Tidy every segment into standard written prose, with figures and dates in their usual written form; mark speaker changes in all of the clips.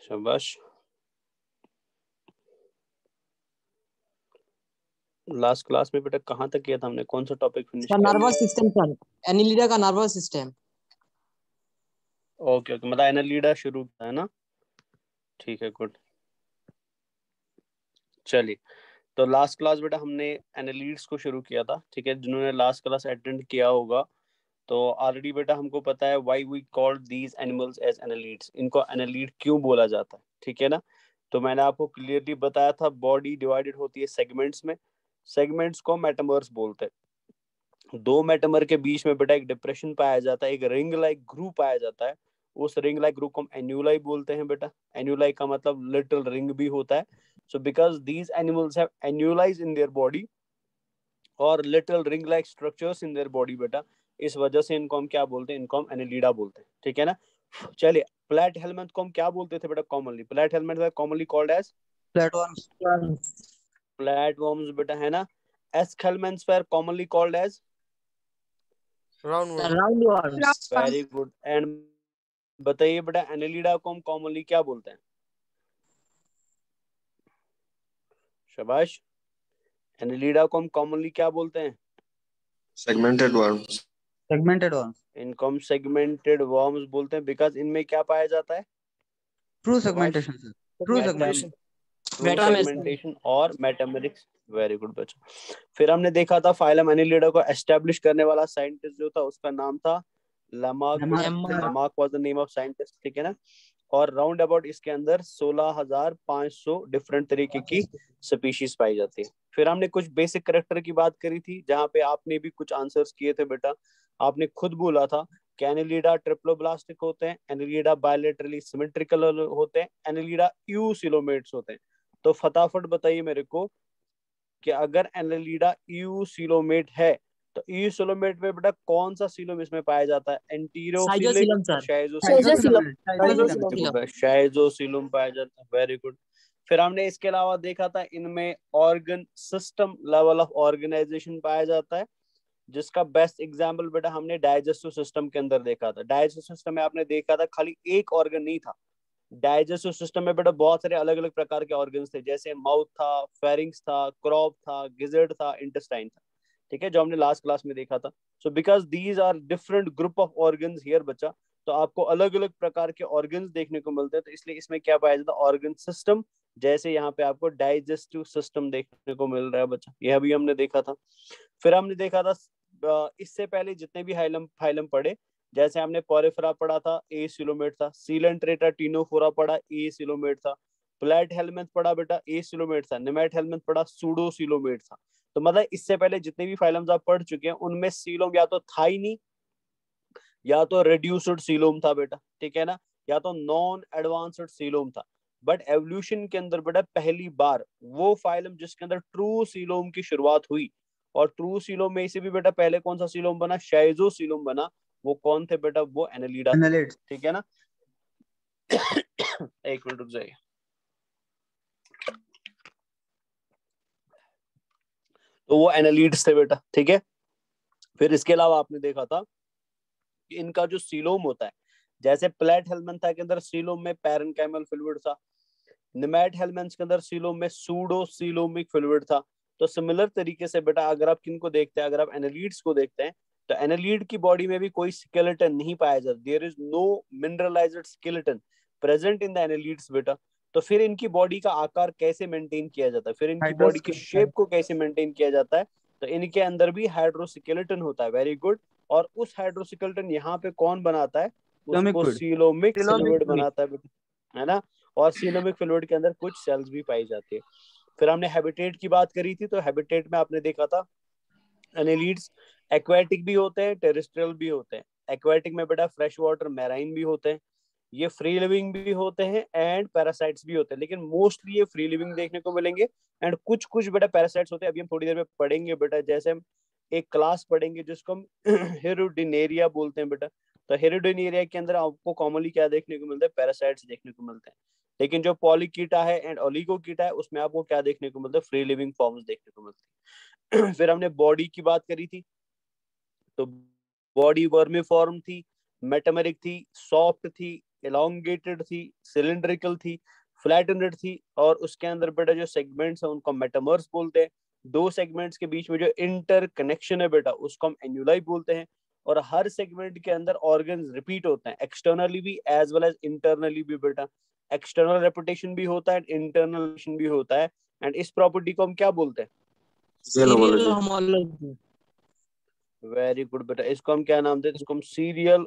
Speaker 1: शाबाश। Last class में बेटा कहाँ तक किया था हमने, कौन सा टॉपिक फिनिश किया?
Speaker 2: नर्वस सिस्टम सर, एनिलिडा का नर्वस सिस्टम।
Speaker 1: ओके ओके, मतलब एनालिडा शुरू किया है ना, ठीक है, गुड। चलिए, तो लास्ट क्लास बेटा हमने एनालिड्स को शुरू किया था, ठीक है। जिन्होंने लास्ट क्लास अटेंड किया होगा तो ऑलरेडी बेटा हमको पता है why we called these animals as annelids, इनको एनालिड क्यों बोला जाता है, ठीक है ना। तो मैंने आपको क्लियरली बताया था, बॉडी डिवाइडेड होती है सेगमेंट्स में, सेगमेंट्स को मेटामर्स बोलते हैं। दो मेटामर के बीच में बेटा एक डिप्रेशन पाया जाता है, एक रिंग लाइक ग्रुप पाया जाता है। उस रिंग लाइक ग्रुप को हम एन्यूलाई बोलते हैं बेटा। एन्यूलाई का मतलब लिटिल रिंग भी होता है। So because these animals have annuli in their body और little ring like structures in their body बेटा, इस वजह से इनको हम क्या बोलते हैं, इनको हम एनालिडा बोलते हैं, ठीक है ना। चलिए, प्लेट हेलमेंथ को हम क्या बोलते थे बेटा commonly? Platyhelminth commonly called as
Speaker 2: plate worms.
Speaker 1: Plate worms बेटा, है ना। Aschelminths were commonly called as
Speaker 2: round worms.
Speaker 1: Very good. And बताइए बेटा, एनालिडा को हम कॉमनली क्या बोलते हैं? शाबाश। एनालिडा को हम कॉमनली क्या बोलते हैं?
Speaker 3: Segmented worms.
Speaker 2: Segmented worms.
Speaker 1: इनको हम सेगमेंटेड वर्म्स बोलते हैं बिकॉज इनमें क्या पाया जाता है?
Speaker 2: ट्रू
Speaker 1: शाबाश।
Speaker 2: Segmentation sir, true segmentation.
Speaker 1: True segmentation और मेटामेरिक्स। वेरी गुड बच्चा। फिर हमने देखा था फाइलम एनालिडा को एस्टेब्लिश करने वाला साइंटिस्ट जो था उसका नाम था Lamarck. Lamarck was the name of scientist, ठीक है ना। और राउंड अबाउट इसके अंदर 16,500 डिफरेंट तरीके की स्पीशीज पाई जाती है। फिर हमने कुछ बेसिक करेक्टर की बात करी थी, जहां पे आपने भी कुछ आंसर्स किए थे बेटा। आपने खुद बोला था कि एनालिडा ट्रिप्लोब्लास्टिक होते हैं, एनालिडा बायलैटरली सिमेट्रिकल होते हैं, एनालिडा यूसिलोमेट्स होते हैं। तो फटाफट बताइए मेरे को कि अगर एनालिडा यूसिलोमेट है तो यूसिलोमेट में बेटा कौन सा सीलोम इसमें पाया जाता है? एंटीरोफिलिक और शाइजोसीलम पाया जाता है। Very good. फिर हमने इसके अलावा देखा था इनमें organ system level of organisation पाया जाता है, जिसका बेस्ट एग्जांपल बेटा हमने डाइजेस्टिव सिस्टम के अंदर देखा था। डाइजेस्टिव सिस्टम में आपने देखा था खाली एक ऑर्गन नहीं था, डाइजेस्टिव सिस्टम में बेटा बहुत सारे अलग अलग प्रकार के ऑर्गन्स थे, जैसे माउथ था, फेरिंग्स था, क्रॉप था, गिजर्ड था, इंटेस्टाइन था, ठीक है, जो हमने लास्ट क्लास में देखा था। So because these are different group of organs here बच्चा, तो आपको अलग अलग प्रकार के ऑर्गन्स देखने को मिलते हैं, तो इसलिए इसमें क्या पाया जाता है? Organ system. जैसे यहाँ पे आपको डाइजेस्टिव सिस्टम देखने को मिल रहा है बच्चा, यह भी हमने देखा था। फिर हमने देखा था इससे पहले जितने भी फाइलम फाइलम पढ़े, जैसे हमने पोरिफेरा पढ़ा था, ए सिलोमेट था। सीलेंट्रेटा टीनोफोरा पढ़ा, ए सिलोमेट था। प्लेट हेलमेंथ पढ़ा बेटा, ए सिलोमेट था। निमेट हेलमेंथ पढ़ा, सूडो सिलोमेट था। तो मतलब इससे पहले जितने भी फाइलम्स आप पढ़ चुके हैं उनमें सीलोम या तो था ही नहीं, या तो रिड्यूस्ड सीलोम था बेटा, ठीक है ना, या तो नॉन एडवांस्ड सीलोम था। बट एवोल्यूशन के अंदर बेटा पहली बार वो फाइलम जिसके अंदर ट्रू सीलोम की शुरुआत हुई, और ट्रू सीलोम में से भी बेटा पहले कौन सा सीलोम बना? शाइजो सीलोम बना। वो कौन थे बेटा? वो एनालिडा, ठीक है ना। एक मिनट रुक जाइए। तो वो एनालिड्स थे बेटा, ठीक है। फिर इसके अलावा आपने देखा था कि इनका जो सीलोम होता है, जैसे प्लेट हेलमेंथा के अंदर सीलोम में पैरेनकाइमल फ्लूइड था, निमेट हेलमेंथ्स के अंदर सीलोम में सूडो सीलोमिक फ्लूइड था। तो सिमिलर तरीके से बेटा अगर आप किनको देखते हैं, अगर आप एनालिड्स को देखते हैं, तो एनालिड की बॉडी में भी कोई स्केलेटन नहीं पाया जाता। There is no mineralised skeleton present in the annelids बेटा। तो फिर इनकी बॉडी का आकार कैसे मेंटेन किया जाता है, फिर इनकी बॉडी की शेप को कैसे मेंटेन किया जाता है? तो इनके अंदर भी हाइड्रोस्केलेटन होता है। Very good. और उस हाइड्रोस्केलेटन यहाँ पे कौन बनाता है? उसको सीलोमिक फ्लूइड बनाता है ना। और सीलोमिक फ्लूइड के अंदर कुछ सेल्स भी पाई जाती है। फिर हमने हैबिटेट की बात करी थी, तो हैबिटेट में आपने देखा था एनालिड्स एक्वेटिक भी होते हैं, टेरेस्ट्रियल भी होते हैं। एक्वेटिक में बेटा फ्रेश वाटर मैराइन भी होते हैं, ये फ्री लिविंग भी होते हैं एंड पैरासाइट्स भी होते हैं, लेकिन मोस्टली ये फ्री लिविंग देखने को मिलेंगे। एंड कुछ कुछ बेटा पैरासाइट्स होते हैं, अभी हम थोड़ी देर में पढ़ेंगे बेटा। जैसे हम एक क्लास पढ़ेंगे जिसको हम हेरोडिनेरिया बोलते हैं बेटा। तो हेरोडिनेरिया के अंदर आपको कॉमनली क्या देखने को मिलता है? पैरासाइट्स देखने को मिलते हैं। लेकिन जो पॉलीकीटा है एंड ओलिगोकीटा है उसमें आपको क्या देखने को मिलता है? फ्री लिविंग फॉर्म्स देखने को मिलती है। फिर हमने बॉडी की बात करी थी, तो बॉडी वर्मीफॉर्म थी, मेटामेरिक थी, सॉफ्ट थी, elongated थी, cylindrical थी, flattened थी, और उसके अंदर बेटा जो सेगमेंट्स है उनको मेटामर्स बोलते हैं। दो सेगमेंट्स के बीच में जो इंटर कनेक्शन है बेटा उसको हम एन्यूलाई बोलते हैं। और हर सेगमेंट के अंदर ऑर्गन्स रिपीट होते हैं, एक्सटर्नली भी एज वेल एज इंटरनली भी बेटा। एक्सटर्नल रेपिटेशन भी होता है, इंटरनल भी होता है। एंड इस प्रॉपर्टी को हम क्या बोलते हैं?
Speaker 3: Serial
Speaker 2: homology.
Speaker 1: वेरी गुड बेटा। इसको हम क्या नाम देते हैं? इसको हम सीरियल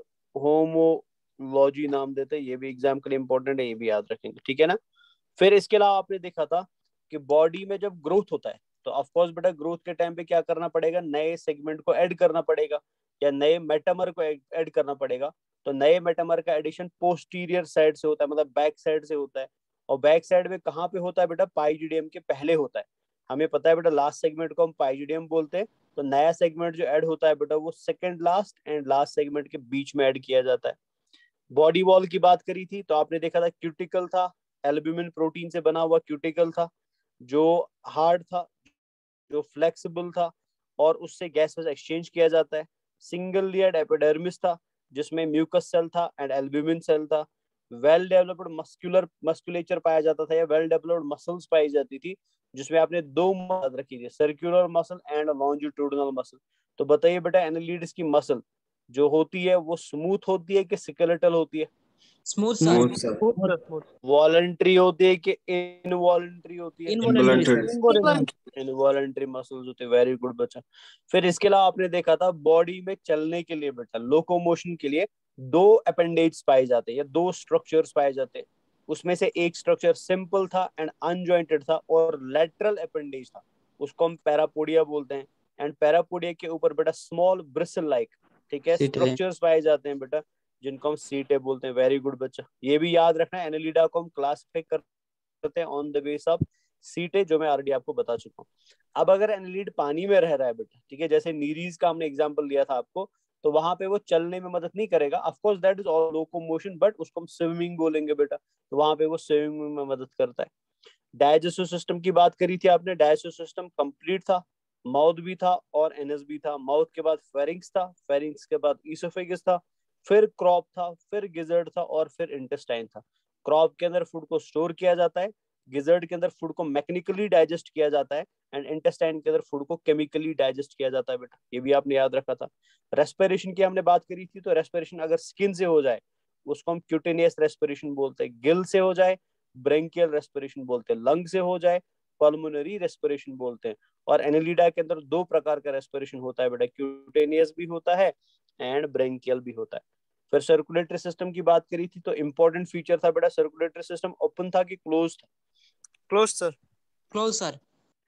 Speaker 1: होमोलॉजी नाम देते हैं। ये भी एग्जाम के लिए इंपॉर्टेंट है, ये भी याद रखेंगे, ठीक है ना। फिर इसके अलावा आपने देखा था कि बॉडी में जब ग्रोथ होता है तो ऑफ कोर्स बेटा ग्रोथ के टाइम पे क्या करना पड़ेगा? नए सेगमेंट को ऐड करना पड़ेगा या नए मेटामर को ऐड करना पड़ेगा। तो नए मेटामर का एडिशन पोस्टीरियर साइड से होता है, मतलब बैक साइड से होता है। और बैक साइड में कहाँ पे होता है बेटा? पाइजिडियम के पहले होता है। हमें पता है बेटा लास्ट सेगमेंट को हम पाइजिडियम बोलते हैं। तो नया सेगमेंट जो ऐड होता है बेटा वो second last and last segment के बीच में ऐड किया जाता है। बॉडी वॉल की बात करी थी तो आपने देखा था क्यूटिकल था, एल्ब्यूमिन प्रोटीन से बना हुआ क्यूटिकल था, जो हार्ड था, जो फ्लेक्सिबल था, और उससे गैस एक्सचेंज किया जाता है। सिंगल लेयर्ड एपिडर्मिस था जिसमें म्यूकस सेल था एंड एल्ब्यूमिन सेल था। वेल डेवलप्ड मस्कुलेचर पाया जाता था या वेल डेवलप्ड मसल्स पाई जाती थी, जिसमें आपने दो मसल रखी थी, circular muscle and longitudinal muscle. तो बताइए बेटा एनालिड्स की मसल जो होती है वो स्मूथ होती है कि स्केलेटल होती है?
Speaker 2: Smooth
Speaker 3: Smooth,
Speaker 2: sir.
Speaker 3: sir.
Speaker 1: Voluntary होती है कि इनवॉलंटरी होती है?
Speaker 3: Involuntary.
Speaker 1: इनवॉलंटरी मसल्स होते हैं। वेरी गुड बच्चा। फिर इसके अलावा आपने देखा था बॉडी में चलने के लिए बेटा, लोकोमोशन के लिए दो अपेंडेज पाए जाते हैं या दो स्ट्रक्चर्स पाए जाते हैं। उसमें से एक स्ट्रक्चर सिंपल था एंड अनजॉइंटेड था और लेटरल अपेंडेज था, उसको हम पैरापोडिया बोलते हैं। एंड पैरापोडिया के ऊपर बेटा स्मॉल ब्रिसल लाइक, ठीक है,
Speaker 2: सीटें।
Speaker 1: स्ट्रक्चर्स पाए जाते हैं बेटा, जिनको हम सीटें बोलते हैं। वेरी गुड बच्चा। ये भी याद रखना है, एनालिडा को हम क्लासिफाई करते हैं ऑन द बेस ऑफ सीटें, जो मैं ऑलरेडी आपको बता चुका हूँ। अब अगर एनालिड पानी में रह रहा है बेटा, ठीक है, जैसे नीरीज का हमने एग्जांपल लिया था आपको, तो वहां पे वो चलने में मदद नहीं करेगा। Of course that is all locomotion, but उसको हम स्विमिंग बोलेंगे बेटा, तो वहां पे वो स्विमिंग में मदद करता है। डाइजेस्टिव सिस्टम की बात करी थी आपने, डाइजेस्टिव सिस्टम कंप्लीट था, माउथ भी था और एनएस भी था। माउथ के बाद फेरिंक्स था, फेरिंक्स के बाद ईसोफेगस था, फिर क्रॉप था, फिर गिजर्ड था और फिर इंटेस्टाइन था। क्रॉप के अंदर फूड को स्टोर किया जाता है, गिजर्ड के अंदर फूड को मैकेनिकली डाइजेस्ट किया जाता है एंड इंटेस्टाइन के अंदर फूड को केमिकली डाइजेस्ट किया जाता है बेटा। ये भी आपने याद रखा था। रेस्पिरेशन की हमने बात करी थी, तो रेस्पिरेशन अगर स्किन से हो जाए उसको हम क्यूटेनियस रेस्पिरेशन बोलते हैं, गिल से हो जाए ब्रेंकियल रेस्पिरेशन बोलते हैं, लंग से हो जाए पल्मोनरी रेस्पिरेशन बोलते हैं। और एनालिडा के अंदर दो प्रकार का रेस्पिरेशन होता है बेटा, क्यूटेनियस भी होता है एंड ब्रेंकियल भी होता है। फिर सर्कुलेटरी सिस्टम की बात करी थी तो इंपॉर्टेंट फीचर था बेटा, सर्कुलेटरी सिस्टम ओपन था कि क्लोज था?
Speaker 4: Close sir.
Speaker 2: Close sir.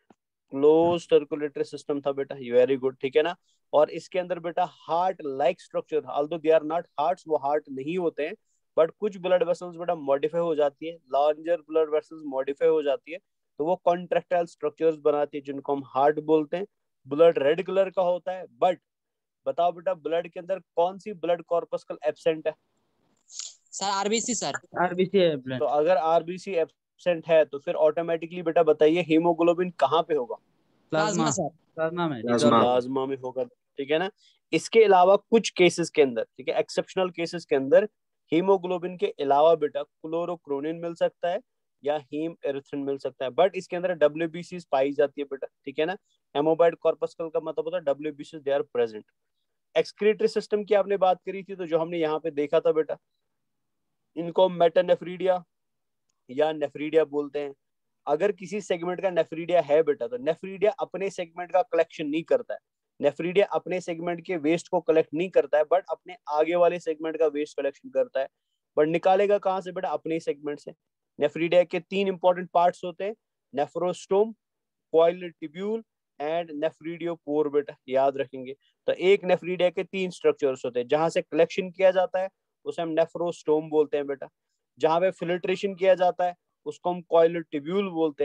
Speaker 1: Close circulatory system था बेटा, वेरी गुड, ठीक है ना। और इसके अंदर बेटा हार्ट लाइक स्ट्रक्चर था, although they are not hearts, वो हार्ट नहीं होते हैं, बट कुछ ब्लड वेसल्स बेटा मॉडिफाई हो जाती है, लार्जर ब्लड वेसल्स मॉडिफाई हो जाती है, तो वो कॉन्ट्रैक्टाइल स्ट्रक्चर्स बनाती है जिनको हम हार्ट बोलते हैं। ब्लड रेड कलर का होता है, बट बताओ बेटा ब्लड के अंदर कौन सी ब्लड कॉर्पस्कल एब्सेंट है?
Speaker 2: Sir RBC sir.
Speaker 5: आरबीसी है
Speaker 1: तो
Speaker 5: ब्लड।
Speaker 1: अगर आरबीसी एब्सेंट है तो फिर ऑटोमेटिकली बेटा बताइए हीमोग्लोबिन कहाँ पे होगा?
Speaker 2: Plasma sir.
Speaker 5: प्लाज्मा में
Speaker 3: Plasma.
Speaker 1: प्लाज्मा में होगा, ठीक है ना। इसके अलावा कुछ केसेस के अंदर, ठीक है, एक्सेप्शनल केसेस के अंदर हीमोग्लोबिन के अलावा बेटा क्लोरोक्रोनिन मिल सकता है या हीम एरिथ्रिन मिल सकता है, बट इसके अंदर डब्ल्यूबीसी पाई जाती है बेटा, ठीक है ना। एमोबाइड कॉर्पस्कल का मतलब होता है WBC they are present. Excretory system की आपने बात करी थी, तो जो हमने यहाँ पे देखा था बेटा, इनको मेटानेफ्रीडिया या नेफ्रीडिया बोलते हैं। अगर किसी सेगमेंट का नेफ्रीडिया है बेटा, तो नेफ्रीडिया अपने सेगमेंट का कलेक्शन नहीं करता है, नेफ्रीडिया अपने सेगमेंट के वेस्ट को कलेक्ट नहीं करता है, बट अपने आगे वाले सेगमेंट का वेस्ट कलेक्शन करता है। बट निकालेगा कहाँ से बेटा? अपने सेगमेंट से। नेफ्रीडिया के तीन इंपॉर्टेंट पार्ट्स होते हैं, nephrostome, coil tubule and nephridiopore बेटा, याद रखेंगे। तो एक नेफ्रीडिया के तीन स्ट्रक्चर्स होते हैं, जहां से कलेक्शन किया जाता है उसे हम नेफ्रोस्टोम बोलते हैं बेटा, जहां पे फिल्ट्रेशन किया जाता है उसको हम कॉइल टिब्यूल बोलते हैं,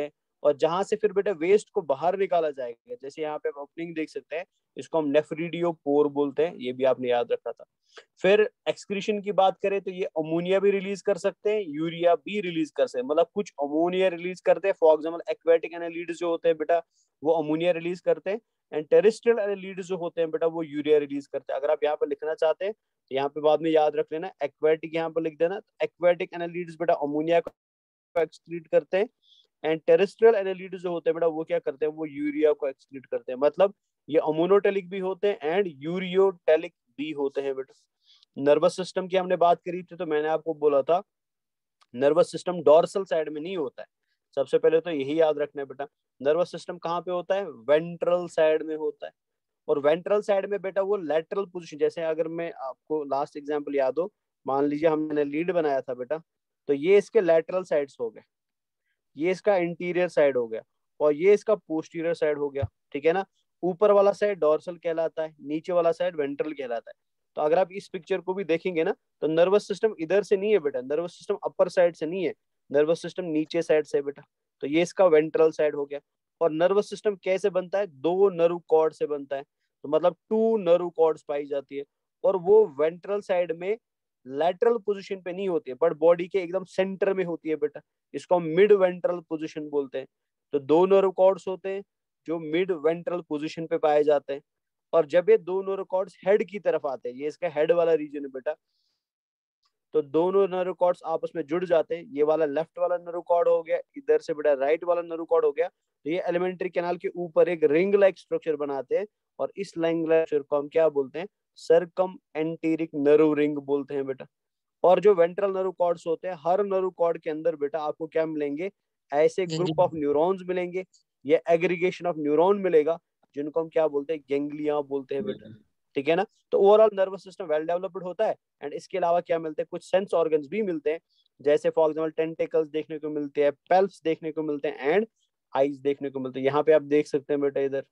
Speaker 1: और जहां से फिर बेटा वेस्ट को बाहर निकाला जाएगा, जैसे यहाँ पे आप ओपनिंग देख सकते हैं, इसको हम नेफ्रिडियोपोर बोलते हैं, ये भी आपने याद रखा था। फिर एक्सक्रीशन की बात करें तो ये अमोनिया भी रिलीज कर सकते हैं, यूरिया भी रिलीज कर सकते हैं, मतलब कुछ अमोनिया रिलीज करते हैं, फॉर एग्जाम्पल एक्वेटिक एनालिड्स जो होते हैं बेटा वो अमोनिया रिलीज करते हैं, एंड टेरेस्ट्रियल एनालिड्स जो होते हैं बेटा वो यूरिया रिलीज करते हैं। अगर आप यहाँ पे लिखना चाहते हैं तो यहाँ पे बाद में याद रख लेना, एक्वेटिक यहाँ पे लिख देना, एक्वेटिक एनालिड्स बेटा अमोनिया को एक्सक्रीट करते हैं, एंड टेरेस्ट्रियल एनालिड्स जो होते हैं बेटा वो क्या करते हैं, वो यूरिया को एक्सक्रीट करते हैं। मतलब ये अमोनोटेलिक भी होते हैं एंड यूरियोटेलिक भी होते हैं बेटा। नर्वस सिस्टम की हमने बात करी थी, तो मैंने आपको बोला था नर्वस सिस्टम डोर्सल साइड में नहीं होता है, सबसे पहले तो यही याद रखना है बेटा। नर्वस सिस्टम कहाँ पे होता है, वेंट्रल साइड में होता है, और वेंट्रल साइड में बेटा वो लेटरल पोजीशन, जैसे अगर मैं आपको लास्ट एग्जांपल याद हो, मान लीजिए हमने लीड बनाया था बेटा, तो ये इसके लेटरल साइड्स हो गए, ये इसका इंटीरियर साइड हो गया, और ये इसका पोस्टीरियर साइड हो गया, ठीक है ना। ऊपर वाला साइड डोर्सल कहलाता है, नीचे वाला साइड वेंट्रल कहलाता है। तो अगर आप इस पिक्चर को भी देखेंगे ना, तो नर्वस सिस्टम इधर से नहीं है बेटा, नर्वस सिस्टम अपर साइड से नहीं है, नर्वस सिस्टम नीचे साइड से है बेटा, तो ये इसका वेंट्रल साइड हो गया। और नर्वस सिस्टम कैसे बनता है, दो नर्व कॉर्ड से बनता है, तो मतलब टू नर्व कॉर्ड्स पाई जाती है, और वो वेंट्रल साइड में लैटरल पोजीशन पे नहीं होती है, बट बॉडी के एकदम सेंटर में होती है बेटा, इसको हम मिड वेंट्रल पोजीशन बोलते हैं। तो दो नर्व कॉर्ड्स होते हैं जो मिड वेंट्रल पोजीशन पे पाए जाते हैं, और जब ये दो नर्व कॉर्ड्स हेड की तरफ आते हैं, ये इसका हेड वाला रीजन है बेटा, तो दोनों नर्व कॉर्ड्स आपस में जुड़ जाते हैं, ये वाला लेफ्ट वाला नर्व कॉर्ड हो गया, इधर से बेटा राइट वाला नर्व कॉर्ड हो गया, तो ये एलिमेंट्री कैनाल के ऊपर एक रिंग लाइक स्ट्रक्चर बनाते हैं, और इस रिंग लाइक स्ट्रक्चर को हम क्या बोलते हैं, सर्कम एंटेरिक नर्व रिंग बोलते हैं बेटा। और जो वेंट्रल नर्व कॉर्ड्स होते हैं, हर नर्व कॉर्ड के अंदर बेटा आपको क्या मिलेंगे, ऐसे
Speaker 2: जी
Speaker 1: ग्रुप ऑफ न्यूरॉन्स मिलेंगे, ये एग्रीगेशन ऑफ न्यूरॉन मिलेगा, जिनको हम क्या बोलते हैं, गैंग्लिया बोलते हैं बेटा, ठीक है ना। तो overall nervous system well developed होता है, एंड इसके अलावा क्या मिलते हैं, कुछ सेंस ऑर्गन्स भी मिलते हैं, जैसे फॉर एग्जांपल टेंटिकल्स देखने को मिलते हैं, पेल्व्स देखने को मिलते हैं, एंड आईज देखने को मिलते हैं। यहाँ पे आप देख सकते हैं बेटा इधर,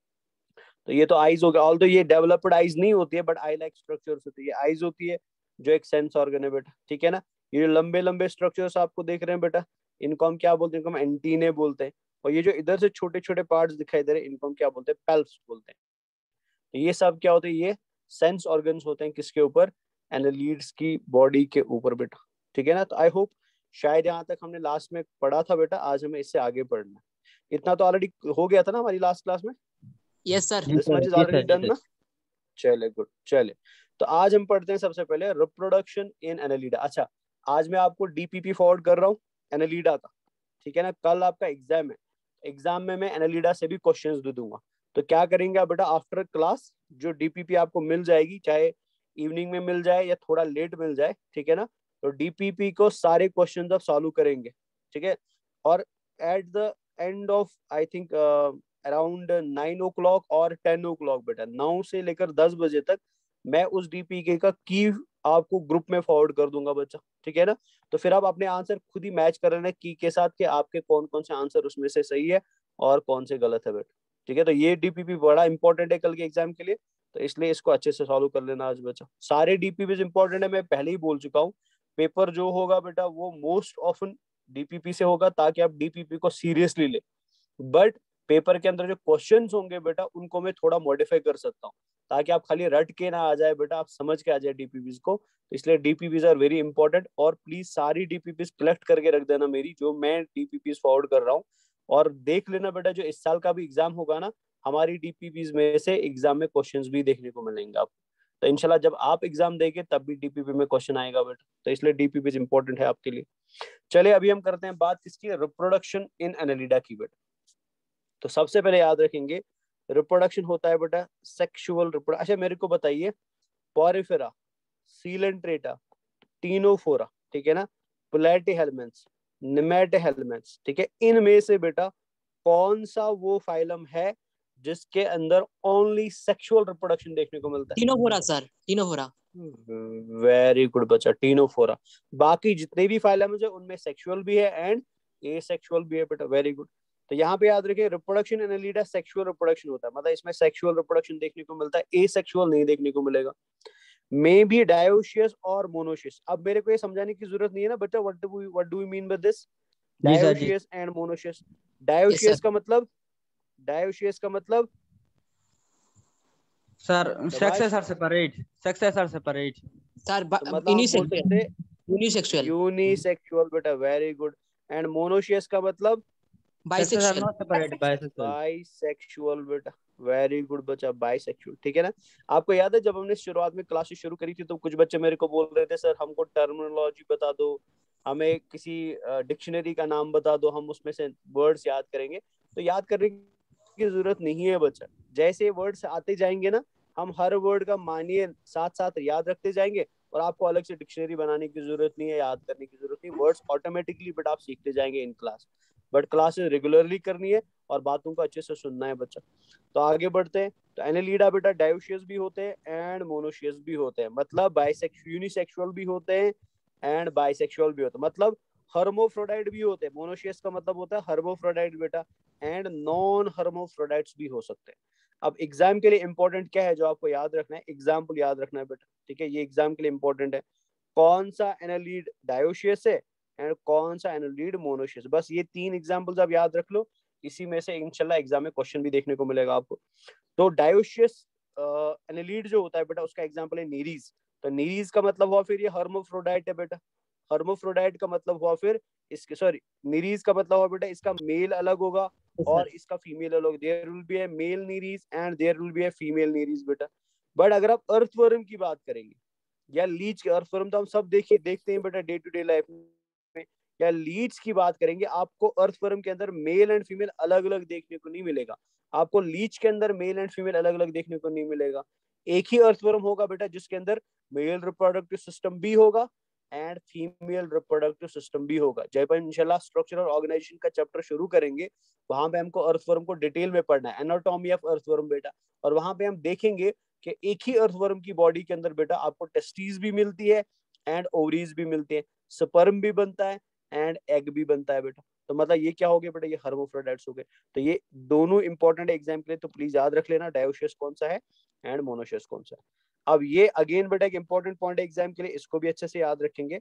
Speaker 1: तो ये तो आईज हो गया, ऑल तो ये डेवलप्ड आईज नहीं होती है, बट आई लाइक स्ट्रक्चर्स होती है, ये आईज होती है जो एक सेंस ऑर्गन है बेटा, ठीक है ना। ये जो लंबे लंबे स्ट्रक्चर्स आपको देख रहे हैं बेटा, इनको हम क्या बोलते हैं, इनको हम एंटीने बोलते हैं, और ये जो इधर से छोटे छोटे पार्ट्स दिखाई दे रहे हैं, इनको हम क्या बोलते हैं, पेल्व्स बोलते हैं। तो ये सब क्या होते हैं, ये सेंस ऑर्गन्स होते हैं, किसके ऊपर, एनालिड्स की बॉडी के ऊपर बेटा, ठीक है ना। तो आई होप शायद यहाँ तक हमने लास्ट में पढ़ा था बेटा, आज हमें इससे आगे पढ़ना है। इतना तो ऑलरेडी हो गया था ना हमारी लास्ट क्लास में,
Speaker 2: yes sir.
Speaker 1: This much is already done ना। चले गुड, चले तो आज हम पढ़ते हैं सबसे पहले रिप्रोडक्शन इन एनालिडा। अच्छा, आज मैं आपको डीपीपी फॉरवर्ड कर रहा हूँ एनालिडा का, ठीक है ना। कल आपका एग्जाम है, एग्जाम में मैं एनालिडा से भी क्वेश्चंस दे दूंगा। तो क्या करेंगे आप बेटा, आफ्टर क्लास जो डीपीपी आपको मिल जाएगी, चाहे इवनिंग में मिल जाए या थोड़ा लेट मिल जाए, ठीक है ना, तो डीपीपी को सारे क्वेश्चंस आप सॉल्व करेंगे, ठीक है। और at the end of I think around 9 o'clock और 10 o'clock बेटा, 9 से लेकर 10 बजे तक मैं उस डीपीके का की आपको ग्रुप में फॉरवर्ड कर दूंगा बच्चा, ठीक है ना। तो फिर आप अपने आंसर खुद ही मैच कर लेना की के साथ कि आपके कौन कौन से आंसर उसमें से सही है और कौन से गलत है बेटा, ठीक है। तो ये डीपीपी बड़ा इंपॉर्टेंट है कल के एग्जाम के लिए, तो इसलिए इसको अच्छे से सॉल्व कर लेना आज बच्चा। सारे डीपीपी इंपॉर्टेंट है, मैं पहले ही बोल चुका हूँ। पेपर जो होगा बेटा वो मोस्ट ऑफन डीपीपी से होगा, ताकि आप डीपीपी को सीरियसली ले, बट पेपर के अंदर जो क्वेश्चंस होंगे बेटा उनको मैं थोड़ा मॉडिफाई कर सकता हूँ, ताकि आप खाली रट के ना आ जाए बेटा, आप समझ के आ जाए डीपीपीज को। तो इसलिए डीपीपीज आर वेरी इंपॉर्टेंट, और प्लीज सारी डीपीपीज कलेक्ट करके रख देना मेरी, जो मैं डीपीपीज फॉरवर्ड कर रहा हूँ। और देख लेना बेटा, जो इस साल का भी एग्जाम होगा ना, हमारी डीपीपीज में से एग्जाम में क्वेश्चंस भी देखने को मिलेंगे आपको। तो इंशाल्लाह जब आप एग्जाम देंगे तब भी डीपीपी में क्वेश्चन आएगा बेटा, तो इसलिए डीपीपीज इंपॉर्टेंट है आपके लिए। चलिए अभी हम करते हैं बात किसकी, रिप्रोडक्शन इन एनालिडा की बेटा। तो सबसे पहले याद रखेंगे रिप्रोडक्शन होता है बेटा सेक्सुअल रिप्रोडक्शन। अच्छा मेरे को बताइए, पॉरिफेरा, सीलेंट्रेटा, टीनोफोरा, ठीक है ना, प्लेटीहेल्मिन्थ्स, निमेटीहेल्मिन्थ्स, ठीक है, इनमें से बेटा कौन सा वो फाइलम है जिसके अंदर ओनली सेक्सुअल रिप्रोडक्शन देखने को मिलता है?
Speaker 2: Ctenophora sir, ctenophora.
Speaker 1: Very good बच्चा, टीनोफोरा। बाकी जितने भी फाइलम है उनमें सेक्सुअल भी है एंड एसेक्सुअल भी है बेटा, वेरी गुड। तो यहाँ पे याद रखिए रिप्रोडक्शन एनालिडा सेक्सुअल रिप्रोडक्शन होता है, मतलब इसमें सेक्सुअल रिप्रोडक्शन देखने को मिलता है, एसेक्सुअल नहीं देखने को मिलेगा। मे बी डायोशियस और मोनोशियस। अब मेरे को ये समझाने की जरूरत नहीं है ना बच्चा, what do we mean by this,
Speaker 4: जी सर जी।
Speaker 1: Dioecious and monoecious. डायोशियस का मतलब, डायोशियस का मतलब
Speaker 4: सर
Speaker 1: दबाश,
Speaker 4: sexes are separate, sexes are separate.
Speaker 2: Sir
Speaker 1: तो मतलब आप बोल सकते
Speaker 2: यूनिसेक्सुअल,
Speaker 1: यूनिसेक्सुअल बेटा, वेरी गुड। एंड मोनोशियस का मतलब
Speaker 4: sexes are
Speaker 2: bisexual,
Speaker 4: not separate, bisexual.
Speaker 1: Bisexual बेटा, वेरी गुड बच्चा, बाइसेक्सुअल, ठीक है ना। आपको याद है जब हमने शुरुआत में क्लासेस शुरू करी थी तो कुछ बच्चे मेरे को बोल रहे थे सर हमको टर्मिनोलॉजी बता दो, हमें किसी डिक्शनरी का नाम बता दो, हम उसमें से वर्ड्स याद करेंगे। तो याद करने की जरूरत नहीं है बच्चा, जैसे वर्ड्स आते जाएंगे ना, हम हर वर्ड का मानिए साथ साथ याद रखते जाएंगे, और आपको अलग से डिक्शनरी बनाने की जरूरत नहीं है, याद करने की जरूरत नहीं, वर्ड्स ऑटोमेटिकली बट आप सीखते जाएंगे in class. But classes regularly करनी है और बातों को अच्छे से सुनना है बच्चा। तो आगे बढ़ते हैं। तो एनालिडा बेटा डायोशियस भी होते हैं एंड मोनोशियस भी होते हैं, मतलब बाइसेक्सुअल, यूनिसेक्सुअल भी होते हैं एंड बाइसेक्सुअल भी होते हैं, मतलब हर्मोफ्रोडाइट भी होते हैं। मोनोशियस का मतलब होता है हर्मोफ्रोडाइट बेटा, एंड नॉन हर्मोफ्रोडाइट्स भी हो सकते हैं। अब एग्जाम के लिए इंपॉर्टेंट क्या है जो आपको याद रखना है, एग्जाम्पल याद रखना है बेटा, ठीक है, ये एग्जाम के लिए इंपॉर्टेंट है। कौन सा एनालिड डायोशियस है एंड कौन सा एनालिड मोनोशियस, बस ये 3 एग्जांपल्स आप याद रख लो, इसी में से इंशाल्लाह एग्जाम में क्वेश्चन भी देखने को मिलेगा आपको। तो डायोशियस एनालिड जो होता है बेटा उसका एग्जांपल है नीरीज। तो नीरीज का मतलब हुआ फिर ये हर्मोफ्रोडाइट है बेटा, हर्मोफ्रोडाइट का मतलब हुआ फिर इसके, सॉरी, नीरीज का मतलब हुआ बेटा इसका मेल अलग होगा और इसका फीमेल अलग, there will be a male nereis and there will be a female nereis बेटा। बट अगर आप अर्थवर्म की बात करेंगे या लीच के, अर्थवर्म तो हम सब देखते हैं बेटा डे टू डे लाइफ में, या लीच की बात करेंगे, आपको अर्थवर्म के अंदर मेल एंड फीमेल अलग अलग देखने को नहीं मिलेगा, आपको लीच के अंदर मेल एंड फीमेल अलग अलग देखने को नहीं मिलेगा। एक ही अर्थवर्म होगा बेटा जिसके अंदर मेल रिप्रोडक्टिव सिस्टम भी होगा एंड फीमेल रिप्रोडक्टिव सिस्टम भी होगा। जब हम इंशाल्लाह स्ट्रक्चर और ऑर्गेनाइजेशन का चैप्टर शुरू करेंगे वहां पे हमको अर्थवर्म को डिटेल में पढ़ना है, एनाटॉमी ऑफ अर्थवर्म बेटा, और वहां पे हम देखेंगे कि एक ही अर्थवर्म की बॉडी के अंदर बेटा आपको टेस्टीज भी मिलती है एंड ओवरीज भी मिलते हैं, स्पर्म भी बनता है एंड एग भी बनता है बेटा। तो मतलब ये क्या हो गया बेटा, ये हर्मोफ्रोडाइट्स हो गए। तो ये दोनों इंपॉर्टेंट एग्जाम के लिए, तो प्लीज याद रख लेना डायोशियस कौन सा है एंड मोनोशियस कौन सा है। अब ये अगेन बेटा एक इंपॉर्टेंट पॉइंट है एग्जाम के लिए, इसको भी अच्छे से याद रखेंगे।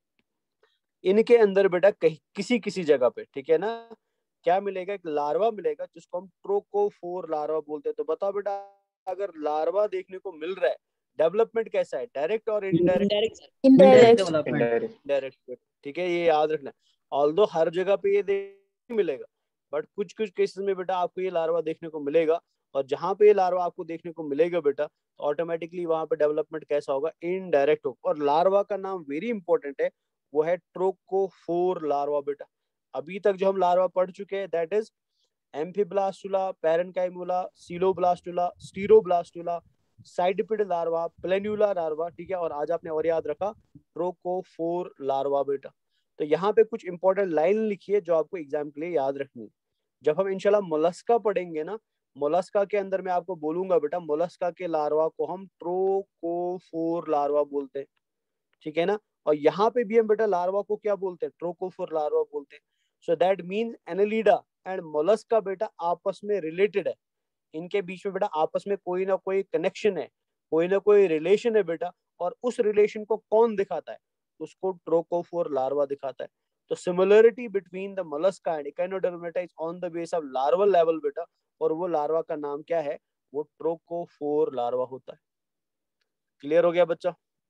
Speaker 1: इनके अंदर बेटा कहीं किसी किसी जगह पे, ठीक है ना, क्या मिलेगा, एक लार्वा मिलेगा जिसको हम ट्रोकोफोर लार्वा बोलते हैं। तो बताओ बेटा अगर लार्वा देखने को मिल रहा है, डेवलपमेंट कैसा है, डायरेक्ट और indirect?
Speaker 2: Indirect sir,
Speaker 4: indirect
Speaker 3: Indirect.
Speaker 4: Development.
Speaker 1: Direct, ठीक है, ये याद रखना। ऑल्दो हर जगह पे ये नहीं मिलेगा, बट कुछ कुछ केसेस में बेटा आपको ये लार्वा देखने को मिलेगा, और जहां पे ये लार्वा आपको देखने को मिलेगा बेटा तो ऑटोमेटिकली वहां पे डेवलपमेंट कैसा होगा, इनडायरेक्ट होगा। और लार्वा का नाम वेरी इंपॉर्टेंट है, वो है ट्रोकोफोर लार्वा बेटा। अभी तक जो हम लार्वा पढ़ चुके हैं that is amphiblastula, parenchymula, coeloblastula, stereoblastula, cydippid larva, planula larva, ठीक है, और आज आपने और याद रखा ट्रोकोफोर लार्वा बेटा। तो यहाँ पे कुछ इंपॉर्टेंट लाइन लिखी है जो आपको एग्जाम के लिए याद रखनी है। जब हम इंशाल्लाह मोलस्का पढ़ेंगे ना, मोलस्का के अंदर मैं आपको बोलूंगा बेटा, मोलस्का के लार्वा को हम ट्रोकोफोर लार्वा बोलते हैं, ठीक है ना। और यहाँ पे भी हम बेटा लार्वा को क्या बोलते हैं, ट्रोकोफोर लार्वा बोलते हैं। So that means annelida and mollusca बेटा आपस में रिलेटेड है, इनके बीच में बेटा आपस में कोई ना कोई कनेक्शन है, कोई ना कोई रिलेशन है बेटा, और उस रिलेशन को कौन दिखाता है, उसको ट्रोकोफोर लार्वा दिखाता है। तो similarity between the mollusca and echinodermata is on the base of larval level बेटा, और वो लार्वा का नाम क्या है, वो ट्रोकोफोर लार्वा होता है। क्लियर हो गया बच्चा,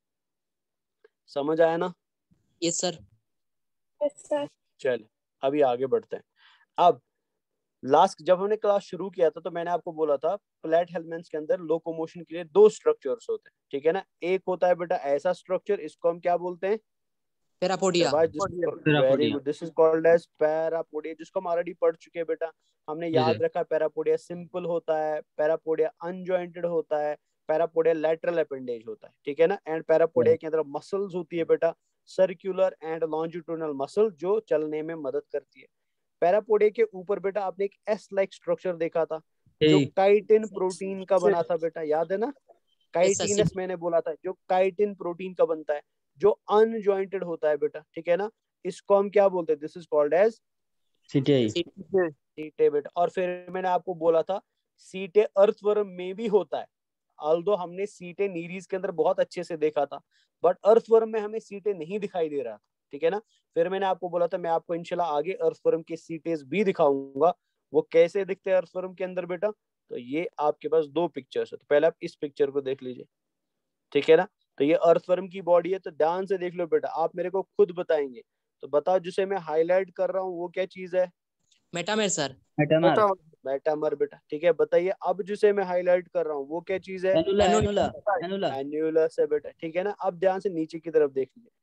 Speaker 1: समझ आया ना?
Speaker 2: यस सर,
Speaker 1: चलिए अभी आगे बढ़ते हैं। अब लास्ट जब हमने क्लास शुरू किया था तो मैंने आपको बोला था प्लेट हेलमेंट्स के अंदर लोकोमोशन के लिए 2 स्ट्रक्चर्स होते हैं, ठीक है ना। एक होता है बेटा ऐसा स्ट्रक्चर, इसको हम क्या बोलते हैं,
Speaker 2: parapodia,
Speaker 1: very good, this is called as parapodia, जिसको हम ऑलरेडी पढ़ चुके हैं बेटा। हमने याद रखा पैरापोडिया सिंपल होता है, पैरापोडिया अनजॉइंटेड होता है, पैरापोडिया लैटरल अपेंडेज होता है, ठीक है ना। एंड पैरापोडिया के अंदर मसल्स होती है बेटा, सर्कुलर एंड लॉन्जिट्यूडिनल मसल जो चलने में मदद करती है। पैरापोडिया के ऊपर बेटा आपने एक एस लाइक स्ट्रक्चर देखा था जो काइटिन प्रोटीन का बना था बेटा, याद है ना, काइटिनस मैंने बोला था, जो काइटिन प्रोटीन का बनता है जो अनजॉइंटेड होता है बेटा, ठीक है ना। इसको हम क्या बोलते हैं, दिस इज कॉल्ड एज सीटे बेटा। और फिर मैंने आपको बोला था सीटे अर्थवर्म में भी होता है, ऑल्दो हमने सीटे नीरीज के अंदर बहुत अच्छे से देखा था, बट अर्थवर्म में हमें सीटे नहीं दिखाई दे रहा था, ठीक है ना। फिर मैंने आपको बोला था मैं आपको इंशाल्लाह आगे अर्थवर्म के सीटेज भी दिखाऊंगा, वो कैसे दिखते हैं अर्थवर्म के अंदर बेटा। तो ये आपके पास दो पिक्चर्स है, तो पहले आप इस पिक्चर को देख लीजिए, ठीक है ना। तो ये अर्थवर्म की बॉडी है, तो ध्यान से देख लो बेटा, आप मेरे को खुद बताएंगे। तो बताओ जिसे मैं हाईलाइट कर रहा हूँ वो क्या चीज है?
Speaker 2: मेटामेर सर।
Speaker 4: मेटामर,
Speaker 1: मेटामर बेटा, ठीक है। बताइए अब जिसे मैं हाईलाइट कर रहा हूँ वो क्या चीज है?
Speaker 4: एनुला,
Speaker 2: एनुला।
Speaker 4: एनुला, एनुला।
Speaker 1: एन्यूलस है बेटा, ठीक है ना। अब ध्यान से नीचे की तरफ देख लीजिए,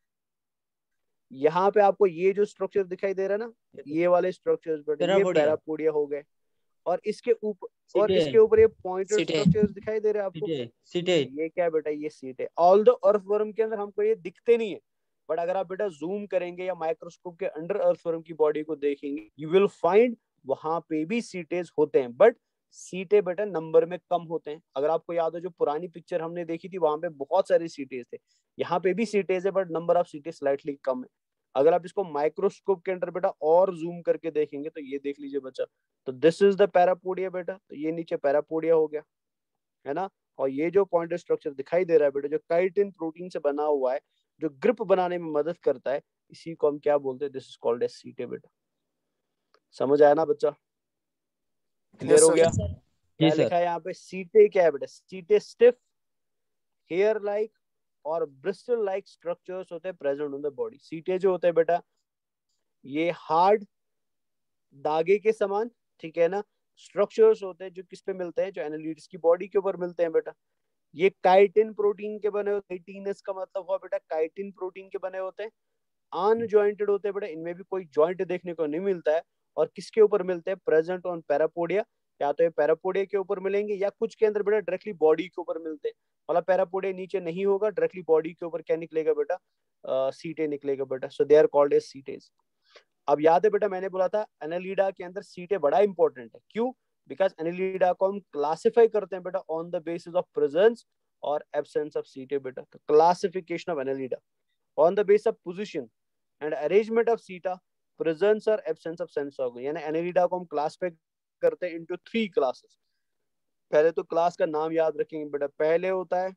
Speaker 1: यहाँ पे आपको ये जो स्ट्रक्चर दिखाई दे रहा है ना, ये वाले स्ट्रक्चर्स बेटा, ये
Speaker 2: पैरापोडिया।
Speaker 1: पैरापोडिया हो गए। और इसके ऊपर
Speaker 4: सीटे,
Speaker 1: ये पॉइंटेड
Speaker 2: सीटे।
Speaker 1: स्ट्रक्चर्स दिखाई दे रहे हैं आपको।
Speaker 4: सीटे, सीटे।
Speaker 1: ये क्या है बेटा? ये सीट है। ऑल द अर्थवर्म के अंदर हमको ये दिखते नहीं है, बट अगर आप बेटा जूम करेंगे या माइक्रोस्कोप के अंडर अर्थवर्म की बॉडी को देखेंगे, यू विल फाइंड वहां पे भी सीटेज होते हैं, बट सीटे बेटा नंबर में कम होते हैं। अगर आपको याद हो जो पुरानी पिक्चर हमने देखी थी वहां पे बहुत सारे सीटेज थे, यहाँ पे भी सीटेज है but number of setae slightly कम है। अगर आप इसको माइक्रोस्कोप के अंदर बेटा और जूम करके देखेंगे तो ये देख लीजिए बच्चा, तो दिस इज द पैरापोडिया बेटा, तो ये नीचे पैरापोडिया हो गया, है ना। और ये जो पॉइंटेड स्ट्रक्चर दिखाई दे रहा है बेटा, जो काइटिन प्रोटीन से बना हुआ है, जो ग्रिप बनाने में मदद करता है, इसी को हम क्या बोलते हैं? दिस इज कॉल्ड एज सीटे बेटा। समझ आया ना बच्चा? क्लियर हो गया?
Speaker 2: सर।
Speaker 1: क्या
Speaker 4: जी सर।
Speaker 1: लिखा है यहाँ पे? सीटे क्या है बेटा? सीटे स्टिफ, हेयर लाइक और ब्रिस्टल लाइक स्ट्रक्चर्स होते हैं प्रेजेंट ऑन द बॉडी। सीटे जो होते हैं बेटा, ये हार्ड धागे के समान, ठीक है ना, स्ट्रक्चर्स होते हैं जो किस पे मिलते हैं? जो एनालिड्स की बॉडी के ऊपर मिलते हैं बेटा। ये काइटिन प्रोटीन के बने होते हैं। काइटिनस का मतलब हुआ बेटा काइटिन प्रोटीन के बने होते हैं, अनजॉइंटेड होते हैं बेटा, इनमें भी कोई जॉइंट देखने को नहीं मिलता है। और किसके ऊपर मिलते हैं? Present on parapodia. या तो ये पैरापोडिया के ऊपर मिलेंगे या कुछ के अंदर बेटा डायरेक्टली बॉडी के ऊपर मिलते हैं। मतलब पैरापोडिया नीचे नहीं होगा, डायरेक्टली बॉडी के ऊपर क्या निकलेगा बेटा? सीटे निकलेगा बेटा। So they are called as setae. अब याद है बेटा मैंने बोला था एनालिडा के अंदर सीटे बड़ा इंपॉर्टेंट है, क्यों? बिकॉज एनालिडा को हम क्लासिफाई करते हैं बेटा on the basis of presence और एब्सेंस ऑफ सीटे बेटा। तो classification of annelida on the base of position and arrangement of seta, presence और एब्सेंस ऑफ सेंस ऑर्गन। यानी एनालिडा को हम क्लासिफाई करते हैं इनटू 3 क्लासेस। पहले तो क्लास का नाम याद रखेंगे बेटा, पहले होता है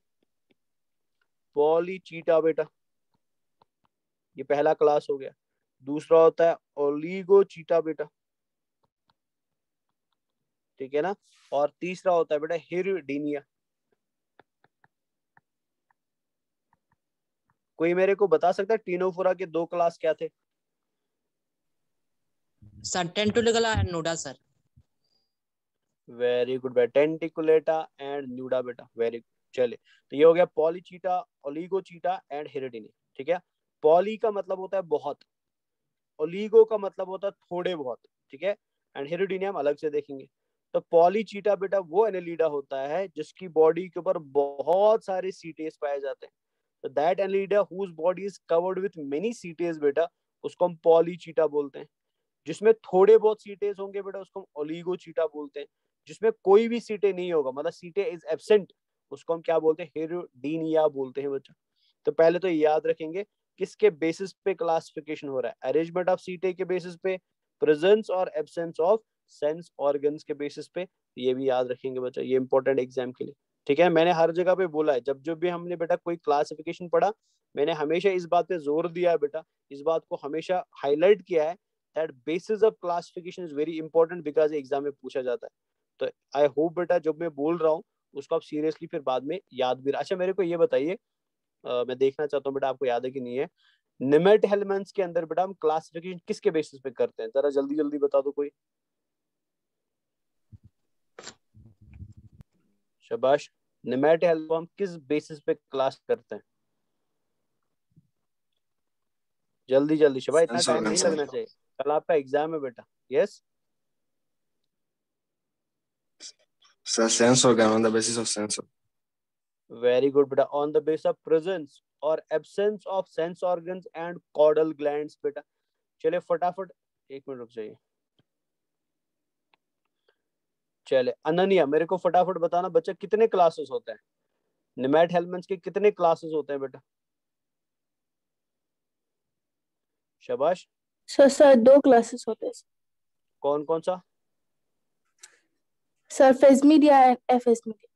Speaker 1: पॉलीचीटा बेटा, ये पहला क्लास हो गया। दूसरा होता है ओलिगोचीटा बेटा, ठीक है ना। और तीसरा होता है बेटा हिरडीनिया। कोई मेरे को बता सकता है टीनोफोरा के 2 क्लास क्या थे?
Speaker 2: Sir tentaculata and nuda sir.
Speaker 1: Very good बेटा, टेंटिकुलेटा एंड न्यूडा बेटा, वेरी गुड। चलिए, तो ये हो गया पॉलीचीटा, ओलिगोचीटा एंड हिरडीनिया, ठीक है। पॉली का मतलब होता है बहुत, ओलिगो का मतलब होता है थोड़े बहुत, ठीक है, एंड हिरडीनिया हम अलग से देखेंगे। तो पॉलीचीटा बेटा वो एनेलिडा होता है जिसकी बॉडी के ऊपर बहुत सारे सीटेज पाए जाते हैं। तो that annelida whose body is covered with many setae बेटा, उसको हम पॉलीचीटा बोलते हैं। जिसमें थोड़े बहुत सीटेज होंगे बेटा उसको हम ओलिगोचीटा बोलते हैं। जिसमें कोई भी सीटे नहीं होगा, मतलब सीटे इज एब्सेंट, उसको हम क्या बोलते हैं? हिरडीनिया बोलते हैं बच्चा। तो पहले तो याद रखेंगे किसके बेसिस पे क्लासिफिकेशन हो रहा है? अरेंजमेंट ऑफ सीटे के बेसिस पे, प्रेजेंस और एब्सेंस ऑफ सेंस ऑर्गन्स के बेसिस पे। ये भी याद रखेंगे बच्चा, ये इंपॉर्टेंट एग्जाम के लिए, ठीक है। मैंने हर जगह पे बोला है, जब जब भी हमने बेटा कोई क्लासिफिकेशन पढ़ा, मैंने हमेशा इस बात पे जोर दिया है बेटा, इस बात को हमेशा हाईलाइट किया है that basis of classification is very important, because exam में पूछा जाता है। तो आई होप बेटा जो मैं बोल रहा हूँ उसको आप सीरियसली फिर बाद में याद भी। अच्छा मेरे को ये बताइए, मैं देखना चाहता हूँ बेटा आपको याद है कि नहीं है, निमेट हेलमेंट्स के अंदर बेटा हम क्लासिफिकेशन किसके बेसिस पे करते हैं? जरा जल्दी जल्दी बता दो कोई। शाबाश। निमेट हेलमेंट हम किस बेसिस पे क्लास करते हैं? जल्दी जल्दी शाबाश, इतना
Speaker 3: सेंस
Speaker 1: टाइम
Speaker 3: ऑर्गन
Speaker 1: नहीं
Speaker 3: सर।
Speaker 1: लगना चाहिए, कल आपका एग्जाम है बेटा। Yes
Speaker 3: sir sense organ on the basis of sense.
Speaker 1: Very good बेटा, on the base of presence और absence of sense organs and caudal glands बेटा। चलिए फटाफट, 1 मिनट रुक जाइए। चले अनन्या मेरे को फटाफट बताना बच्चा कितने क्लासेस होते हैं? निमेट हेलमेंट्स के कितने क्लासेस होते हैं बेटा? शाबाश।
Speaker 5: सर 2 क्लासेस होते हैं
Speaker 1: कौन कौन सा?
Speaker 5: Sir, phase media and a phase media.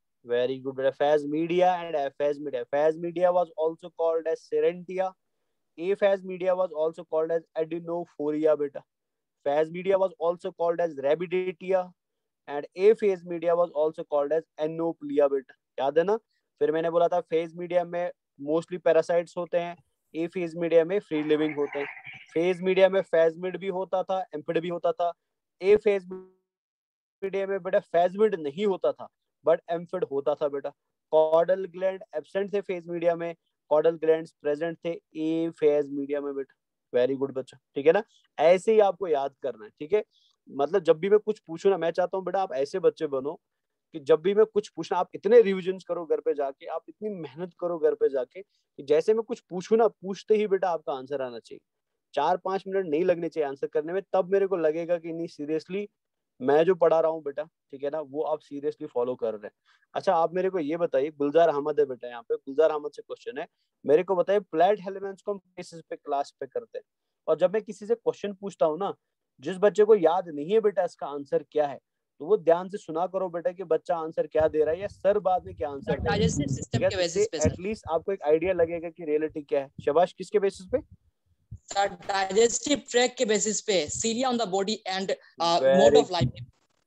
Speaker 1: Very good बेटा, phase media and a phase media. Phase media was also called as secernentia A phase media was also called as Adenophoria beta. Phase media was also called as Rabidatia and A phase media was also called as Anoplia beta. याद है ना? फिर मैंने बोला था phase media में mostly parasites होते हैं, ए फेज मीडिया में फ्री लिविंग होते हैं. फेज मीडिया में फेजमिड भी होता था, एम्फिड भी होता था. ए फेज मीडिया में बेटा फेजमिड नहीं होता था बट एम्फिड होता था बेटा. कॉर्डल ग्लैंड एब्सेंट थे फेज मीडिया में, कॉर्डल ग्लैंड्स प्रेजेंट थे ए फेज मीडिया में बेटा. वेरी गुड बच्चा, ठीक है ना. ऐसे ही आपको याद करना है, ठीक है. मतलब जब भी मैं कुछ पूछूं ना, मैं चाहता हूँ बेटा आप ऐसे बच्चे बनो कि जब भी मैं कुछ पूछना आप इतने रिविजन करो घर पे जाके, आप इतनी मेहनत करो घर पे जाके कि जैसे मैं कुछ पूछूं ना, पूछते ही बेटा आपका आंसर आना चाहिए. 4-5 मिनट नहीं लगने चाहिए आंसर करने में, तब मेरे को लगेगा कि नहीं सीरियसली मैं जो पढ़ा रहा हूँ बेटा, ठीक है ना, वो आप सीरियसली फॉलो कर रहे हैं. अच्छा आप मेरे को ये बताइए, गुलजार अहमद है बेटा यहाँ पे, गुलजार अहमद से क्वेश्चन है, मेरे को बताइए प्लेट एलिमेंट्स को हम बेसिस पे क्लास पे करते हैं. और जब मैं किसी से क्वेश्चन पूछता हूँ ना, जिस बच्चे को याद नहीं है बेटा इसका आंसर क्या है, तो वो ध्यान से सुना करो बेटा कि बच्चा आंसर क्या दे रहा है या सर बाद में क्या आंसर दे रहा है.
Speaker 2: डाइजेस्टिव सिस्टम के बेसिस पे सर.
Speaker 1: एटलीस्ट आपको एक आइडिया लगेगा कि रियलिटी क्या है. शाबाश, किसके बेसिस पे?
Speaker 2: सर डाइजेस्टिव ट्रैक्ट के बेसिस पे, cilia on the body and mode of life.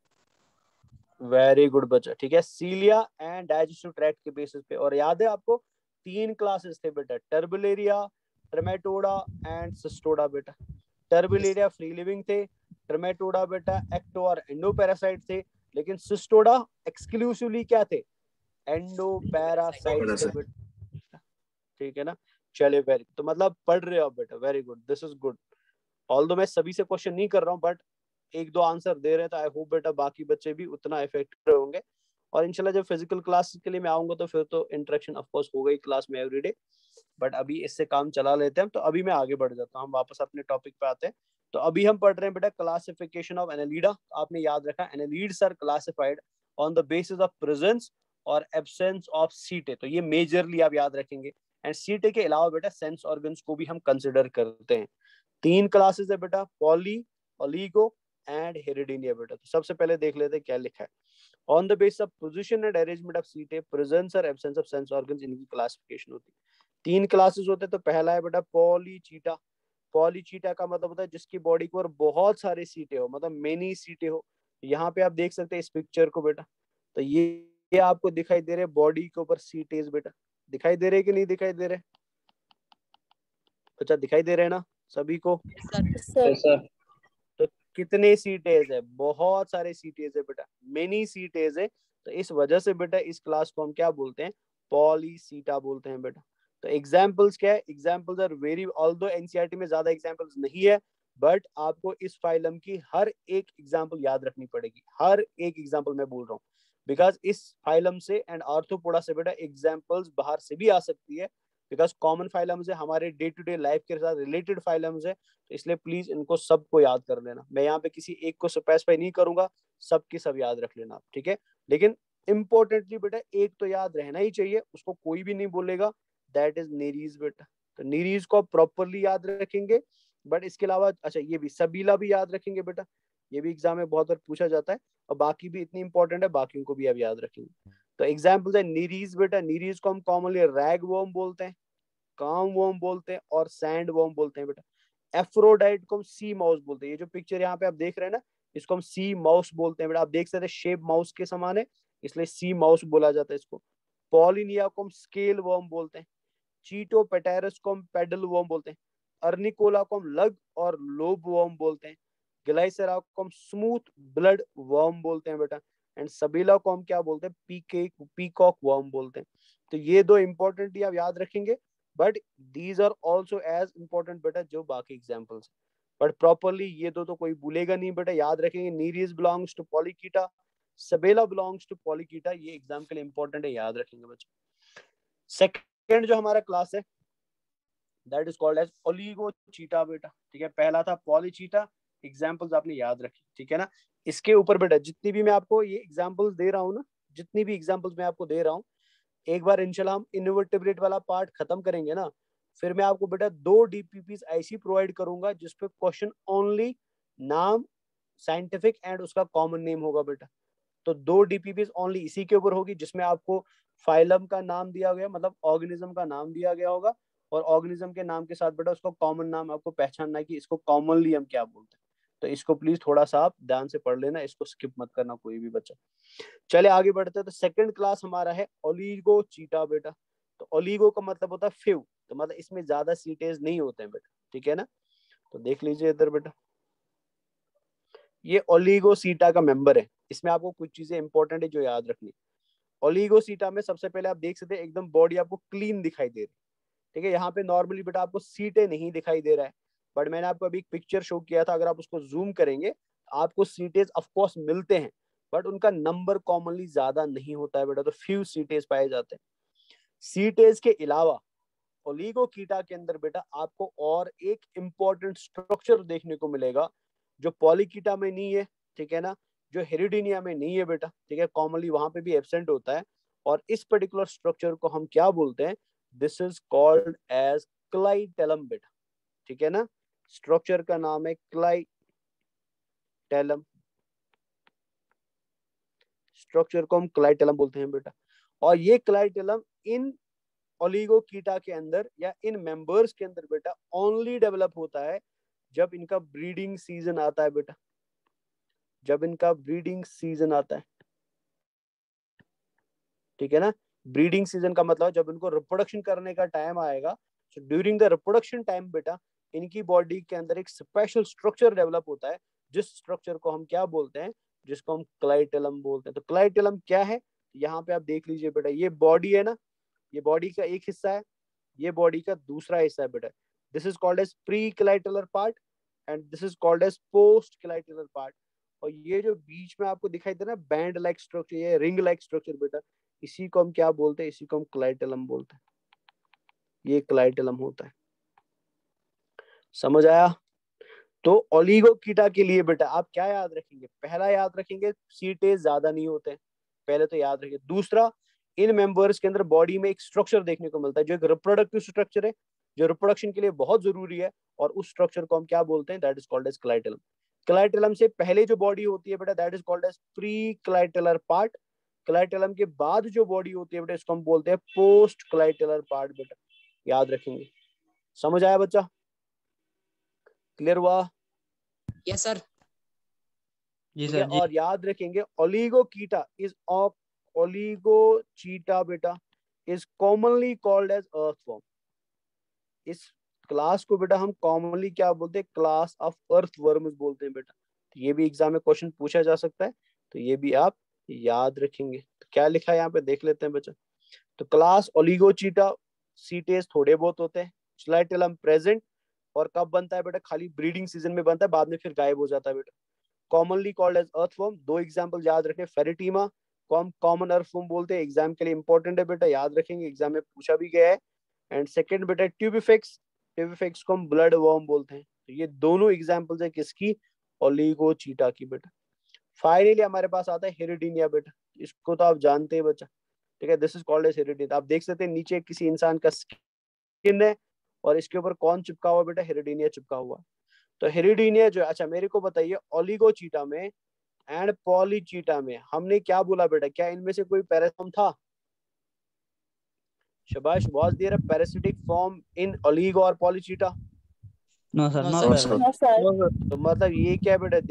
Speaker 1: Very good बच्चा, ठीक है. सीलिया एंड डाइजेस्टिव ट्रैक्ट के बेसिस पे. और याद है आपको 3 क्लासेस थे बेटा, टर्बुलेरिया, ट्रेमेटोडा एंड सिस्टोडा बेटा. टर्बुलेरिया फ्री लिविंग थे, ट्रेमेटोडा बेटा एक्टो और एंडोपैरासाइट थे, लेकिन सिस्टोडा एक्सक्लूसिवली क्या थे? एंडोपैरासाइट थे बेटा, ठीक है ना. चलिए वेरी, तो मतलब पढ़ रहे हो आप बेटा, very good, this is good. Although मैं सभी से क्वेश्चन नहीं कर रहा हूँ बट एक दो आंसर दे रहे हैं, तो आई होप बेटा बाकी बच्चे भी उतना इफेक्टिव होंगे. और इंशाल्लाह जब फिजिकल क्लास के लिए मैं आऊंगा तो फिर तो इंटरेक्शन ऑफ कोर्स होगा ही क्लास में एवरीडे. बट अभी इससे काम चला लेते हैं. तो अभी मैं आगे बढ़ जाता हूँ, हम वापस अपने टॉपिक पे आते हैं. तो अभी हम पढ़ रहे हैं बेटा क्लासिफिकेशन ऑफ एनालिडा. आपने याद रखा annelids are classified on the basis of presence और एब्सेंस ऑफ सीटे. तो ये मेजरली आप याद रखेंगे. एंड सीटे के अलावा बेटा सेंस ऑर्गन्स को भी हम कंसिडर करते हैं. 3 क्लासेस है बेटा, पॉली, ओलिगो एंड हेरिडिनिया बेटा. तो सबसे पहले देख लेते हैं क्या लिखा है. On the basis of position and arrangement of setae, presence और एब्सेंस ऑफ सेंस ऑर्गन्स, इनकी क्लासिफिकेशन होती है. 3 क्लासेस होते हैं. तो पहला है बेटा पॉलीचीटा. पॉलीचीटा का मतलब होता है जिसकी बॉडी को और बहुत सारे सीटे हो, मतलब मेनी सीटे हो. यहाँ पे आप देख सकते हैं इस पिक्चर को बेटा. तो ये आपको दिखाई दे रहे बॉडी के ऊपर सीटेज बेटा, दिखाई दे रहे कि नहीं दिखाई दे रहे? अच्छा दिखाई दे रहे हैं ना सभी को?
Speaker 5: सर
Speaker 1: तो कितने सीटेज है? बहुत सारे सीटेज है बेटा, मेनी सीटेज है. तो इस वजह से बेटा इस क्लास को हम क्या बोलते हैं? पॉलीसीटा बोलते हैं बेटा. तो एग्जाम्पल्स क्या है? Examples are very, although NCERT में ज्यादा एग्जाम्पल्स नहीं है बट आपको इस फाइलम की हर एक एग्जाम्पल याद रखनी पड़ेगी. हर एक एग्जाम्पल मैं बोल रहा हूँ बिकॉज इस फाइलम से एंड आर्थ्रोपोडा से बेटा एग्जाम्पल्स बाहर से भी आ सकती है. बिकॉज कॉमन फाइलम्स है, हमारे डे टू डे लाइफ के साथ रिलेटेड फाइलम्स है. तो इसलिए प्लीज इनको सबको याद कर लेना. मैं यहाँ पे किसी एक को स्पेसिफाई नहीं करूंगा, सबके सब याद रख लेना आप, ठीक है. लेकिन इंपॉर्टेंटली बेटा एक तो याद रहना ही चाहिए, उसको कोई भी नहीं बोलेगा, दैट इज नेरीज बेटा. तो नेरीज को प्रॉपरली याद रखेंगे. बट इसके अलावा अच्छा ये भी सबीला भी याद रखेंगे बेटा, ये भी एग्जाम में बहुत बार पूछा जाता है. और बाकी भी इतनी इंपॉर्टेंट है, बाकी को भी आप याद रखेंगे. तो एग्जाम्पल्स है नीरीज बेटा. नीरीज को हम कॉमनली रैग वर्म बोलते हैं, काम वर्म बोलते हैं और सैंड वर्म बोलते हैं बेटा. एफ्रोडाइट को हम सी माउस बोलते हैं. ये जो पिक्चर यहाँ पे आप देख रहे हैं ना, इसको हम सी माउस बोलते हैं बेटा. आप देख सकते हैं शेप माउस के समान है, इसलिए सी माउस बोला जाता है इसको. पॉलिनिया को हम स्केल वर्म बोलते हैं. चीटो पेटेरस को हम पेडल वर्म बोलते हैं. अर्निकोला को हम लग और लोब वर्म बोलते हैं. ग्लाइसेरा को हम स्मूथ ब्लड वर्म बोलते हैं बेटा. एंड सबीला को हम क्या बोलते हैं? पीकॉक वर्म बोलते हैं. तो ये दो इंपॉर्टेंट आप याद रखेंगे. But these are also as important बेटा जो बाकी एग्जाम्पल्स. बट प्रॉपरली ये दो तो कोई भूलेगा नहीं बेटा, याद रखेंगे. Nereis belongs to Polychaeta, Sabella belongs to Polychaeta. ये एग्जाम के लिए इंपॉर्टेंट है, याद रखेंगे बच्चे. सेकंड जो हमारा क्लास है that is called as Oligochaeta बेटा, ठीक है. पहला था पॉलीचीटा, एग्जाम्पल्स आपने याद रखे, ठीक है ना. इसके ऊपर बेटा जितनी भी मैं आपको ये एग्जाम्पल्स दे रहा हूँ ना, जितनी भी एग्जाम्पल्स मैं आपको दे रहा हूँ, एक बार इंशाल्लाह हम इनवर्टिब्रेट वाला पार्ट खत्म करेंगे ना, फिर मैं आपको बेटा 2 डीपीपीस ऐसी प्रोवाइड करूंगा जिसपे क्वेश्चन ओनली नाम, साइंटिफिक एंड उसका कॉमन नेम होगा बेटा. तो 2 डीपीपीस ओनली इसी के ऊपर होगी जिसमें आपको फाइलम का नाम दिया गया, मतलब ऑर्गेनिज्म का नाम दिया गया होगा, और ऑर्गेनिज्म के नाम के साथ बेटा उसको कॉमन नाम आपको पहचानना है कि इसको कॉमनली हम क्या बोलते हैं। तो इसको प्लीज थोड़ा सा आप ध्यान से पढ़ लेना, इसको स्किप मत करना कोई भी बच्चा। चले आगे बढ़ते हैं। तो सेकंड क्लास हमारा है ओलिगोचीटा बेटा। तो ओलिगो का मतलब होता है फ्यू, तो मतलब इसमें ज्यादा सीटेज नहीं होते हैं बेटा, ठीक है ना। तो देख लीजिए इधर बेटा, ये ओलिगोसीटा का मेंबर है। इसमें आपको कुछ चीजें इंपॉर्टेंट है जो याद रखनी। ओलिगोसीटा में सबसे पहले आप देख सकते हैं एकदम बॉडी आपको क्लीन दिखाई दे रही है, ठीक है। यहाँ पे नॉर्मली बेटा आपको सीटें नहीं दिखाई दे रहा है, बट मैंने आपको अभी एक पिक्चर शो किया था, अगर आप उसको जूम करेंगे आपको सीटेज ऑफकोर्स मिलते हैं, बट उनका नंबर कॉमनली ज्यादा नहीं होता है बेटा, तो फ्यू सीटेज पाए जाते हैं। सीटेज के अलावा ओलिगोकीटा के अंदर बेटा आपको और एक इंपॉर्टेंट स्ट्रक्चर देखने को मिलेगा जो पॉलीकीटा में नहीं है, ठीक है ना, जो हेरिडीनिया में नहीं है बेटा, ठीक है, कॉमनली वहां पे भी एब्सेंट होता है। और इस पर्टिकुलर स्ट्रक्चर को हम क्या बोलते हैं, this is called as clitellum बेटा, ठीक है ना। स्ट्रक्चर का नाम है क्लाइटेलम, स्ट्रक्चर को हम क्लाइटेलम बोलते हैं बेटा। और ये क्लाइटेलम इन ओलिगोकीटा के अंदर या इन मेंबर्स के अंदर बेटा ओनली डेवलप होता है जब इनका ब्रीडिंग सीजन आता है बेटा, जब इनका ब्रीडिंग सीजन आता है, ठीक है ना। ब्रीडिंग सीजन का मतलब जब इनको रिप्रोडक्शन करने का टाइम आएगा, so during the reproduction time बेटा इनकी बॉडी के अंदर एक स्पेशल स्ट्रक्चर डेवलप होता है, जिस स्ट्रक्चर को हम क्या बोलते हैं, जिसको हम क्लाइटेलम बोलते हैं। तो क्लाइटेलम क्या है, यहाँ पे आप देख लीजिए बेटा, ये बॉडी है ना, ये बॉडी का एक हिस्सा है, ये बॉडी का दूसरा हिस्सा है बेटा। This is called as pre clitellar part and this is called as post clitellar part. और ये जो बीच में आपको दिखाई दे रहा है बैंड लाइक स्ट्रक्चर, ये रिंग लाइक स्ट्रक्चर बेटा, इसी को हम क्या बोलते हैं, इसी को हम क्लाइटेलम बोलते हैं। ये क्लाइटेलम होता है, समझ आया। तो ओलिगोकीटा के लिए बेटा आप क्या याद रखेंगे, पहला याद रखेंगे सीटेज ज्यादा नहीं होते हैं, पहले तो याद रखिए। दूसरा, इन मेंबर्स के अंदर बॉडी में एक स्ट्रक्चर देखने को मिलता है जो एक रिप्रोडक्टिव स्ट्रक्चर है, जो रिप्रोडक्शन के लिए बहुत जरूरी है, और उस स्ट्रक्चर को हम क्या बोलते हैं, that is called as clitellum. Clitellum से पहले जो बॉडी होती है बेटा that is called as pre clitellar part. Clitellum के बाद जो बॉडी होती है बेटा इसको हम बोलते हैं पोस्ट क्लाइटेलर पार्ट बेटा, याद रखेंगे। समझ आया बच्चा, क्लियर हुआ?
Speaker 2: Yes sir.
Speaker 4: जी
Speaker 1: ठीक है,
Speaker 4: सर जी।
Speaker 1: और याद रखेंगे ओलिगोकीटा इज ऑफ ओलिगोचीटा बेटा is commonly called as earthworm. इस क्लास को बेटा हम कॉमनली क्या बोलते हैं, क्लास ऑफ अर्थवर्म्स बोलते हैं बेटा। तो ये भी एग्जाम में क्वेश्चन पूछा जा सकता है, तो ये भी आप याद रखेंगे। तो क्या लिखा है यहाँ पे देख लेते हैं बच्चा। तो क्लास ओलिगोचीटा, सीटेज थोड़े बहुत होते हैं, क्लाइटेलम प्रेजेंट, और कब बनता है बेटा, खाली ब्रीडिंग सीजन में बनता है, बाद में फिर गायब हो जाता है बेटा। कॉमनली कॉल्ड एज अर्थवर्म, दो एग्जांपल याद रखें, फेरिटीमा को हम कॉमन अर्थवर्म बोलते हैं, एग्जाम के लिए इंपॉर्टेंट है बेटा, याद रखेंगे, एग्जाम में पूछा भी गया है। एंड सेकंड बेटा ट्यूबिफेक्स, ट्यूबिफेक्स को हम ब्लड वर्म बोलते हैं। तो ये दोनों एग्जांपल्स है किसकी, ओलिगोचीटा की बेटा। फाइनली हमारे पास आता है हेरिडीनिया बेटा, इसको तो आप जानते हैं बच्चा, ठीक है, this is called as Hirudinea. आप देख सकते हैं नीचे किसी इंसान का स्किन है और इसके ऊपर कौन चिपका हुआ बेटा, हेरिडीनिया चिपका हुआ। तो हेरिडीनिया जो, अच्छा मेरे को बताइए ओलिगोचीटा में एंड पॉलीचीटा में हमने क्या बोला बेटा, क्या इनमें से कोई पैरासोम था? शाबाश, was there a parasitic form in oligo और Polychaeta?
Speaker 4: No sir,
Speaker 2: No,
Speaker 4: no
Speaker 2: sir.
Speaker 4: Sir.
Speaker 5: No, sir.
Speaker 1: तो मतलब ये क्या बेटा,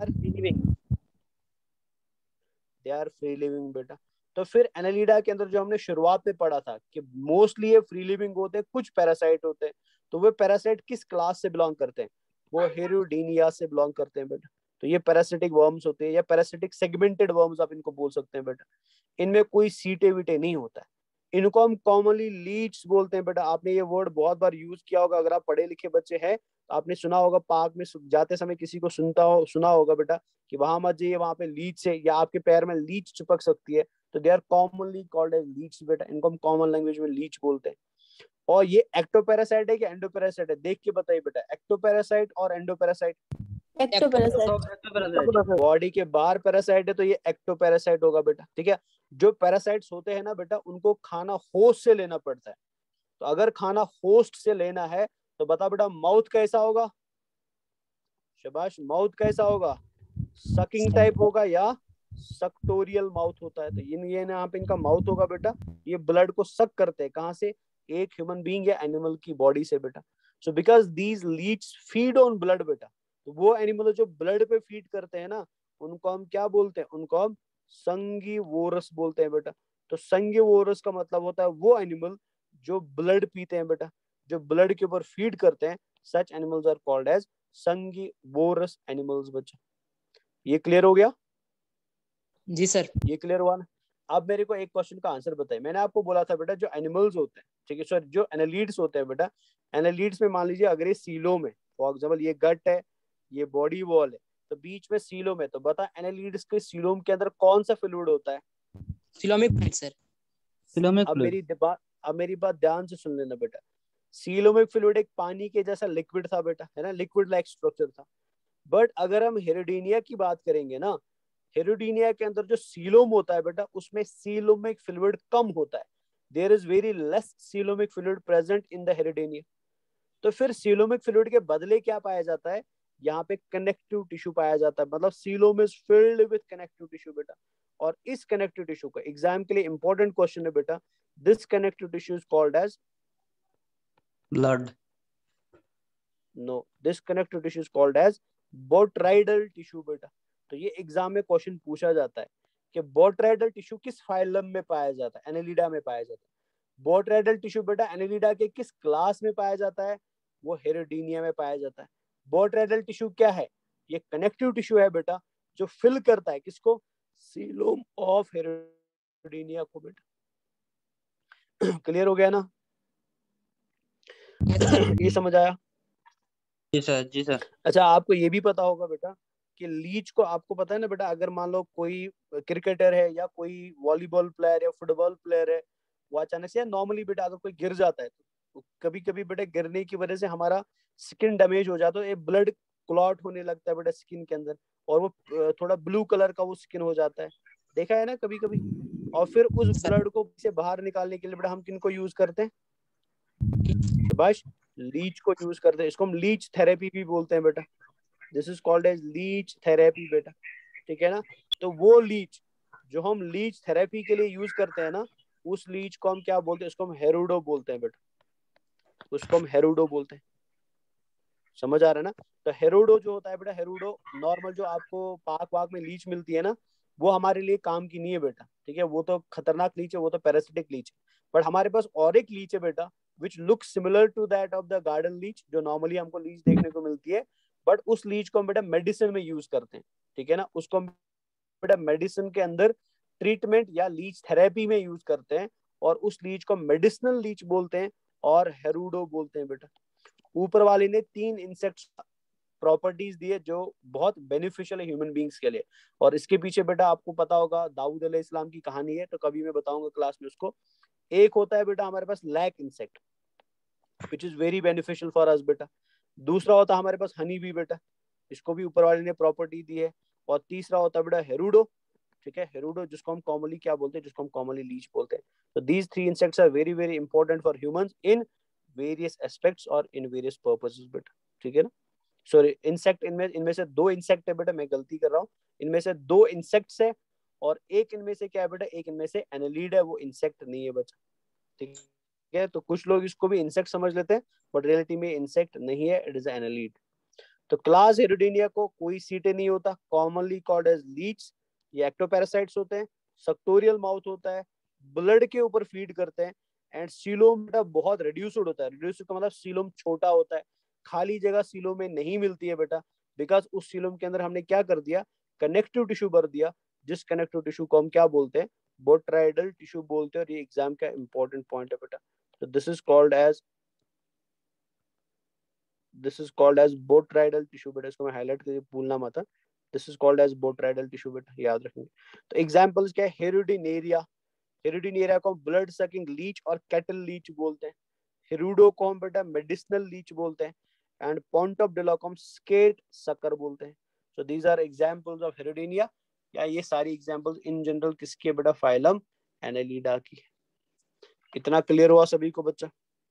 Speaker 1: दे आर फ्री लिविंग बेटा। तो फिर एनालिडा के अंदर जो हमने शुरुआत में पढ़ा था कि मोस्टली ये फ्री लिविंग होते हैं, कुछ पैरासाइट होते हैं, तो वे पैरासाइट किस क्लास से बिलोंग करते हैं, वो हेरिडीनिया से बिलोंग करते हैं बेटा। तो ये पैरासिटिक वर्म्स होते हैं या पैरासिटिक सेगमेंटेड वर्म्स आप इनको बोल सकते हैं बेटा। इनमें कोई सीटे वीटे नहीं होता है, इनको हम कॉमनली लीच बोलते हैं बेटा। आपने ये वर्ड बहुत बार यूज किया होगा, अगर आप पढ़े लिखे बच्चे हैं तो आपने सुना होगा, पार्क में जाते समय किसी को सुना होगा बेटा कि वहां मत जाइए, वहां पे लीच से या आपके पैर में लीच चिपक सकती है, तो they are commonly called as leech बेटा, इनको हम कॉमन लैंग्वेज में लीच बोलते हैं। और ये एक्टोपैरासाइट है कि एंडोपैरासाइट है, देख के बताइए बेटा, एक्टोपैरासाइट और एंडोपैरासाइट।
Speaker 5: Ectoparasaite.
Speaker 1: बॉडी के बाहर पैरासाइट है तो ये एक्टोपैरासाइट होगा बेटा, ठीक है। जो पैरासाइट्स होते हैं ना बेटा उनको खाना होस्ट से लेना पड़ता है, तो अगर खाना होस्ट से लेना है तो बता बेटा माउथ कैसा होगा, शाबाश, माउथ कैसा होगा, सकिंग टाइप होगा या सक्टोरियल माउथ होता है। तो ये यहाँ पे इनका माउथ होगा बेटा, ये ब्लड को सक करते हैं, कहाँ से, एक ह्यूमन बीइंग या एनिमल की बॉडी से बेटा। So because these leech feed on blood बेटा, तो वो एनिमल जो ब्लड पे फीड करते हैं ना, उनको हम क्या बोलते हैं, उनको हम संगिवोरस बोलते हैं बेटा। तो संगिवोरस का मतलब होता है वो एनिमल जो ब्लड पीते हैं बेटा, जो ब्लड के ऊपर फीड करते हैं, such animals are called as sanguivorous animals बच्चा। ये क्लियर हो गया?
Speaker 2: जी सर।
Speaker 1: ये क्लियर हुआ ना? अब मेरे को एक क्वेश्चन का आंसर बताइए। मैंने आपको बोला था बेटा जो एनिमल्स होते हैं, ठीक है सर, जो एनालिड्स होते हैं बेटा, एनालिड्स में मान लीजिए अगर ये सीलोम है, फॉर एग्जांपल ये गट है, ये बॉडी वॉल है, तो बीच में सीलोम है, तो बता एनालिड्स के सीलोम के अंदर कौन सा फ्लूइड होता है?
Speaker 2: Coelomic fluid sir.
Speaker 4: सिलोमिक
Speaker 1: अब
Speaker 4: फ्लूइड।
Speaker 1: मेरी बात ध्यान से सुन लेना बेटा। सीलोमिक फ्लूइड एक पानी के जैसा लिक्विड था बेटा, है ना, लिक्विड लाइक स्ट्रक्चर था। बट अगर हम हेरिडीनिया की बात करेंगे ना, हेरिडीनिया के अंदर जो सीलोम होता है बेटा, उसमें सीलोमिक फ्लूइड कम होता है। There is very less coelomic fluid present in the Hirudinea. तो फिर सीलोमिक फ्लूइड के बदले क्या पाया जाता है? यहाँ पे कनेक्टिव टिश्यू पाया जाता है, मतलब coelom is filled with connective tissue बेटा। और इस कनेक्टिव टिश्यू का एग्जाम के लिए इंपॉर्टेंट क्वेश्चन है बेटा, this connective tissue is called as
Speaker 4: blood.
Speaker 1: No, this connective tissue is called as botryoidal tissue बेटा। तो ये एग्जाम में क्वेश्चन पूछा जाता है कि बोट्राइडल टिश्यू किस फाइलम में पाया जाता है? एनेलिडा में पाया जाता है। बोट्राइडल टिश्यू बेटा एनेलिडा के किस क्लास में पाया जाता है? वो हेरिडीनिया में पाया जाता है। बोट्राइडल टिश्यू क्या है? ये कनेक्टिव टिश्यू है बेटा, जो फिल करता है किसको? सीलोम ऑफ हेरिडीनिया को बेटा। क्लियर हो गया ना? ये समझ आया?
Speaker 4: जी सर, जी सर।
Speaker 1: अच्छा, आपको ये भी पता होगा बेटा कि लीच को, आपको पता है ना बेटा, अगर मान लो कोई क्रिकेटर है या कोई वॉलीबॉल प्लेयर या फुटबॉल प्लेयर है, वो अचानक से, या नॉर्मली बेटा अगर कोई गिर जाता है, तो कभी कभी बेटा गिरने की वजह से हमारा स्किन डैमेज हो जाता है, ये ब्लड क्लॉट होने लगता है बेटा स्किन के अंदर, और वो थोड़ा ब्लू कलर का वो स्किन हो जाता है, देखा है ना कभी कभी। और फिर उस ब्लड को से बाहर निकालने के लिए बेटा हम किनको यूज करते हैं? सुभाष, लीच को यूज करते हैं। इसको हम लीच थेरेपी भी बोलते हैं बेटा। This is called as leech therapy बेटा, ठीक है ना। तो वो लीच जो हम लीच थेरेपी के लिए यूज करते हैं ना, उस लीच को हम क्या बोलते हैं? उसको हम हेरुडो बोलते हैं बेटा, उसको हम हेरुडो बोलते हैं। समझ आ रहा है ना? तो हेरुडो जो होता है बेटा, हेरुडो नॉर्मल जो आपको पार्क वाक में लीच मिलती है ना, वो हमारे लिए काम की नहीं है बेटा, ठीक है, वो तो खतरनाक लीच है, वो तो पैरासिटिक लीच है। बट हमारे पास और एक लीच है बेटा, which look similar to that of the garden leech, जो नॉर्मली हमको लीच देखने को मिलती है, बट उस लीच को हम बेटा मेडिसिन में यूज करते हैं, ठीक है ना। उसको हम बेटा मेडिसिन के अंदर ट्रीटमेंट या लीच थेरेपी में यूज करते हैं, और उस लीच को मेडिसिनल लीच बोलते हैं और हेरुडो बोलते हैं बेटा। ऊपर वाले ने 3 इंसेक्ट्स प्रॉपर्टीज दी है जो बहुत बेनिफिशियल है ह्यूमन बींग्स के लिए। और इसके पीछे बेटा आपको पता होगा दाऊद अलैहिस्सलाम की कहानी है, तो कभी मैं बताऊंगा क्लास में उसको। एक होता है बेटा हमारे पास lac insect, which is very beneficial for us बेटा। दूसरा होता है हमारे पास हनी बी बेटा, इसको भी ऊपर वाले ने प्रॉपर्टी दी है। और तीसरा होता है बेटा हेरुडो, ठीक है, हेरुडो, जिसको हम कॉमनली क्या बोलते हैं? जिसको हम कॉमनली लीच बोलते हैं। तो these 3 insects are very very important for humans in various aspects और इन वेरियस पर्पसेस बेटा, ठीक है ना। सॉरी, इंसेक्ट इनमें इनमें से 2 इंसेक्ट है बेटा, मैं गलती कर रहा हूँ, इनमें से 2 इंसेक्ट्स है, और एक इनमें से क्या है बेटा? एक इनमें से एनालीड है, वो इंसेक्ट नहीं है बच्चा, ठीक है। तो कुछ लोग इसको भी इंसेक्ट समझ लेते हैं, बट रियलिटी में इंसेक्ट नहीं है, इट इज एनालीड। तो क्लास हेरिडीनिया को कोई सीटे नहीं होता, कॉमनली कॉल्ड एज लीच। ये एक्टोपैरासाइट्स होते हैं, सक्टोरियल माउथ होता है, ब्लड के ऊपर फीड करते हैं, एंड सीलोम बेटा बहुत रिड्यूस्ड होता है। रिड्यूस्ड का मतलब सीलोम छोटा होता है, खाली जगह सीलोम में नहीं मिलती है बेटा, बिकॉज उस सीलोम के अंदर हमने क्या कर दिया? कनेक्टिव टिश्यू भर दिया, जिस कनेक्टिव टिश्यू को हम क्या बोलते हैं? बोट्राइडल टिश्यू बोलते हैं। और ये एग्जाम का इंपॉर्टेंट पॉइंट है बेटा। तो this is called as botryoidal tissue बेटा, इसको मैं हाईलाइट करके भूलना मत। This is called as botryoidal tissue बेटा, याद रखेंगे। तो एग्जांपल्स क्या है? हेरिडिनेरिया, हेरिडिनेरिया को हम ब्लड सकिंग लीच और कैटल लीच बोलते हैं। हेरुडो को हम बेटा मेडिसिनल लीच बोलते हैं, एंड पोंटोबडेला को हम स्केट सकर बोलते हैं। So these are examples of Hirudinea. या ये सारी एग्जांपल्स इन जनरल किसकी है बेटा? फाइलम एनालिडा की। इतना क्लियर हुआ सभी को बच्चा?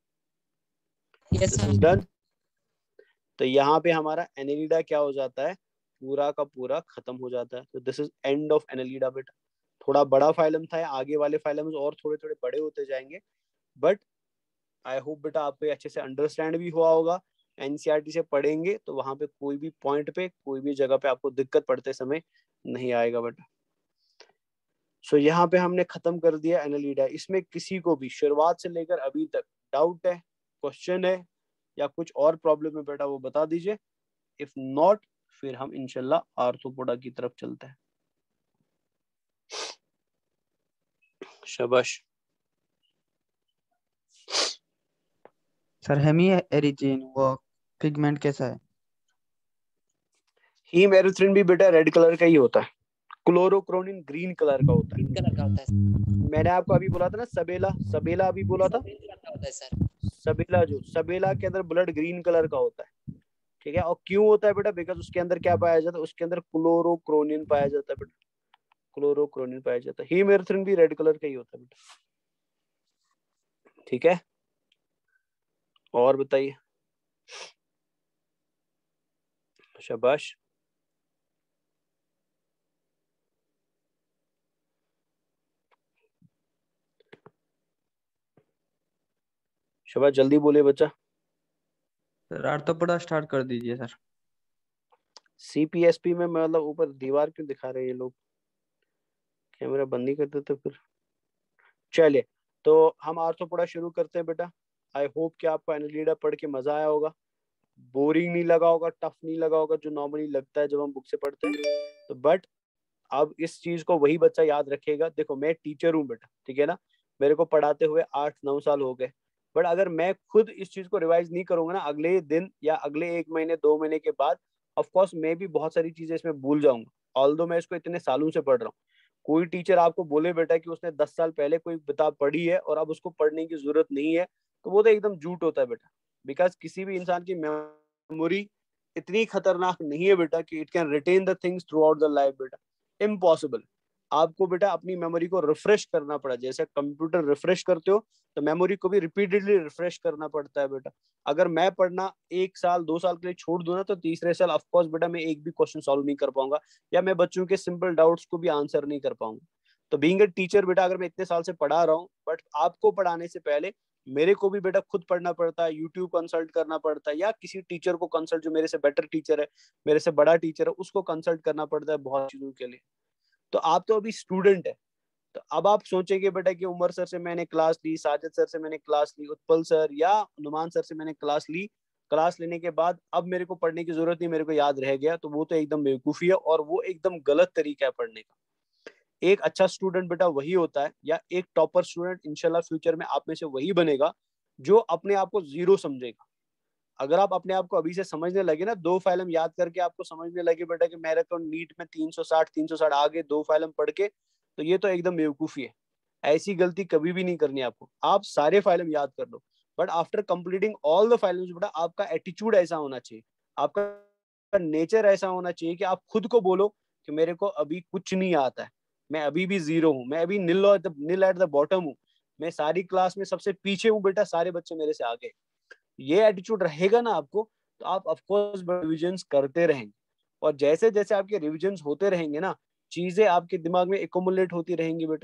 Speaker 2: Yes
Speaker 1: this is done. तो यहाँ पे हमारा एनालिडा क्या हो जाता है? पूरा का पूरा खत्म हो जाता है। तो this is end of Annelida बेटा। थोड़ा बड़ा फाइलम था, आगे वाले फाइलम और थोड़े थोड़े बड़े होते जाएंगे, बट आई होप बेटा आपको ये अच्छे से अंडरस्टैंड भी हुआ होगा। एनसीईआरटी से पढ़ेंगे तो वहां पे कोई भी पॉइंट पे, कोई भी जगह पे आपको दिक्कत पड़ते समय नहीं आएगा बेटा। सो यहाँ पे हमने खत्म कर दिया एनालिडा। इसमें किसी को भी शुरुआत से लेकर अभी तक डाउट है, क्वेश्चन है या कुछ और प्रॉब्लम है बेटा, वो बता दीजिए। इफ नॉट फिर हम इंशाल्लाह आर्थ्रोपोडा की तरफ चलते हैं। शाबाश।
Speaker 4: सर हेमी एरिजीन वो पिगमेंट कैसा है?
Speaker 1: हीम एरिथ्रिन भी बेटा रेड कलर का ही होता है, क्लोरोक्रोनिन ग्रीन कलर का होता है।
Speaker 2: ग्रीन कलर का होता है।
Speaker 1: मैंने आपको अभी बोला था ना सबेला, सबेला अभी बोला था,
Speaker 2: ग्रीन कलर का होता है सर।
Speaker 1: सबेला, जो सबेला के अंदर ब्लड ग्रीन कलर का होता है, ठीक है। और क्यों होता है बेटा? बिकॉज उसके अंदर क्या पाया जाता है? उसके अंदर क्लोरोक्रोनिन पाया जाता है बेटा, क्लोरोक्रोनिन पाया जाता है। हीम एरिथ्रिन भी रेड कलर का ही होता है बेटा, ठीक है। और बताइए। शाबाश। शाबाश, जल्दी बोले बच्चा।
Speaker 4: सर आर्थ्रोपोडा स्टार्ट कर दीजिए सर।
Speaker 1: सीपीएसपी में मतलब ऊपर दीवार क्यों दिखा रहे हैं ये लोग? कैमरा बंद नहीं कर देते फिर। चलिए तो हम आर्थ्रोपोडा शुरू करते हैं बेटा। आई होप कि आपको एनालिडा पढ़ के मजा आया होगा, बोरिंग नहीं लगा होगा, टफ नहीं लगा होगा जो नॉर्मली लगता है जब हम बुक से पढ़ते हैं। तो बट अब इस चीज को वही बच्चा याद रखेगा। देखो मैं टीचर हूँ बेटा, ठीक है ना, मेरे को पढ़ाते हुए 8-9 साल हो गए। बट अगर मैं खुद इस चीज को रिवाइज नहीं करूंगा ना, अगले दिन या अगले 1 महीने 2 महीने के बाद ऑफकोर्स मैं भी बहुत सारी चीजें इसमें भूल जाऊंगा। ऑल्दो मैं इसको इतने सालों से पढ़ रहा हूँ। कोई टीचर आपको बोले बेटा कि उसने 10 साल पहले कोई किताब पढ़ी है और अब उसको पढ़ने की जरूरत नहीं है, तो वो तो एकदम झूठ होता है बेटा। बिकॉज किसी भी इंसान की मेमोरी इतनी खतरनाक नहीं है बेटा कि it can retain the things throughout the life बेटा, इम्पॉसिबल। आपको बेटा अपनी मेमोरी को रिफ्रेश करना पड़ा, जैसे कंप्यूटर रिफ्रेश करते हो तो मेमोरी को भी रिपीटेडली रिफ्रेश करना पड़ता है बेटा। अगर मैं पढ़ना 1 साल 2 साल के लिए छोड़ दूं ना, तो तीसरे साल ऑफकोर्स बेटा मैं एक भी क्वेश्चन सॉल्व नहीं कर पाऊंगा, या मैं बच्चों के सिंपल डाउट्स को भी आंसर नहीं कर पाऊंगा। तो बीइंग अ टीचर बेटा, अगर मैं इतने साल से पढ़ा रहा हूँ, बट आपको पढ़ाने से पहले मेरे को भी बेटा खुद पढ़ना पड़ता है, यूट्यूब कंसल्ट करना पड़ता है, या किसी टीचर को कंसल्ट, जो मेरे से बेटर टीचर है, मेरे से बड़ा टीचर है, उसको कंसल्ट करना पड़ता है बहुत चीजों के लिए। तो आप तो अभी स्टूडेंट है, तो अब आप सोचेंगे बेटा कि उमर सर से मैंने क्लास ली, साजिद सर से मैंने क्लास ली, उत्पल सर या नुमान सर से मैंने क्लास ली, क्लास लेने के बाद अब मेरे को पढ़ने की जरूरत नहीं, मेरे को याद रह गया, तो वो तो एकदम बेवकूफी है और वो एकदम गलत तरीका है पढ़ने का। एक अच्छा स्टूडेंट बेटा वही होता है, या एक टॉपर स्टूडेंट इंशाल्लाह फ्यूचर में आप में से वही बनेगा जो अपने आप को जीरो समझेगा। अगर आप अपने आप को अभी से समझने लगे ना, 2 फाइलम याद करके आपको समझने लगे बेटा कि मेरे को नीट में 360 आ गए 2 फाइलम पढ़ के, तो ये तो एकदम बेवकूफी है। ऐसी गलती कभी भी नहीं करनी आपको। आप सारे फाइलम याद कर लो, but after completing all the phylums बेटा आपका एटीट्यूड ऐसा होना चाहिए, आपका नेचर ऐसा होना चाहिए कि आप खुद को बोलो कि मेरे को अभी कुछ नहीं आता है, मैं अभी भी जीरो हूँ, मैं अभी नील एट द बॉटम हूँ, मैं सारी क्लास में सबसे पीछे हूँ बेटा, सारे बच्चे मेरे से आगे। ये एटीट्यूड रहेगा ना आपको, तो आप ऑफकोर्स रिविजन्स करते रहेंगे, और जैसे जैसे आपके रिविजन्स होते रहेंगे ना, चीजें आपके दिमाग में एकोमुलेट होती रहेंगी बेटा,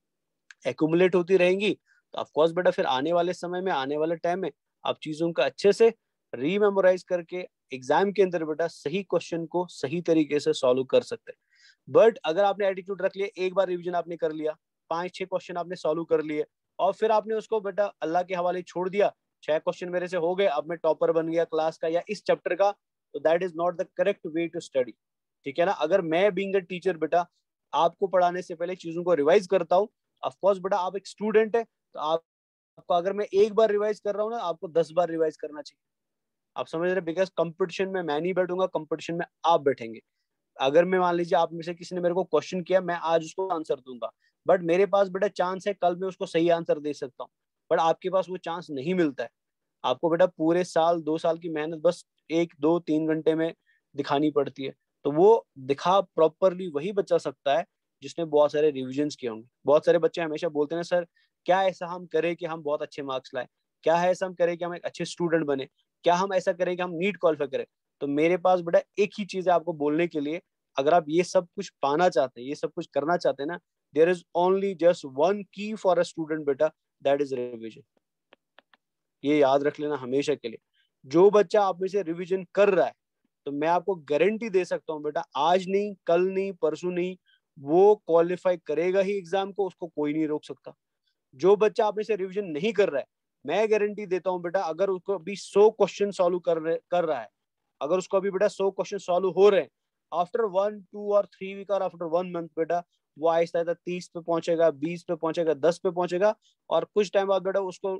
Speaker 1: एकोमुलेट होती रहेंगी, तो ऑफकोर्स बेटा फिर आने वाले समय में, आने वाले टाइम में आप चीजों का अच्छे से रीमेमोराइज करके एग्जाम के अंदर बेटा सही क्वेश्चन को सही तरीके से सॉल्व कर सकते हैं। बट अगर आपने एटीट्यूड रख लिया, एक बार रिविजन आपने कर लिया, 5-6 क्वेश्चन आपने सॉल्व कर लिए, और फिर आपने उसको बेटा अल्लाह के हवाले छोड़ दिया, 6 क्वेश्चन मेरे से हो गए, अब मैं टॉपर बन गया क्लास का या इस चैप्टर का, तो that is not the correct way to study, ठीक है ना। अगर मैं बीइंग अ टीचर बेटा आपको पढ़ाने से पहले चीजों को रिवाइज करता हूँ, ऑफकोर्स बेटा आप एक स्टूडेंट है, तो आपको अगर मैं एक बार रिवाइज कर रहा हूँ ना, आपको 10 बार रिवाइज करना चाहिए। आप समझ रहे? बिकॉज कंपटीशन में मैं नहीं बैठूंगा, कंपटीशन में आप बैठेंगे। अगर मैं मान लीजिए आप में से किसी ने मेरे को क्वेश्चन किया, मैं आज उसको आंसर दूंगा, बट मेरे पास बेटा चांस है कल मैं उसको सही आंसर दे सकता हूँ, बट आपके पास वो चांस नहीं मिलता है। आपको बेटा पूरे साल 2 साल की मेहनत बस 1-2-3 घंटे में दिखानी पड़ती है, तो वो दिखा प्रॉपरली वही बच्चा सकता है जिसने बहुत सारे रिविजन्स किए होंगे। बहुत सारे बच्चे हमेशा बोलते हैं सर क्या ऐसा हम करें कि हम बहुत अच्छे मार्क्स लाएं, क्या है ऐसा हम करें कि हम एक अच्छे स्टूडेंट बने, क्या हम ऐसा करें कि हम नीट क्वालिफाई करें। तो मेरे पास बेटा एक ही चीज है आपको बोलने के लिए, अगर आप ये सब कुछ पाना चाहते हैं, ये सब कुछ करना चाहते हैं ना, there is only just one key for a student बेटा, दैट इज रिविजन। ये याद रख लेना हमेशा के लिए। जो बच्चा आप में से रिवीजन कर रहा है तो मैं आपको गारंटी दे सकता हूँ बेटा, आज नहीं, कल नहीं, परसों नहीं, वो क्वालिफाई करेगा ही एग्जाम को, उसको कोई नहीं रोक सकता। जो बच्चा आप में से रिवीजन नहीं कर रहा है, मैं गारंटी देता हूँ बेटा, अगर उसको अभी 100 क्वेश्चन सॉल्व कर रहा है, अगर उसको अभी बेटा 100 क्वेश्चन सॉल्व हो रहे हैं, आफ्टर 1, 2 और 3 वीक और आफ्टर 1 मंथ बेटा वो आहिस्ता आहिस्ता 30 पे पहुंचेगा, 20 पे पहुंचेगा, 10 पे पहुंचेगा, और कुछ टाइम बाद बेटा उसको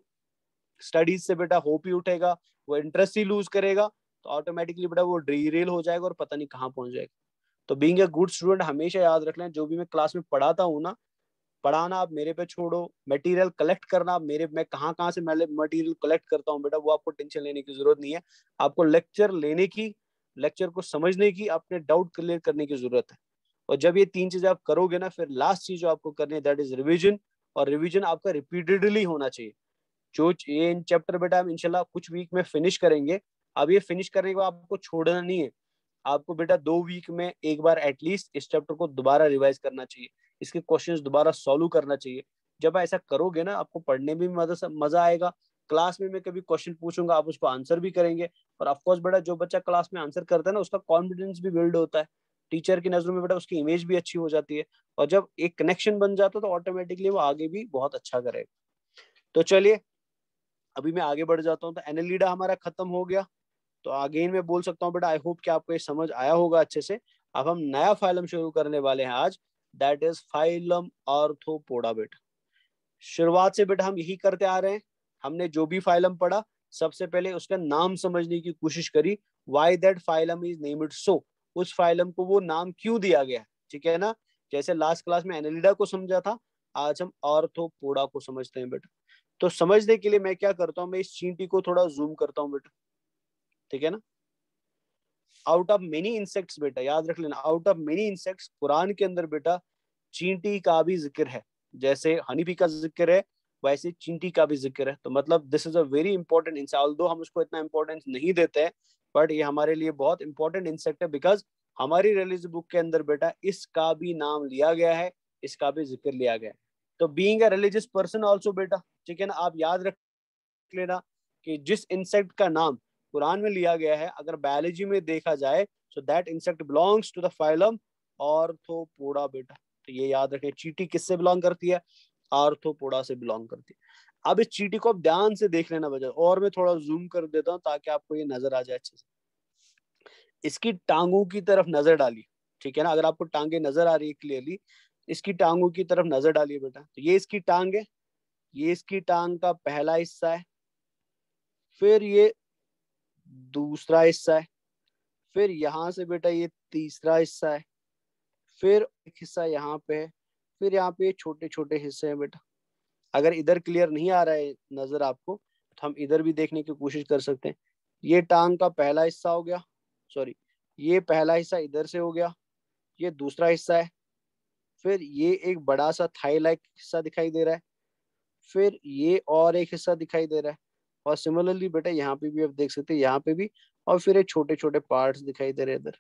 Speaker 1: स्टडीज से बेटा होप ही उठेगा, वो इंटरेस्ट ही लूज करेगा, तो ऑटोमेटिकली बेटा वो डीरेल हो जाएगा और पता नहीं कहाँ पहुंच जाएगा। तो बीइंग ए गुड स्टूडेंट हमेशा याद रख लें, जो भी मैं क्लास में पढ़ाता हूँ ना, पढ़ाना आप मेरे पे छोड़ो, मटेरियल कलेक्ट करना मेरे, मैं कहाँ कहाँ से मटेरियल कलेक्ट करता हूँ बेटा, वो आपको टेंशन लेने की जरूरत नहीं है। आपको लेक्चर लेने की, लेक्चर को समझने की, अपने डाउट क्लियर करने की जरूरत है। और जब ये 3 चीजें आप करोगे ना, फिर लास्ट चीज जो आपको करनी है दैट इज रिविजन, और रिविजन आपका रिपीटेडली होना चाहिए। जो ये इन चैप्टर बेटा हम इंशाल्लाह कुछ वीक में फिनिश करेंगे। अब ये फिनिश करने के बाद आपको छोड़ना नहीं है, आपको बेटा 2 वीक में एक बार एटलीस्ट इस चैप्टर को दोबारा रिवाइज करना चाहिए, इसके क्वेश्चंस दोबारा सॉल्व करना चाहिए। जब ऐसा करोगे ना, आपको पढ़ने में भी मजा आएगा, क्लास में मैं कभी क्वेश्चन पूछूंगा आप उसको आंसर भी करेंगे, और ऑफकोर्स बेटा जो बच्चा क्लास में आंसर करता है ना, उसका कॉन्फिडेंस भी बिल्ड होता है, टीचर की नजरों में बेटा उसकी इमेज भी अच्छी हो जाती है, और जब एक कनेक्शन बन जाता है तो ऑटोमेटिकली वो आगे भी बहुत अच्छा करेगा। तो चलिए अभी मैं आगे बढ़ जाता हूँ। तो एनालिडा हमारा खत्म हो गया। तो अगेन मैं बोल सकता हूँ बेटा, आई होप कि आपको ये समझ आया होगा अच्छे से। अब हम नया फाइलम शुरू करने वाले हैं आज, दैट इज फाइलम आर्थ्रोपोडा। बेटा शुरुआत से बेटा हम यही करते आ रहे हैं, हमने जो भी फाइलम पढ़ा सबसे पहले उसका नाम समझने की कोशिश करी, why that phylum is named so, उस फाइलम को वो नाम क्यों दिया गया है, ठीक है ना। जैसे लास्ट क्लास में एनालिडा को समझा था, आज हम आर्थ्रोपोडा को समझते हैं बेटा। तो समझने के लिए मैं क्या करता हूँ, मैं इस चींटी को थोड़ा जूम करता हूँ बेटा, ठीक है ना। आउट ऑफ मेनी इंसेक्ट्स बेटा याद रख लेना, out of many insects, Quran के अंदर बेटा चींटी का भी जिक्र है, जैसे हनी बी का जिक्र है वैसे चींटी का भी जिक्र है। तो मतलब this is a very important insect, although हम उसको इतना इंपॉर्टेंस नहीं देते हैं, बट ये हमारे लिए बहुत इंपॉर्टेंट इंसेक्ट है, बिकॉज हमारी रिलीजियस बुक के अंदर बेटा इसका भी नाम लिया गया है, इसका भी जिक्र लिया गया है। तो being a religious person also बेटा, ठीक है ना, आप याद रख लेना कि जिस इंसेक्ट का नाम कुरान में लिया गया है, अगर बायोलॉजी में देखा जाए so that insect belongs to the phylum Arthropoda बेटा। तो ये याद रखें, चींटी किससे बिलोंग करती है, आर्थ्रोपोडा से बिलोंग करती है। अब इस चींटी को आप ध्यान से देख लेना बच्चा, और मैं थोड़ा जूम कर देता हूँ ताकि आपको ये नजर आ जाए अच्छे से। इसकी टांगों की तरफ नजर डालिए, ठीक है ना, अगर आपको टांगे नजर आ रही है क्लियरली, इसकी टांगों की तरफ नजर डालिए बेटा। तो ये इसकी टांग है, ये इसकी टांग का पहला हिस्सा है, फिर ये दूसरा हिस्सा है, फिर यहाँ से बेटा ये तीसरा हिस्सा है, फिर एक हिस्सा यहाँ पे है, फिर यहाँ पे छोटे छोटे हिस्से हैं बेटा। अगर इधर क्लियर नहीं आ रहा है नजर आपको तो हम इधर भी देखने की कोशिश कर सकते हैं। ये टांग का पहला हिस्सा हो गया, सॉरी ये पहला हिस्सा इधर से हो गया, ये दूसरा हिस्सा है, फिर ये एक बड़ा सा थाई लाइक हिस्सा दिखाई दे रहा है, फिर ये और एक हिस्सा दिखाई दे रहा है, और सिमिलरली बेटा यहाँ पे भी आप देख सकते हैं, यहाँ पे भी, और फिर ये छोटे छोटे पार्ट्स दिखाई दे रहे हैं इधर।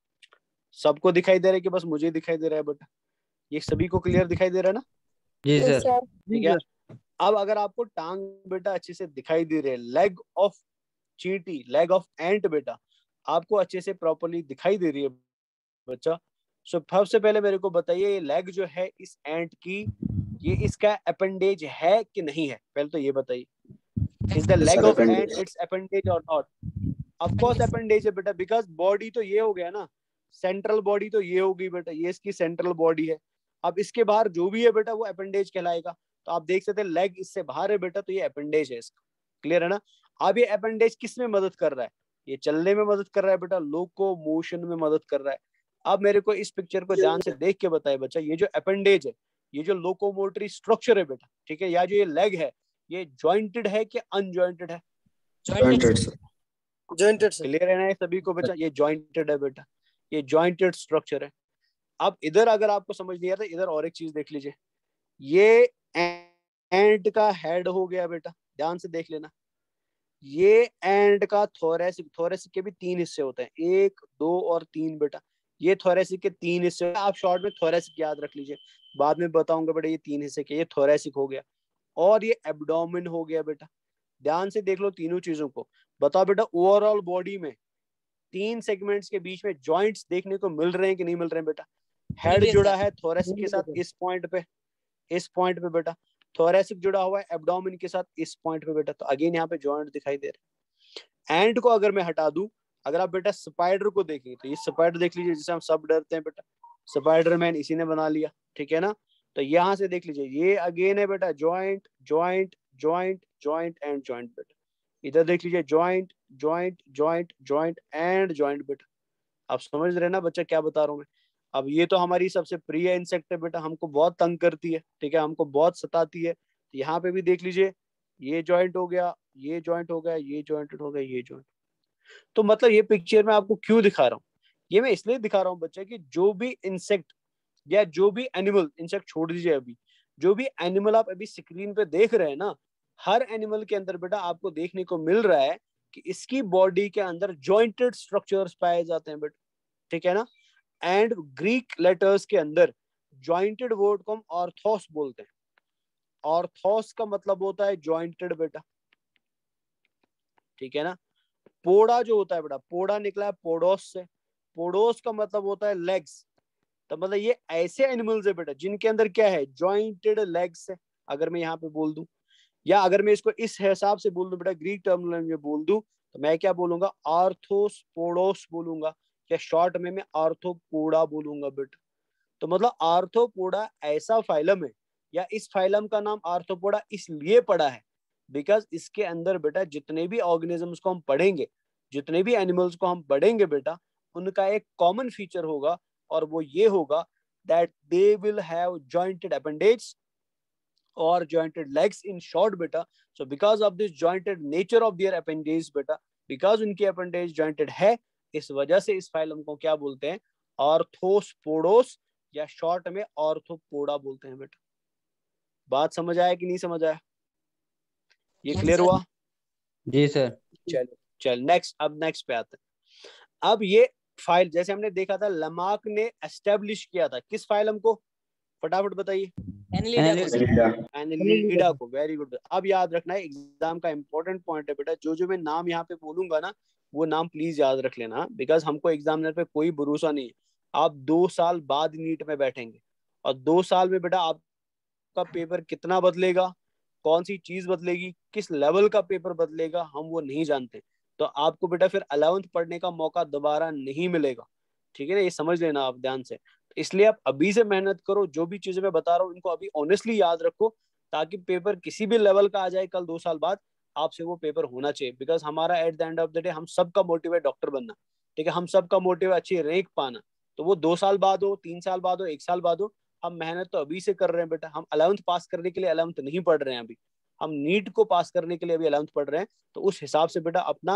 Speaker 1: सबको दिखाई दे रहा है कि बस मुझे दिखाई दे रहा है बेटा, ये सभी को क्लियर दिखाई दे रहा है ना,
Speaker 4: जी
Speaker 5: Yes,
Speaker 4: सर।
Speaker 5: sir.
Speaker 1: ठीक है। अब अगर आपको टांग बेटा अच्छे से दिखाई दे रहे हैं, लेग ऑफ चींटी, लेग ऑफ एंट बेटा आपको अच्छे से प्रॉपर्ली दिखाई दे रही है बच्चा, सो सबसे पहले मेरे को बताइए ये लेग जो है इस एंट की, ये इसका अपेंडेज है कि नहीं है, पहले तो ये बताइए, is the
Speaker 3: Yes,
Speaker 1: leg
Speaker 3: sir,
Speaker 1: of
Speaker 3: appendage.
Speaker 1: Ant its appendage और नॉट। ऑफ कोर्स अपेंडेज है बेटा, बिकॉज बॉडी तो ये हो गया ना, सेंट्रल बॉडी तो ये होगी बेटा, ये इसकी सेंट्रल बॉडी है। अब इसके बाहर जो भी है बेटा वो अपेंडेज कहलाएगा। तो आप देख सकते हैं लेग इससे बाहर है बेटा, तो ये अपेंडेज है इसका, क्लियर है ना। अब ये अपेंडेज किस में मदद कर रहा है, ये चलने में मदद कर रहा है बेटा, लोको मोशन में मदद कर रहा है। अब मेरे को इस पिक्चर को ध्यान से देख के बताए बच्चा, ये जो अपेंडेज है, ये जो लोकोमोटरी स्ट्रक्चर है बेटा, ठीक है, या जो ये लेग है, ये ज्वाइंटेड है कि अनज्वाइंटेड है,
Speaker 3: Jointed, sir.
Speaker 1: जॉइंटेड से, क्लियर है ना ये सभी को बच्चा, ये जॉइंटेड है बेटा, ये जॉइंटेड स्ट्रक्चर है। अब इधर अगर आपको समझ नहीं आता, इधर और एक चीज देख लीजिए, ये एंट का हेड हो गया बेटा, ध्यान से देख लेना, ये एंट का थोरेसिक, थोरेसिक के भी 3 हिस्से होते हैं, 1, 2 और 3 बेटा, ये थोरेसिक के 3 हिस्से, आप शॉर्ट में थोरेसिक याद रख लीजिए, बाद में बताऊंगा बेटा ये 3 हिस्से के, ये थोरेसिक हो गया, और ये एब्डोमेन हो गया बेटा, ध्यान से देख लो तीनों चीजों को, बताओ बेटा ओवरऑल बॉडी में 3 सेगमेंट्स के बीच में जॉइंट्स देखने को मिल रहे हैं कि नहीं मिल रहे हैं बेटा? हेड जुड़ा है थोरेसिक के साथ इस पॉइंट पे बेटा, थोरेसिक जुड़ा हुआ है एब्डोमेन के साथ इस पॉइंट पे बेटा, तो अगेन यहाँ पे जॉइंट दिखाई दे रहे हैं। एंड को अगर मैं हटा दूं, अगर आप बेटा स्पाइडर को देखेंगे तो ये स्पाइडर देख लीजिए जिसे हम सब डरते हैं बेटा, स्पाइडरमैन इसी ने बना लिया, ठीक है ना। तो यहाँ से देख लीजिए ये अगेन है बेटा joint joint joint joint and joint बेटा, इधर देख लीजिए joint joint joint joint and joint बेटा। आप समझ रहे हैं ना बच्चा क्या बता रहा हूँ मैं? अब ये तो हमारी सबसे प्रिय इंसेक्ट है बेटा, हमको बहुत तंग करती है, ठीक है, हमको बहुत सताती है। तो यहाँ पे भी देख लीजिए ये जॉइंट हो गया, ये जॉइंट हो गया, ये जॉइंट हो गया, ये जॉइंट। तो मतलब ये पिक्चर में आपको क्यों दिखा रहा हूँ? ये मैं इसलिए दिखा रहा हूँ बच्चा कि जो भी इंसेक्ट या जो भी एनिमल, इंसेक्ट छोड़ दीजिए अभी, जो भी एनिमल आप अभी स्क्रीन पे देख रहे हैं ना, हर एनिमल के अंदर बेटा आपको देखने को मिल रहा है कि इसकी बॉडी के अंदर जॉइंटेड स्ट्रक्चर्स पाए जाते हैं बेटा, ठीक है ना। एंड ग्रीक लेटर्स के अंदर जॉइंटेड वर्ड को हम ऑर्थोस बोलते हैं। ऑर्थोस का मतलब होता है जॉइंटेड बेटा, ठीक है ना। पोड़ा जो होता है बेटा, पोड़ा निकला है पोडोस से, पोडोस का मतलब होता है लेग्स। तो मतलब ये ऐसे एनिमल्स है बेटा जिनके अंदर क्या है, जॉइंटेड लेग्स है, अगर मैं यहाँ पे बोल दूं, या अगर मैं इसको इस हिसाब से बोल दूं बेटा, ग्रीक टर्मिनोलॉजी में बोल दूं, तो मैं क्या बोलूंगा, आर्थोपोडोस बोलूंगा, या शॉर्ट में मैं आर्थोपोडा बोलूंगा बेटा। तो मतलब आर्थोपोडा ऐसा फाइलम है, या इस फाइलम का नाम आर्थोपोडा इसलिए पड़ा है बिकॉज इसके अंदर बेटा जितने भी ऑर्गेनिजम्स को हम पढ़ेंगे, जितने भी एनिमल्स को हम पढ़ेंगे बेटा, उनका एक कॉमन फीचर होगा, और वो ये होगा that they will have jointed appendage और jointed legs in short बेटा. So because of this jointed nature of their appendage बेटा, because उनकी appendage jointed है, इस वजह से इस फाइलम को क्या बोलते हैं, आर्थोस्पोडोस, या शॉर्ट में ऑर्थोपोडा बोलते हैं बेटा। बात समझ आया कि नहीं समझ आया? ये क्लियर हुआ?
Speaker 4: जी सर।
Speaker 1: चल नेक्स्ट, अब नेक्स्ट पे आते हैं। अब ये फाइल जैसे हमने देखा था लामार्क ने एस्टेब्लिश किया था, किस फाइलम को, फटाफट बताइए। एनिलिडा को। Very good. अब याद रखना है, एग्जाम का इंपॉर्टेंट पॉइंट है बेटा, जो जो मैं नाम यहाँ पे बोलूंगा ना, वो नाम प्लीज याद रख लेना, बिकॉज हमको एग्जामिनर पे कोई भरोसा नहीं है। आप 2 साल बाद नीट में बैठेंगे, और 2 साल में बेटा आपका पेपर कितना बदलेगा, कौन सी चीज बदलेगी, किस लेवल का पेपर बदलेगा, हम वो नहीं जानते। तो आपको बेटा फिर 11th पढ़ने का मौका दोबारा नहीं मिलेगा, ठीक है ना, ये समझ लेना आप ध्यान से। इसलिए आप अभी से मेहनत करो, जो भी चीजें मैं बता रहा हूँ इनको अभी ऑनेस्टली याद रखो, ताकि पेपर किसी भी लेवल का आ जाए कल 2 साल बाद, आपसे वो पेपर होना चाहिए। बिकॉज हमारा at the end of the day हम सबका मोटिव है डॉक्टर बनना, ठीक है, हम सबका मोटिव है अच्छी रैंक पाना। तो वो 2 साल बाद हो, 3 साल बाद हो, 1 साल बाद हो, हम मेहनत तो अभी से कर रहे हैं बेटा। हम 11th पास करने के लिए 11th नहीं पढ़ रहे हैं अभी, हम नीट को पास करने के लिए अभी 11th पढ़ रहे हैं। तो उस हिसाब से बेटा अपना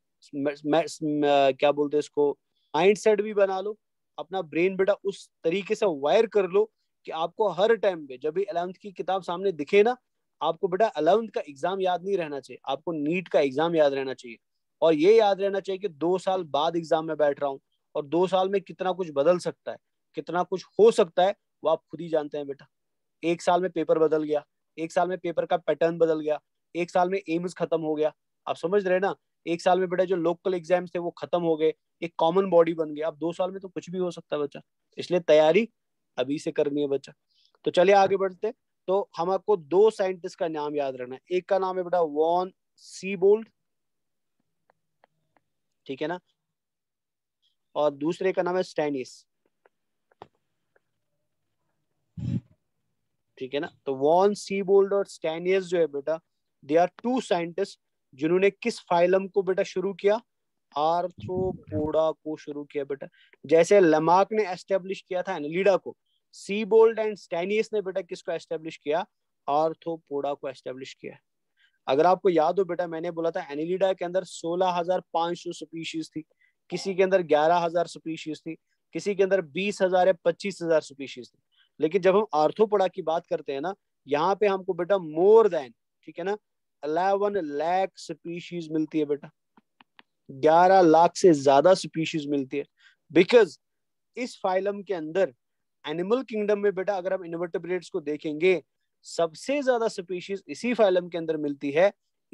Speaker 1: क्या बोलते हैं इसको, माइंड सेट भी बना लो, अपना ब्रेन बेटा उस तरीके से वायर कर लो कि आपको हर टाइम पे जब भी 11th की किताब सामने दिखे ना, आपको बेटा 11th का एग्जाम याद नहीं रहना चाहिए, आपको नीट का एग्जाम याद रहना चाहिए। और ये याद रहना चाहिए कि 2 साल बाद एग्जाम में बैठ रहा हूँ, और 2 साल में कितना कुछ बदल सकता है, कितना कुछ हो सकता है, वो आप खुद ही जानते हैं बेटा। 1 साल में पेपर बदल गया, 1 साल में पेपर का पैटर्न बदल गया, 1 साल में एम्स खत्म हो गया, आप समझ रहे ना। 1 साल में बेटा जो लोकल एग्जाम्स थे वो खत्म हो गए, एक कॉमन बॉडी बन गया। अब 2 साल में तो कुछ भी हो सकता है बच्चा, इसलिए तैयारी अभी से करनी है बच्चा। तो चलिए आगे बढ़ते। तो हमको 2 साइंटिस्ट का नाम याद रखना है, एक का नाम है बेटा वॉन सीबोल्ड, ठीक है ना, और दूसरे का नाम है स्टैनिस, ठीक है ना। तो वॉन सीबोल्ड और स्टैनिस जो है बेटा, दे आर 2 साइंटिस्ट जिन्होंने किस फाइलम को बेटा शुरू किया, आर्थ्रोपोडा को शुरू किया बेटा। जैसे लामार्क ने एस्टेब्लिश किया था एनिलिडा को, सीबोल्ड एंड स्टैनिस ने बेटा किसको एस्टेब्लिश किया, आर्थ्रोपोडा को एस्टेब्लिश किया। अगर आपको याद हो बेटा, मैंने बोला था एनिलिडा के अंदर 16,500 स्पीशीज थी, किसी के अंदर 11,000 स्पीशीज थी, किसी के अंदर 20,000 या 25,000 स्पीशीज थी। लेकिन जब हम आर्थ्रोपोडा की बात करते हैं ना, यहाँ पे हमको बेटा मोर देन, ठीक है ना, 11 लाख स्पीशीज मिलती है बेटा, 11 लाख से ज्यादा स्पीशीज मिलती है। बिकॉज इस फाइलम के अंदर एनिमल किंगडम में बेटा अगर हम इनवर्टेब्रेट्स को देखेंगे, सबसे ज्यादा स्पीशीज इसी फाइलम के अंदर मिलती है,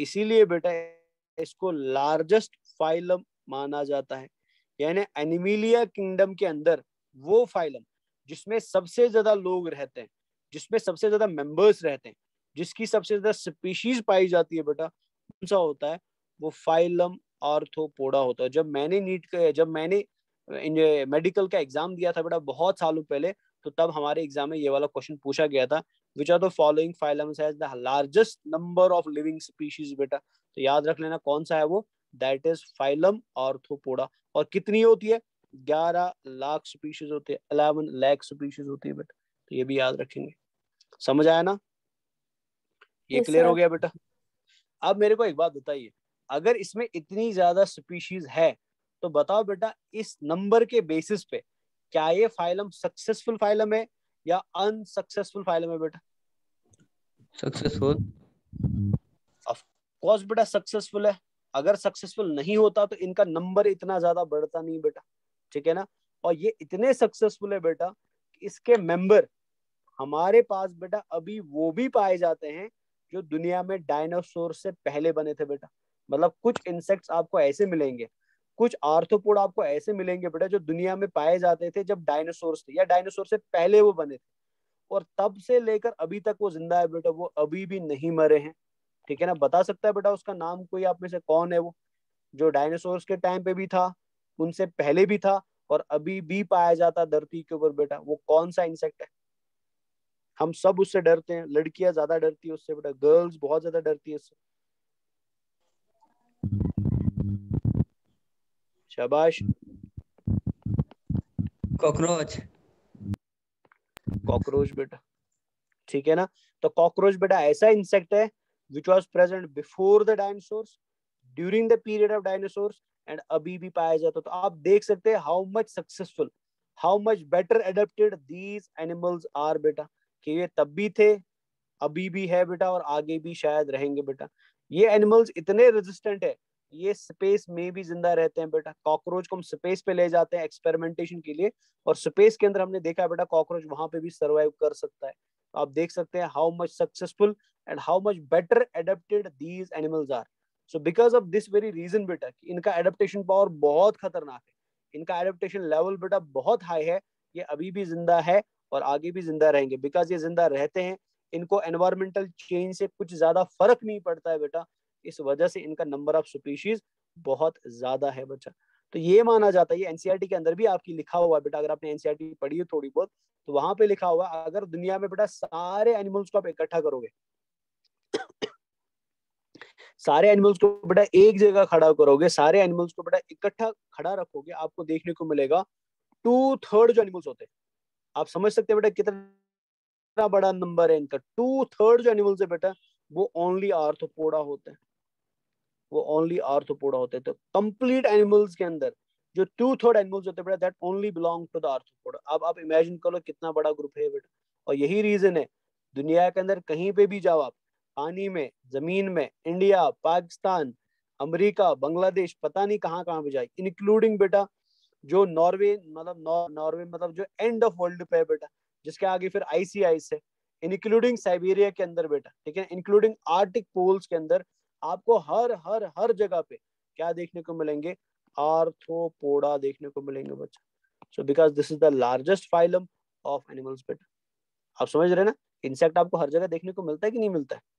Speaker 1: इसीलिए बेटा इसको लार्जेस्ट फाइलम माना जाता है। यानी एनिमिलिया किंगडम के अंदर वो फाइलम जिसमें सबसे ज्यादा लोग रहते हैं, जिसमें सबसे ज्यादा मेंबर्स रहते हैं, जिसकी सबसे ज्यादा स्पीशीज पाई जाती है बेटा, कौन सा होता है? वो फाइलम आर्थ्रोपोडा होता है। जब मैंने मेडिकल का एग्जाम दिया था बेटा बहुत सालों पहले, तो तब हमारे एग्जाम में ये वाला क्वेश्चन पूछा गया था, which are the following phylums has the largest number of living species बेटा। तो याद रख लेना कौन सा है वो, दैट इज फाइलम आर्थ्रोपोडा। और कितनी होती है? 11 लाख स्पीशीज होती है, 11 लाख स्पीशीज होती है बेटा। तो ये भी याद रखेंगे। समझ आया ना? ये
Speaker 5: Yes,
Speaker 1: क्लियर हो
Speaker 5: sir.
Speaker 1: गया बेटा? अब मेरे को एक बात बताइए, अगर इसमें इतनी ज्यादा स्पीशीज है तो बताओ बेटा इस नंबर के बेसिस पे क्या ये फाइलम सक्सेसफुल फाइलम है या अनसक्सेसफुल फाइलम है बेटा?
Speaker 4: सक्सेसफुल।
Speaker 1: ऑफ कोर्स बेटा सक्सेसफुल है। अगर सक्सेसफुल नहीं होता तो इनका नंबर इतना ज्यादा बढ़ता नहीं बेटा, ठीक है ना? और ये इतने सक्सेसफुल है बेटा कि इसके मेंबर हमारे पास बेटा अभी वो भी पाए जाते हैं जो दुनिया में डायनासोर से पहले बने थे बेटा। मतलब कुछ इंसेक्ट्स आपको ऐसे मिलेंगे, कुछ आर्थ्रोपोड आपको ऐसे मिलेंगे बेटा जो दुनिया में पाए जाते थे जब डायनासोर थे या डायनासोर से पहले वो बने थे, और तब से लेकर अभी तक वो जिंदा है बेटा, वो अभी भी नहीं मरे हैं। ठीक है ना? बता सकता है बेटा उसका नाम कोई आप में से कौन है वो, जो डायनासोर्स के टाइम पे भी था, उनसे पहले भी था और अभी भी पाया जाता धरती के ऊपर बेटा? वो कौन सा इंसेक्ट है? हम सब उससे डरते हैं, लड़कियां ज्यादा डरती है उससे बेटा, गर्ल्स बहुत ज्यादा डरती है उससे। शाबाश।
Speaker 4: कॉकरोच।
Speaker 1: कॉकरोच बेटा, ठीक है ना? तो कॉकरोच बेटा ऐसा इंसेक्ट है which was present before the dinosaurs, during the period of dinosaurs, and अभी भी पाया जाता। तो आप देख सकते हैं how much successful, how much better adapted these animals are बेटा, कि ये तब भी थे, अभी भी है बेटा, और आगे भी शायद रहेंगे बेटा। ये एनिमल्स इतने रेजिस्टेंट है, ये स्पेस में भी जिंदा रहते हैं बेटा। कॉकरोच को हम स्पेस पे ले जाते हैं एक्सपेरिमेंटेशन के लिए, और स्पेस के अंदर हमने देखा बेटा कॉकरोच वहां पे भी सर्वाइव कर सकता है। तो आप देख सकते हैं how much successful and how much better adapted these animals are. So because of this very reason बेटा, इनका एडेप्टेशन पावर बहुत खतरनाक है, इनका एडेप्टेशन लेवल बेटा बहुत हाई है। ये अभी भी जिंदा है और आगे भी जिंदा रहेंगे, बिकॉज ये जिंदा रहते हैं, इनको एनवायरमेंटल चेंज से कुछ ज्यादा फर्क नहीं पड़ता है बेटा, इस वजह से इनका नंबर ऑफ स्पीशीज बहुत ज्यादा है बच्चा। तो ये माना जाता है, ये एनसीईआरटी के अंदर भी आपकी लिखा हुआ है बेटा, अगर आपने एनसीईआरटी पढ़ी है थोड़ी बहुत तो वहां पे लिखा हुआ है, अगर दुनिया में बेटा सारे एनिमल्स को आप इकट्ठा करोगे, सारे एनिमल्स को बेटा एक जगह खड़ा करोगे, सारे एनिमल्स को बेटा इकट्ठा खड़ा रखोगे, आपको देखने को मिलेगा 2/3 जो एनिमल्स होते हैं। आप समझ सकते हैं बेटा कितना बड़ा नंबर है इनका। 2/3 जो एनिमल्स है बेटा वो ओनली आर्थ्रोपोडा होते हैं, वो ओनली आर्थ्रोपोडा होते हैं। तो कंप्लीट एनिमल्स के अंदर जो 2/3 एनिमल्स होते हैं बेटा, that only belong to the arthropoda. अब आप इमेजिन करो कितना बड़ा ग्रुप है बेटा। और यही रीजन है दुनिया के अंदर कहीं पे भी जाओ आप, पानी में, जमीन में, इंडिया, पाकिस्तान, अमेरिका, बांग्लादेश, पता नहीं कहाँ कहाँ पे जाए, इंक्लूडिंग बेटा जो नॉर्वे, मतलब जो एंड ऑफ वर्ल्ड पे है बेटा, जिसके आगे फिर आईसी आइस है, इंक्लूडिंग साइबेरिया के अंदर बेटा, ठीक है, इंक्लूडिंग आर्टिक पोल्स के अंदर, आपको हर हर हर जगह पे क्या देखने को मिलेंगे? आर्थ्रोपोडा देखने को मिलेंगे बच्चा। So because this is the largest phylum of animals बेटा। आप समझ रहे ना? इंसेक्ट आपको हर जगह देखने को मिलता है कि नहीं मिलता है?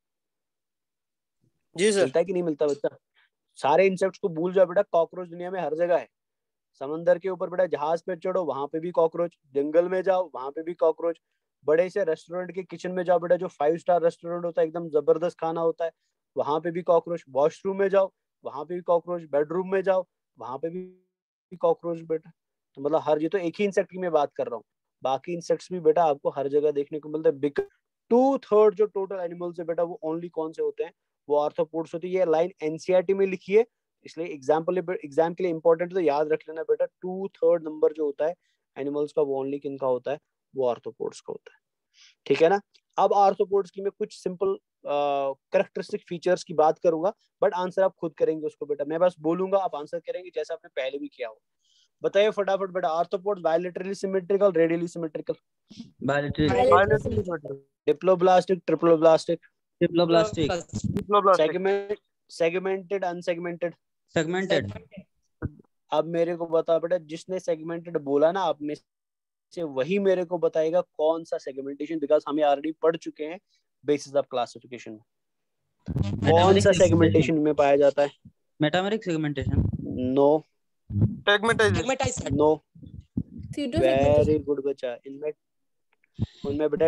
Speaker 2: जी सर।
Speaker 1: मिलता है कि नहीं मिलता बच्चा? सारे इंसेक्ट्स को भूल जाओ बेटा, कॉकरोच दुनिया में हर जगह है। समंदर के ऊपर बेटा जहाज पे चढ़ो वहां पे भी कॉकरोच, जंगल में जाओ वहां पे भी कॉकरोच, बड़े से रेस्टोरेंट के किचन में जाओ बेटा, जो 5 स्टार रेस्टोरेंट होता है, एकदम जबरदस्त खाना होता है, वहां पे भी कॉकरोच। वॉशरूम में जाओ वहां पे भी कॉकरोच, बेडरूम में जाओ वहां पे भी कॉकरोच बेटा। तो मतलब हर, ये तो एक ही इंसेक्ट की मैं बात कर रहा हूँ, बाकी इंसेक्ट्स भी बेटा आपको हर जगह देखने को मिलते हैं। 2/3 जो टोटल एनिमल्स है बेटा वो ओनली कौन से होते हैं? वो आर्थ्रोपोड्स होती है। ये लाइन एनसीईआरटी में लिखी है, इसलिए एग्जाम के लिए इंपॉर्टेंट, तो याद रख लेना बेटा 2/3 नंबर जो होता है एनिमल्स का वो ओनली किनका होता है? वो आर्थ्रोपोड्स का होता है। ठीक है ना? अब आर्थ्रोपोड्स की मैं कुछ सिंपल कैरेक्टरिस्टिक फीचर्स की बात करूंगा, बट आंसर आप खुद करेंगे उसको बेटा, मैं बस बोलूंगा आप आंसर करेंगे जैसा आपने पहले भी किया हो। बताइए फटाफट बेटा, arthropods bilaterally symmetrical, radially symmetrical,
Speaker 5: Bilateral.
Speaker 1: Diploblastic, triploblastic,
Speaker 4: diploblastic.
Speaker 1: Segment segmented unsegmented?
Speaker 4: Segmented.
Speaker 1: अब मेरे को बताओ बेटा, जिसने सेगमेंटेड बोला ना आपने से, वही मेरे को बताएगा कौन सा सेगमेंटेशन, बिकॉज हमें ऑलरेडी पढ़ चुके हैं बेसिस ऑफ क्लासिफिकेशन। कौन सा सेगमेंटेशन में पाया जाता है?
Speaker 4: Metameric segmentation.
Speaker 1: No.
Speaker 2: Tagmatization.
Speaker 1: No.
Speaker 5: Pseudo
Speaker 1: very good बच्चा। उनमें बेटा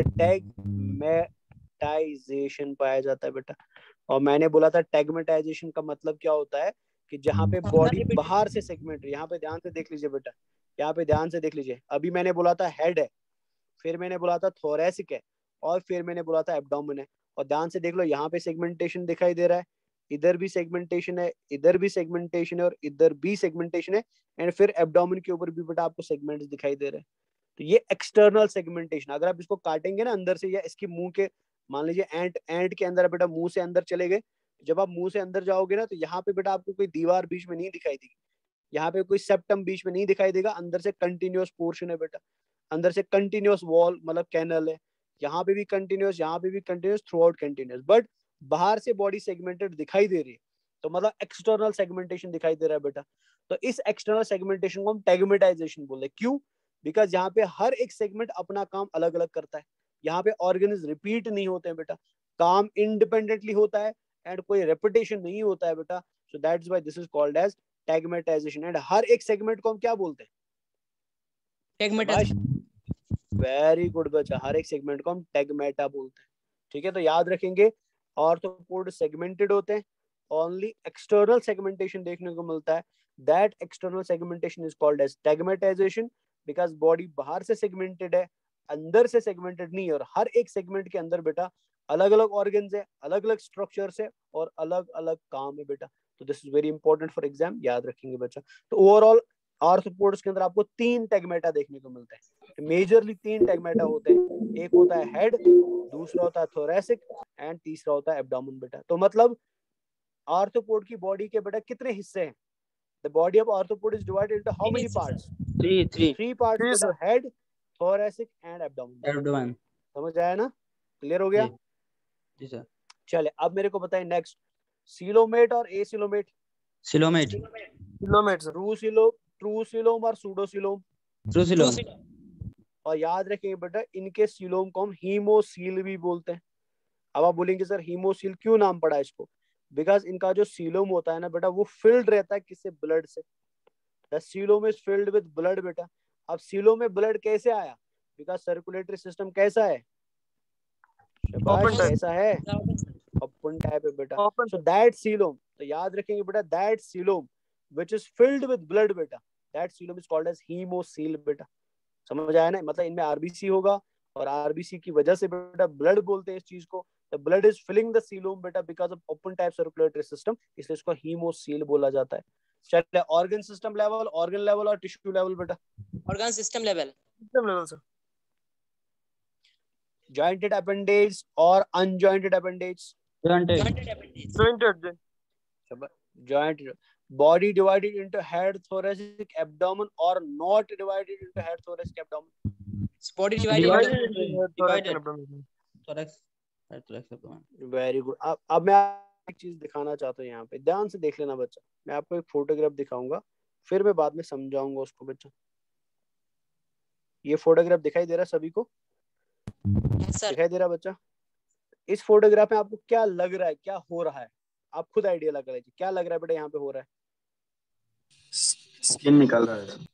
Speaker 1: टैगमेटाइजेशन पाया जाता है बेटा। और मैंने बोला था टैगमेटाइजेशन का मतलब क्या होता है कि जहाँ पे बॉडी बाहर से सेगमेंट, यहाँ पे ध्यान से देख लीजिए बेटा, यहाँ पे ध्यान से देख लीजिए। अभी मैंने बोला था हेड है, फिर मैंने बोला था थोरेसिक है, और फिर मैंने बोला था एब्डोमेन है। और ध्यान से देख लो, यहाँ पे सेगमेंटेशन दिखाई दे रहा है, इधर भी सेगमेंटेशन है, इधर भी सेगमेंटेशन है, और इधर भी सेगमेंटेशन है, एंड फिर एब्डोमेन के ऊपर भी बेटा आपको सेगमेंट्स दिखाई दे रहे हैं। तो ये एक्सटर्नल सेगमेंटेशन। अगर आप इसको काटेंगे ना अंदर से, या इसकी मुंह के, मान लीजिए एंट के अंदर बेटा मुंह से अंदर चले गए, जब आप मुंह से अंदर जाओगे ना, तो यहाँ पे बेटा आपको कोई दीवार बीच में नहीं दिखाई देगी, यहाँ पे कोई सेप्टम बीच में नहीं दिखाई देगा, अंदर से कंटिन्यूअस पोर्शन है बेटा, अंदर से कंटिन्यूअस वॉल मतलब कैनल है, यहाँ पे भी कंटिन्यूअस, यहाँ पे भी continuous, throughout continuous. But बाहर से बॉडी सेगमेंटेड दिखाई दे रही है, तो मतलब एक्सटर्नल सेगमेंटेशन दिखाई दे रहा है बेटा। तो इस एक्सटर्नल सेगमेंटेशन को हम टैगमेटाइजेशन बोलते हैं। क्यों? बिकॉज यहाँ पे हर एक सेगमेंट अपना काम अलग अलग करता है, यहाँ पे ऑर्गेन्स रिपीट नहीं होते हैं बेटा, काम इंडिपेंडेंटली होता है, एंड कोई रेपिटेशन नहीं होता है बेटा। So that's why this is called as tagmatization. And हर एक सेगमेंट को हम क्या बोलते हैं?
Speaker 2: टैगमेटाइजेशन।
Speaker 1: वेरी गुड बच्चा, हर एक सेगमेंट को हम टैगमेटा बोलते हैं। ठीक है, तो याद रखेंगे, ऑर्थोपोड सेगमेंटेड होते हैं, ओनली एक्सटर्नल सेगमेंटेशन देखने को मिलता है, that external segmentation is called as tagmatization, because body बाहर से सेगमेंटेड है, अंदर से सेगमेंटेड नहीं है, और हर एक सेगमेंट के अंदर बेटा अलग अलग ऑर्गन्स है, अलग अलग स्ट्रक्चर्स है, और अलग अलग काम है बेटा। तो this is very important for exam, याद रखेंगे बच्चा। तो ओवरऑल आर्थ्रोपोड्स के अंदर आपको 3 टैगमेटा देखने को मिलते हैं, मेजरली 3 टैगमेटा होते हैं। एक होता है हेड, दूसरा होता है थोरेसिक, एंड तीसरा होता है एब्डोमेन बेटा। तो मतलब आर्थ्रोपोड की बॉडी के बेटा कितने हिस्से हैं? The body of arthropod is divided into how many parts? 3 parts, head, thoracic and abdomen. समझ आया ना? क्लियर हो गया?
Speaker 4: जी सर।
Speaker 1: चले, अब मेरे को बताएं नेक्स्ट, सीलोमेट और एसिलोमेट।
Speaker 4: सिलोमेट।
Speaker 1: ट्रू सीलोम और सूडोसीलोम।
Speaker 4: True coelom.
Speaker 1: और याद रखेंगे बेटा, इनके सीलोम को हम हीमोसील भी बोलते हैं। अब आप बोलेंगे सर हीमोसील क्यों नाम पड़ा इसको? बिकॉज इनका जो सीलोम होता है ना बेटा, वो फिल्ड रहता है किससे? ब्लड से। The coelom is filled with blood बेटा। अब सीलोम में ब्लड कैसे आया? बिकॉज सर्कुलेटरी सिस्टम कैसा है? कैसा है? ओपन टाइप है बेटा। सो दैट सीलोम, तो याद रखेंगे बेटा, that coelom which is filled with blood बेटा, that coelom is called as hemocoel बेटा। समझ आया ना? मतलब इनमें आरबीसी होगा, और आरबीसी की वजह से बेटा ब्लड बोलते हैं इस चीज को। the blood is filling the coelom बेटा because of open type circulatory system, इसलिए इसको hemocoel बोला जाता है। चलिए, organ system level, organ level और टिश्यू लेवल बेटा।
Speaker 2: Organ system level.
Speaker 1: Sir, jointed appendage और unjointed appendage. Jointed. Body divided into head, thoracic, abdomen, or not divided into head, thoracic, abdomen?
Speaker 2: Body divided.
Speaker 4: thorax, head, thorax, abdomen.
Speaker 1: Very good. अब मैं एक चीज दिखाना चाहता हूँ, यहाँ पे ध्यान से देख लेना बच्चा। मैं आपको एक फोटोग्राफ दिखाऊंगा, फिर मैं बाद में समझाऊंगा उसको बच्चा। ये फोटोग्राफ दिखाई दे रहा है सभी को? दिखाई दे रहा है बच्चा? इस फोटोग्राफ में आपको क्या लग रहा है, क्या हो रहा है? आप खुद आइडिया लगा लीजिए, क्या लग रहा है बेटा यहाँ पे हो रहा है?
Speaker 3: स्किन निकल रहा है।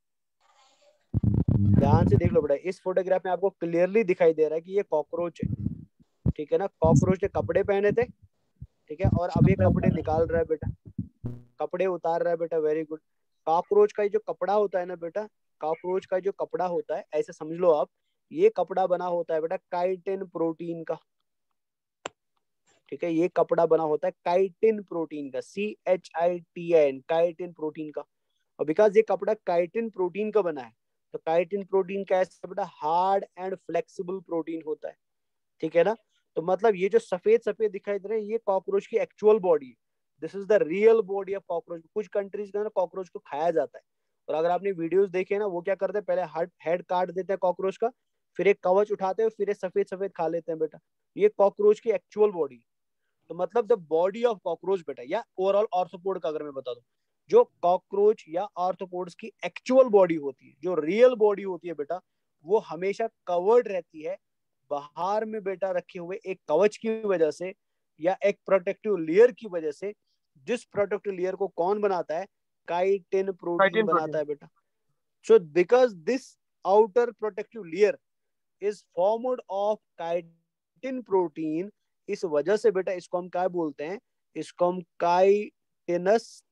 Speaker 1: ध्यान से देख लो बेटा, इस फोटोग्राफ में आपको क्लियरली दिखाई दे रहा है कि ये कॉकरोच है। ठीक है ना? कॉकरोच ने कपड़े पहने थे, ठीक है, और अब ये कपड़े निकाल रहा है बेटा, कपड़े उतार रहा है बेटा। Very good. कॉकरोच का जो कपड़ा होता है ना बेटा, कॉकरोच का जो कपड़ा होता है, ऐसे समझ लो आप, ये कपड़ा बना होता है बेटा काइटिन प्रोटीन का। ठीक है, ये कपड़ा बना होता है काइटिन प्रोटीन का, CHITIN, काइटिन प्रोटीन का। और बिकॉज ये कपड़ा काइटिन प्रोटीन का बना है, तो काइटिन प्रोटीन कैसा बेटा? हार्ड एंड फ्लेक्सिबल प्रोटीन होता है। ठीक है ना? तो मतलब ये जो सफेद सफेद दिखाई दे रहे हैं, ये कॉकरोच की एक्चुअल बॉडी है। This is the real body of cockroach. कुछ कंट्रीज के अंदर कॉकरोच को खाया जाता है, और अगर आपने वीडियोस देखे ना, वो क्या करते हैं, पहले हेड काट देते हैं कॉकरोच का, फिर एक कवच उठाते हैं, फिर सफेद सफेद खा लेते हैं बेटा। ये कॉकरोच की एक्चुअल बॉडी। तो मतलब द बॉडी ऑफ कॉकरोच बेटा, या ओवरऑल आर्थ्रोपोड का अगर मैं बता दूं, जो कॉकरोच या आर्थ्रोपोड्स की एक्चुअल बॉडी होती है, जो रियल बॉडी होती है बेटा, वो हमेशा कवर्ड रहती है बाहर में बेटा रखे हुए एक कवच की वजह से, या एक प्रोटेक्टिव लेयर की वजह से, जिस प्रोटेक्टिव लेयर को कौन बनाता है? काइटिन प्रोटीन बनाता है बेटा. So because this outer protective layer is formed of chitin protein, इस वजह से बेटा इसको हम क्या बोलते हैं? इसको हम काइटिनस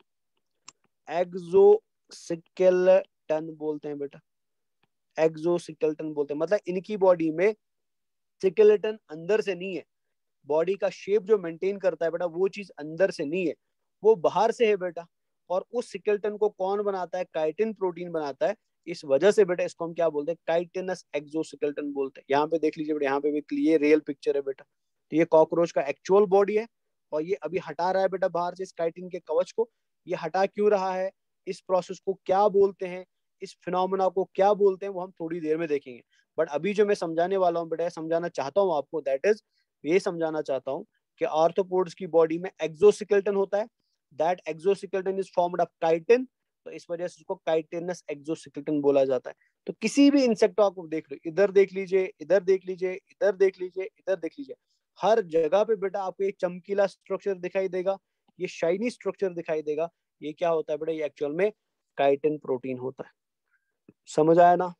Speaker 1: एक्सोस्केलेटन बोलते हैं बेटा, एक्सोस्केलेटन बोलते हैं. मतलब इनकी बॉडी में स्केलेटन अंदर से नहीं है, बॉडी का शेप जो मेंटेन करता है बेटा वो चीज अंदर से नहीं है, वो बाहर से है बेटा. और उस स्केलेटन को कौन बनाता है? काइटिन प्रोटीन बनाता है. इस वजह से बेटा इसको हम क्या बोलते हैं? काइटिनस एक्सोस्केलेटन बोलते हैं. यहाँ पे देख लीजिए बेटा, यहाँ पे भी क्लियर रियल पिक्चर है बेटा. तो ये कॉकरोच का एक्चुअल बॉडी है, और ये अभी हटा रहा है बेटा बाहर से इस काइटिन के कवच को. ये हटा क्यों रहा है? इस प्रोसेस को क्या बोलते हैं, इस फिनोमेना को क्या बोलते हैं, वो हम थोड़ी देर में देखेंगे. बट अभी जो मैं समझाने वाला हूँ बेटा, समझाना चाहता हूँ आपको, दैट इज ये समझाना चाहता हूँ कि आर्थ्रोपोड्स की बॉडी में एक्सोस्केलेटन होता है. That exoskeleton is formed of chitin, तो इस वजह से उसको काइटिनस एक्सोस्केलेटन बोला जाता है. तो किसी भी इंसेक्ट को आप देख लो, इधर देख लीजिए, इधर देख लीजिए, इधर देख लीजिए, इधर देख लीजिए, हर जगह पे बेटा आपको एक चमकीला स्ट्रक्चर दिखाई देगा, ये शाइनी स्ट्रक्चर दिखाई देगा. ये क्या होता है बेटा? ये एक्चुअल में काइटिन प्रोटीन होता है. समझ आया ना?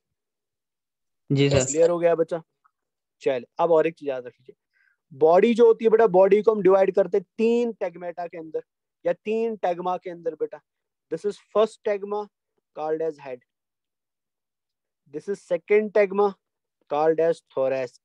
Speaker 4: जी सर.
Speaker 1: क्लियर हो गया बच्चा? चल अब और एक चीज याद रखिए, बॉडी जो होती है बेटा, बॉडी को हम डिवाइड करते हैं 3 टैगमेटा के अंदर या 3 टैगमा के अंदर बेटा. This is first tagma called as head, this is second tagma called as thorax,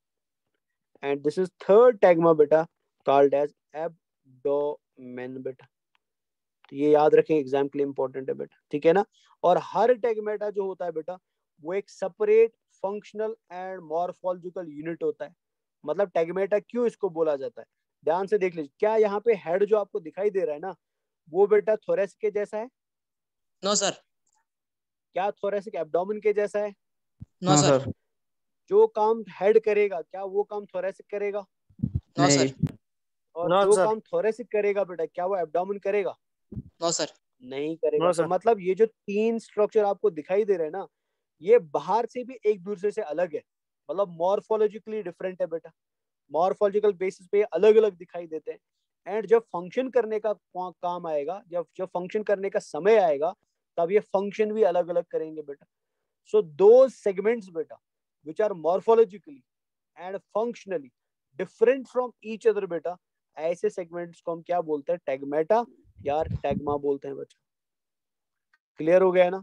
Speaker 1: and this is third tagma बेटा कॉल्ड एज एब्डोमेन बेटा. तो ये याद रखें, एग्जाम के लिए इंपॉर्टेंट है बेटा, ठीक है ना. और हर टैगमेटा जो होता है बेटा वो एक separate functional and morphological unit होता है. मतलब टैगमेटा क्यों इसको बोला जाता है, ध्यान से देख लीजिए. क्या यहाँ पे हेड जो आपको दिखाई दे रहा है ना, वो बेटा थोरेसिक के जैसा है?
Speaker 2: No sir.
Speaker 1: क्या थोरेसिक एब्डोमेन के जैसा है?
Speaker 2: No sir.
Speaker 1: जो काम हेड करेगा क्या वो काम थोरेसिक करेगा?
Speaker 2: No sir.
Speaker 1: और जो काम थोरेसिक करेगा बेटा क्या वो एब्डोमेन करेगा?
Speaker 2: No sir.
Speaker 1: नहीं करेगा. तो मतलब ये जो 3 स्ट्रक्चर आपको दिखाई दे रहे हैं ना, ये बाहर से भी एक दूसरे से अलग है, मतलब मॉर्फोलॉजिकली डिफरेंट है बेटा. मॉर्फोलॉजिकल बेसिस पे अलग अलग दिखाई देते हैं. एंड जब फंक्शन करने का काम आएगा, जब फंक्शन करने का समय आएगा, तब ये फंक्शन भी अलग अलग करेंगे बेटा. सो दो सेगमेंट्स बेटा which are morphologically and functionally different from each other बेटा, ऐसे सेगमेंट्स को हम क्या बोलते हैं? टैगमेटा या टैगमा बोलते हैं बच्चा. क्लियर हो गया ना?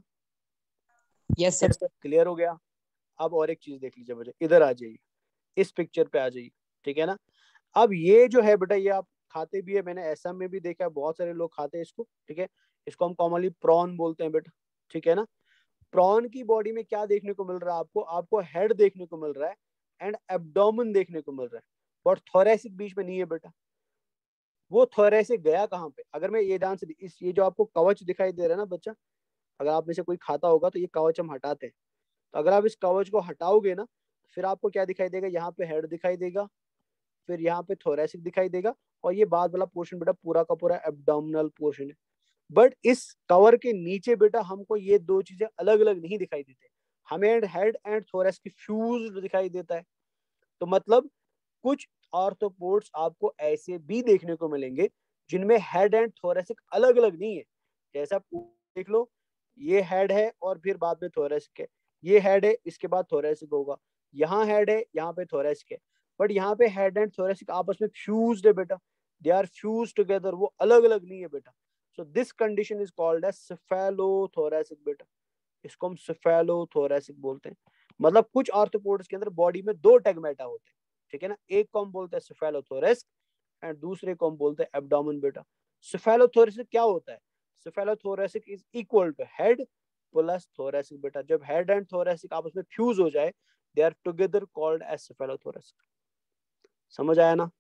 Speaker 2: Yes sir.
Speaker 1: क्लियर हो गया. अब और एक चीज देख लीजिए बेटा, इधर आ जाइए, इस पिक्चर पे आ जाइए, ठीक है ना. अब ये जो है बेटा, ये आप खाते भी है, मैंने असम में भी देखा है, बहुत सारे लोग खाते हैं इसको, ठीक है. इसको हम कॉमनली प्रॉन बोलते हैं बेटा, ठीक है ना. प्रॉन की बॉडी में क्या देखने को मिल रहा है आपको? आपको हेड देखने को मिल रहा है एंड एब्डोमेन देखने को मिल रहा है, बट थोरेसिक बीच में नहीं है बेटा. वो थोरेसिक गया कहाँ पे? अगर मैं ये ध्यान से, इस ये जो आपको कवच दिखाई दे रहा है ना बच्चा, अगर आप में से कोई खाता होगा तो ये कवच हम हटाते हैं. तो अगर आप इस कवच को हटाओगे ना, फिर आपको क्या दिखाई देगा? यहाँ पे हेड दिखाई देगा, फिर यहाँ पे थोरेसिक दिखाई देगा, और ये बाद वाला पोर्शन बेटा पूरा का पूरा एब्डोमिनल पोर्शन है. बट इस कवर के नीचे बेटा हमको ये दो चीजें अलग अलग नहीं दिखाई देते, हमें हेड एंड थोरेसिक फ्यूज्ड दिखाई देता है. तो मतलब कुछ आर्थ्रोपोड्स आपको ऐसे भी देखने को मिलेंगे जिनमें हेड एंड थोरेसिक अलग अलग नहीं है. जैसा देख लो, ये हेड है और फिर बाद में थोरेसिक है, ये हेड है इसके बाद थोरेसिक होगा, यहाँ हेड है यहाँ पे थोरेसिक है. बट यहाँ पे हेड एंड थोरेसिक आपस में फ्यूज्ड है बेटा, दे आर फ्यूज्ड टुगेदर, वो अलग अलग नहीं है बेटा. So this condition is called as cephalothoracic बेटा. इसको हम cephalothoracic बोलते हैं. मतलब कुछ आर्थ्रोपोड्स के अंदर बॉडी में 2 टैगमेटा होते हैं, ठीक है ना. एक को हम बोलते हैं cephalothoracic एंड दूसरे को हम बोलते हैं एब्डोमेन बेटा. cephalothoracic क्या होता है? cephalothoracic is equal to head plus thoracic बेटा. जब हेड एंड थोरेसिक आपस में फ्यूज हो जाए, they are together called as cephalothoracic. समझ आया ना?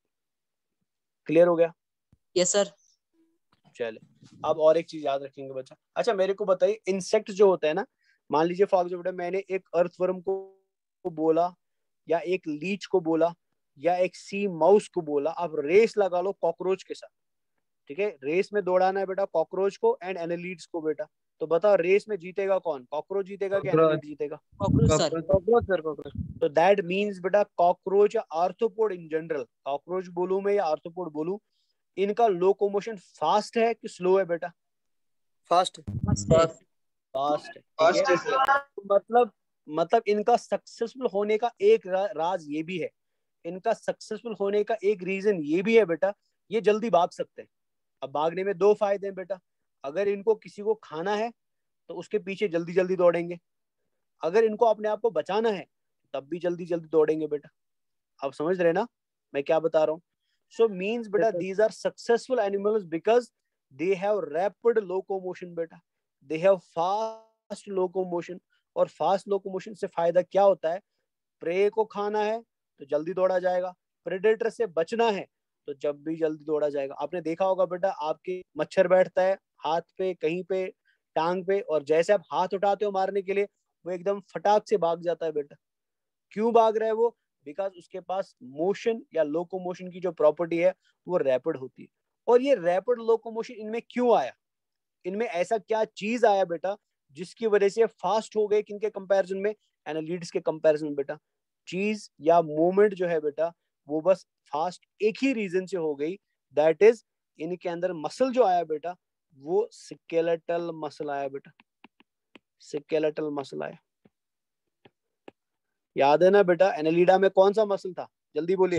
Speaker 1: क्लियर हो गया?
Speaker 2: Yes sir.
Speaker 1: चले अब और एक चीज याद रखेंगे बच्चा. अच्छा मेरे को बताइए, इंसेक्ट जो होता है ना, मान लीजिए फॉर एग्जांपल मैंने एक अर्थवर्म को बोला या एक लीच को बोला, या एक सी माउस को बोला, आप रेस लगा लो कॉकरोच के साथ, ठीक है, रेस में दौड़ाना है बेटा कॉकरोच को एंड एनालीड्स को बेटा, तो बताओ रेस में जीतेगा कौन, कॉकरोच जीतेगा कि एनालीड जीतेगा?
Speaker 2: Cockroach sir.
Speaker 4: Cockroach sir, cockroach.
Speaker 1: तो दैट मीन्स बेटा कॉकरोच या आर्थ्रोपोड इन जनरल, कॉकरोच बोलूं मैं या आर्थ्रोपोड बोलूं, इनका लोकोमोशन फास्ट है कि स्लो है बेटा?
Speaker 6: फास्ट
Speaker 2: मस्त है।
Speaker 1: फास्ट है, ठीक है।
Speaker 3: फास्ट है सर।
Speaker 1: तो मतलब इनका सक्सेसफुल होने का एक राज ये भी है, इनका सक्सेसफुल होने का एक रीजन ये भी है बेटा, ये जल्दी भाग सकते हैं। अब भागने में दो फायदे हैं बेटा, अगर इनको किसी को खाना है तो उसके पीछे जल्दी जल्दी दौड़ेंगे, अगर इनको अपने आप को बचाना है तब भी जल्दी जल्दी दौड़ेंगे बेटा। आप समझ रहे ना मैं क्या बता रहा हूँ? सो मीन्स बेटा these are successful animals because they have rapid locomotion बेटा, दे हैव फास्ट लोकोमोशन। और फास्ट लोकोमोशन से फायदा क्या होता है, प्रे को खाना है तो जल्दी दौड़ा जाएगा, प्रेडेटर से बचना है तो जब भी जल्दी दौड़ा जाएगा। आपने देखा होगा बेटा, आपके मच्छर बैठता है हाथ पे, कहीं पे, टांग पे, और जैसे आप हाथ उठाते हो मारने के लिए वो एकदम फटाक से भाग जाता है बेटा। क्यों भाग रहा है वो? बिकॉज उसके पास मोशन या लोकोमोशन की जो प्रॉपर्टी है वो रैपिड होती है। और ये रैपिड लोकोमोशन इनमें क्यों आया, इनमें ऐसा क्या चीज आया बेटा जिसकी वजह से फास्ट हो गए किनके कंपैरिजन में, एनालिड्स के कंपैरिजन में बेटा? चीज या मूवमेंट जो है बेटा वो बस फास्ट एक ही रीजन से हो गई, दैट इज इनके अंदर मसल जो आया बेटा वो स्केलेटल मसल आया बेटा, स्केलेटल मसल आया। याद है ना बेटा एनालिडा में कौन सा मसल था, जल्दी बोलिए?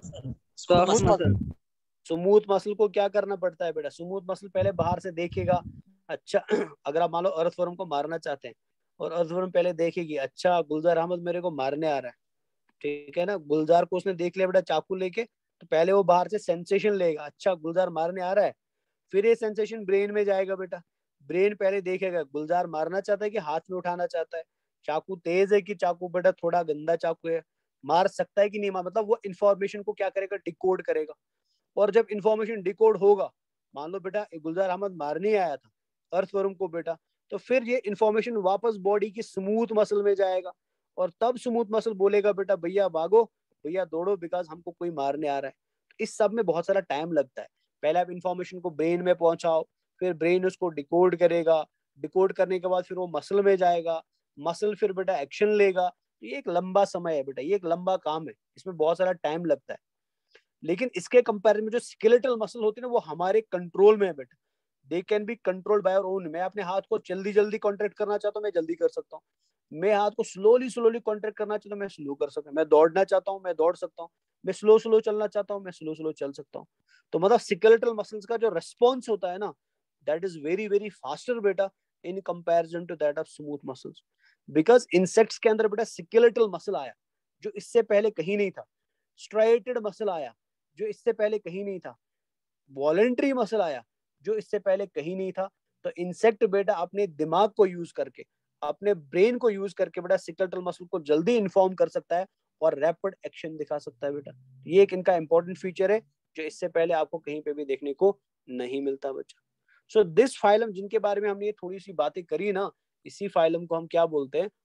Speaker 4: Soft muscle.
Speaker 1: स्मूथ मसल को क्या करना पड़ता है बेटा, स्मूथ मसल पहले बाहर से देखेगा, अच्छा अगर आप मान लो अर्थवर्म को मारना चाहते हैं और अर्थवर्म पहले देखेगी, अच्छा गुलजार अहमद मेरे को मारने आ रहा है, ठीक है ना, गुलजार को उसने देख लिया बेटा चाकू लेके, तो पहले वो बाहर से सेंसेशन लेगा, अच्छा गुलजार मारने आ रहा है, फिर ये सेंसेशन ब्रेन में जाएगा बेटा, ब्रेन पहले देखेगा गुलजार मारना चाहता है कि हाथ में उठाना चाहता है, चाकू तेज है कि चाकू बेटा थोड़ा गंदा चाकू है, मार सकता है कि नहीं मार, मतलब वो इन्फॉर्मेशन को क्या करेगा, डिकोड करेगा। और जब इन्फॉर्मेशन डिकोड होगा, मान लो बेटा गुलजार अहमद मारने आया था अर्थवर्म को बेटा, तो फिर ये इन्फॉर्मेशन वापस बॉडी की स्मूथ मसल में जाएगा और तब स्मूथ मसल बोलेगा बेटा भैया भागो, भैया दौड़ो, बिकॉज हमको कोई मारने आ रहा है। इस सब में बहुत सारा टाइम लगता है, पहले आप इन्फॉर्मेशन को ब्रेन में पहुंचाओ, फिर ब्रेन उसको डिकोड करेगा, डिकोड करने के बाद फिर वो मसल में जाएगा, मसल फिर बेटा एक्शन लेगा। तो ये एक लंबा समय है बेटा, ये एक लंबा काम है, इसमें बहुत सारा टाइम लगता है। लेकिन इसके कंपैरिजन में जो स्केलेटल मसल होती है ना वो हमारे कंट्रोल में है बेटा, they can be controlled by our own. मैं अपने हाथ को जल्दी जल्दी कॉन्ट्रैक्ट करना चाहता हूँ मैं जल्दी कर सकता हूँ, मैं हाथ को स्लोली स्लोली कॉन्ट्रैक्ट करना चाहता हूँ मैं स्लो कर सकता हूँ, मैं दौड़ना चाहता हूँ मैं दौड़ सकता हूँ, मैं स्लो स्लो चलना चाहता हूँ मैं स्लो स्लो चल सकता हूँ। तो मतलब स्केलेटल मसल्स का जो रेस्पॉन्स होता है ना that is very very faster बेटा in comparison to that of smooth muscles, because insects के अंदर बेटा स्केलेटल मसल आया जो इससे पहले कहीं नहीं था, स्ट्राइटेड मसल आया जो इससे पहले कहीं नहीं था, वॉलेंट्री मसल आया जो इससे पहले कहीं नहीं था। तो इंसेक्ट बेटा अपने दिमाग को यूज करके, अपने ब्रेन को यूज करके बेटा स्केलेटल मसल को जल्दी इन्फॉर्म कर सकता है और रैपिड एक्शन दिखा सकता है बेटा। ये एक इनका इंपॉर्टेंट फीचर है जो इससे पहले आपको कहीं पे भी देखने को नहीं मिलता बच्चा। सो दिस फाइलम जिनके बारे में हमने ये थोड़ी सी बातें करी ना, इसी फाइलम को हम क्या बोलते हैं,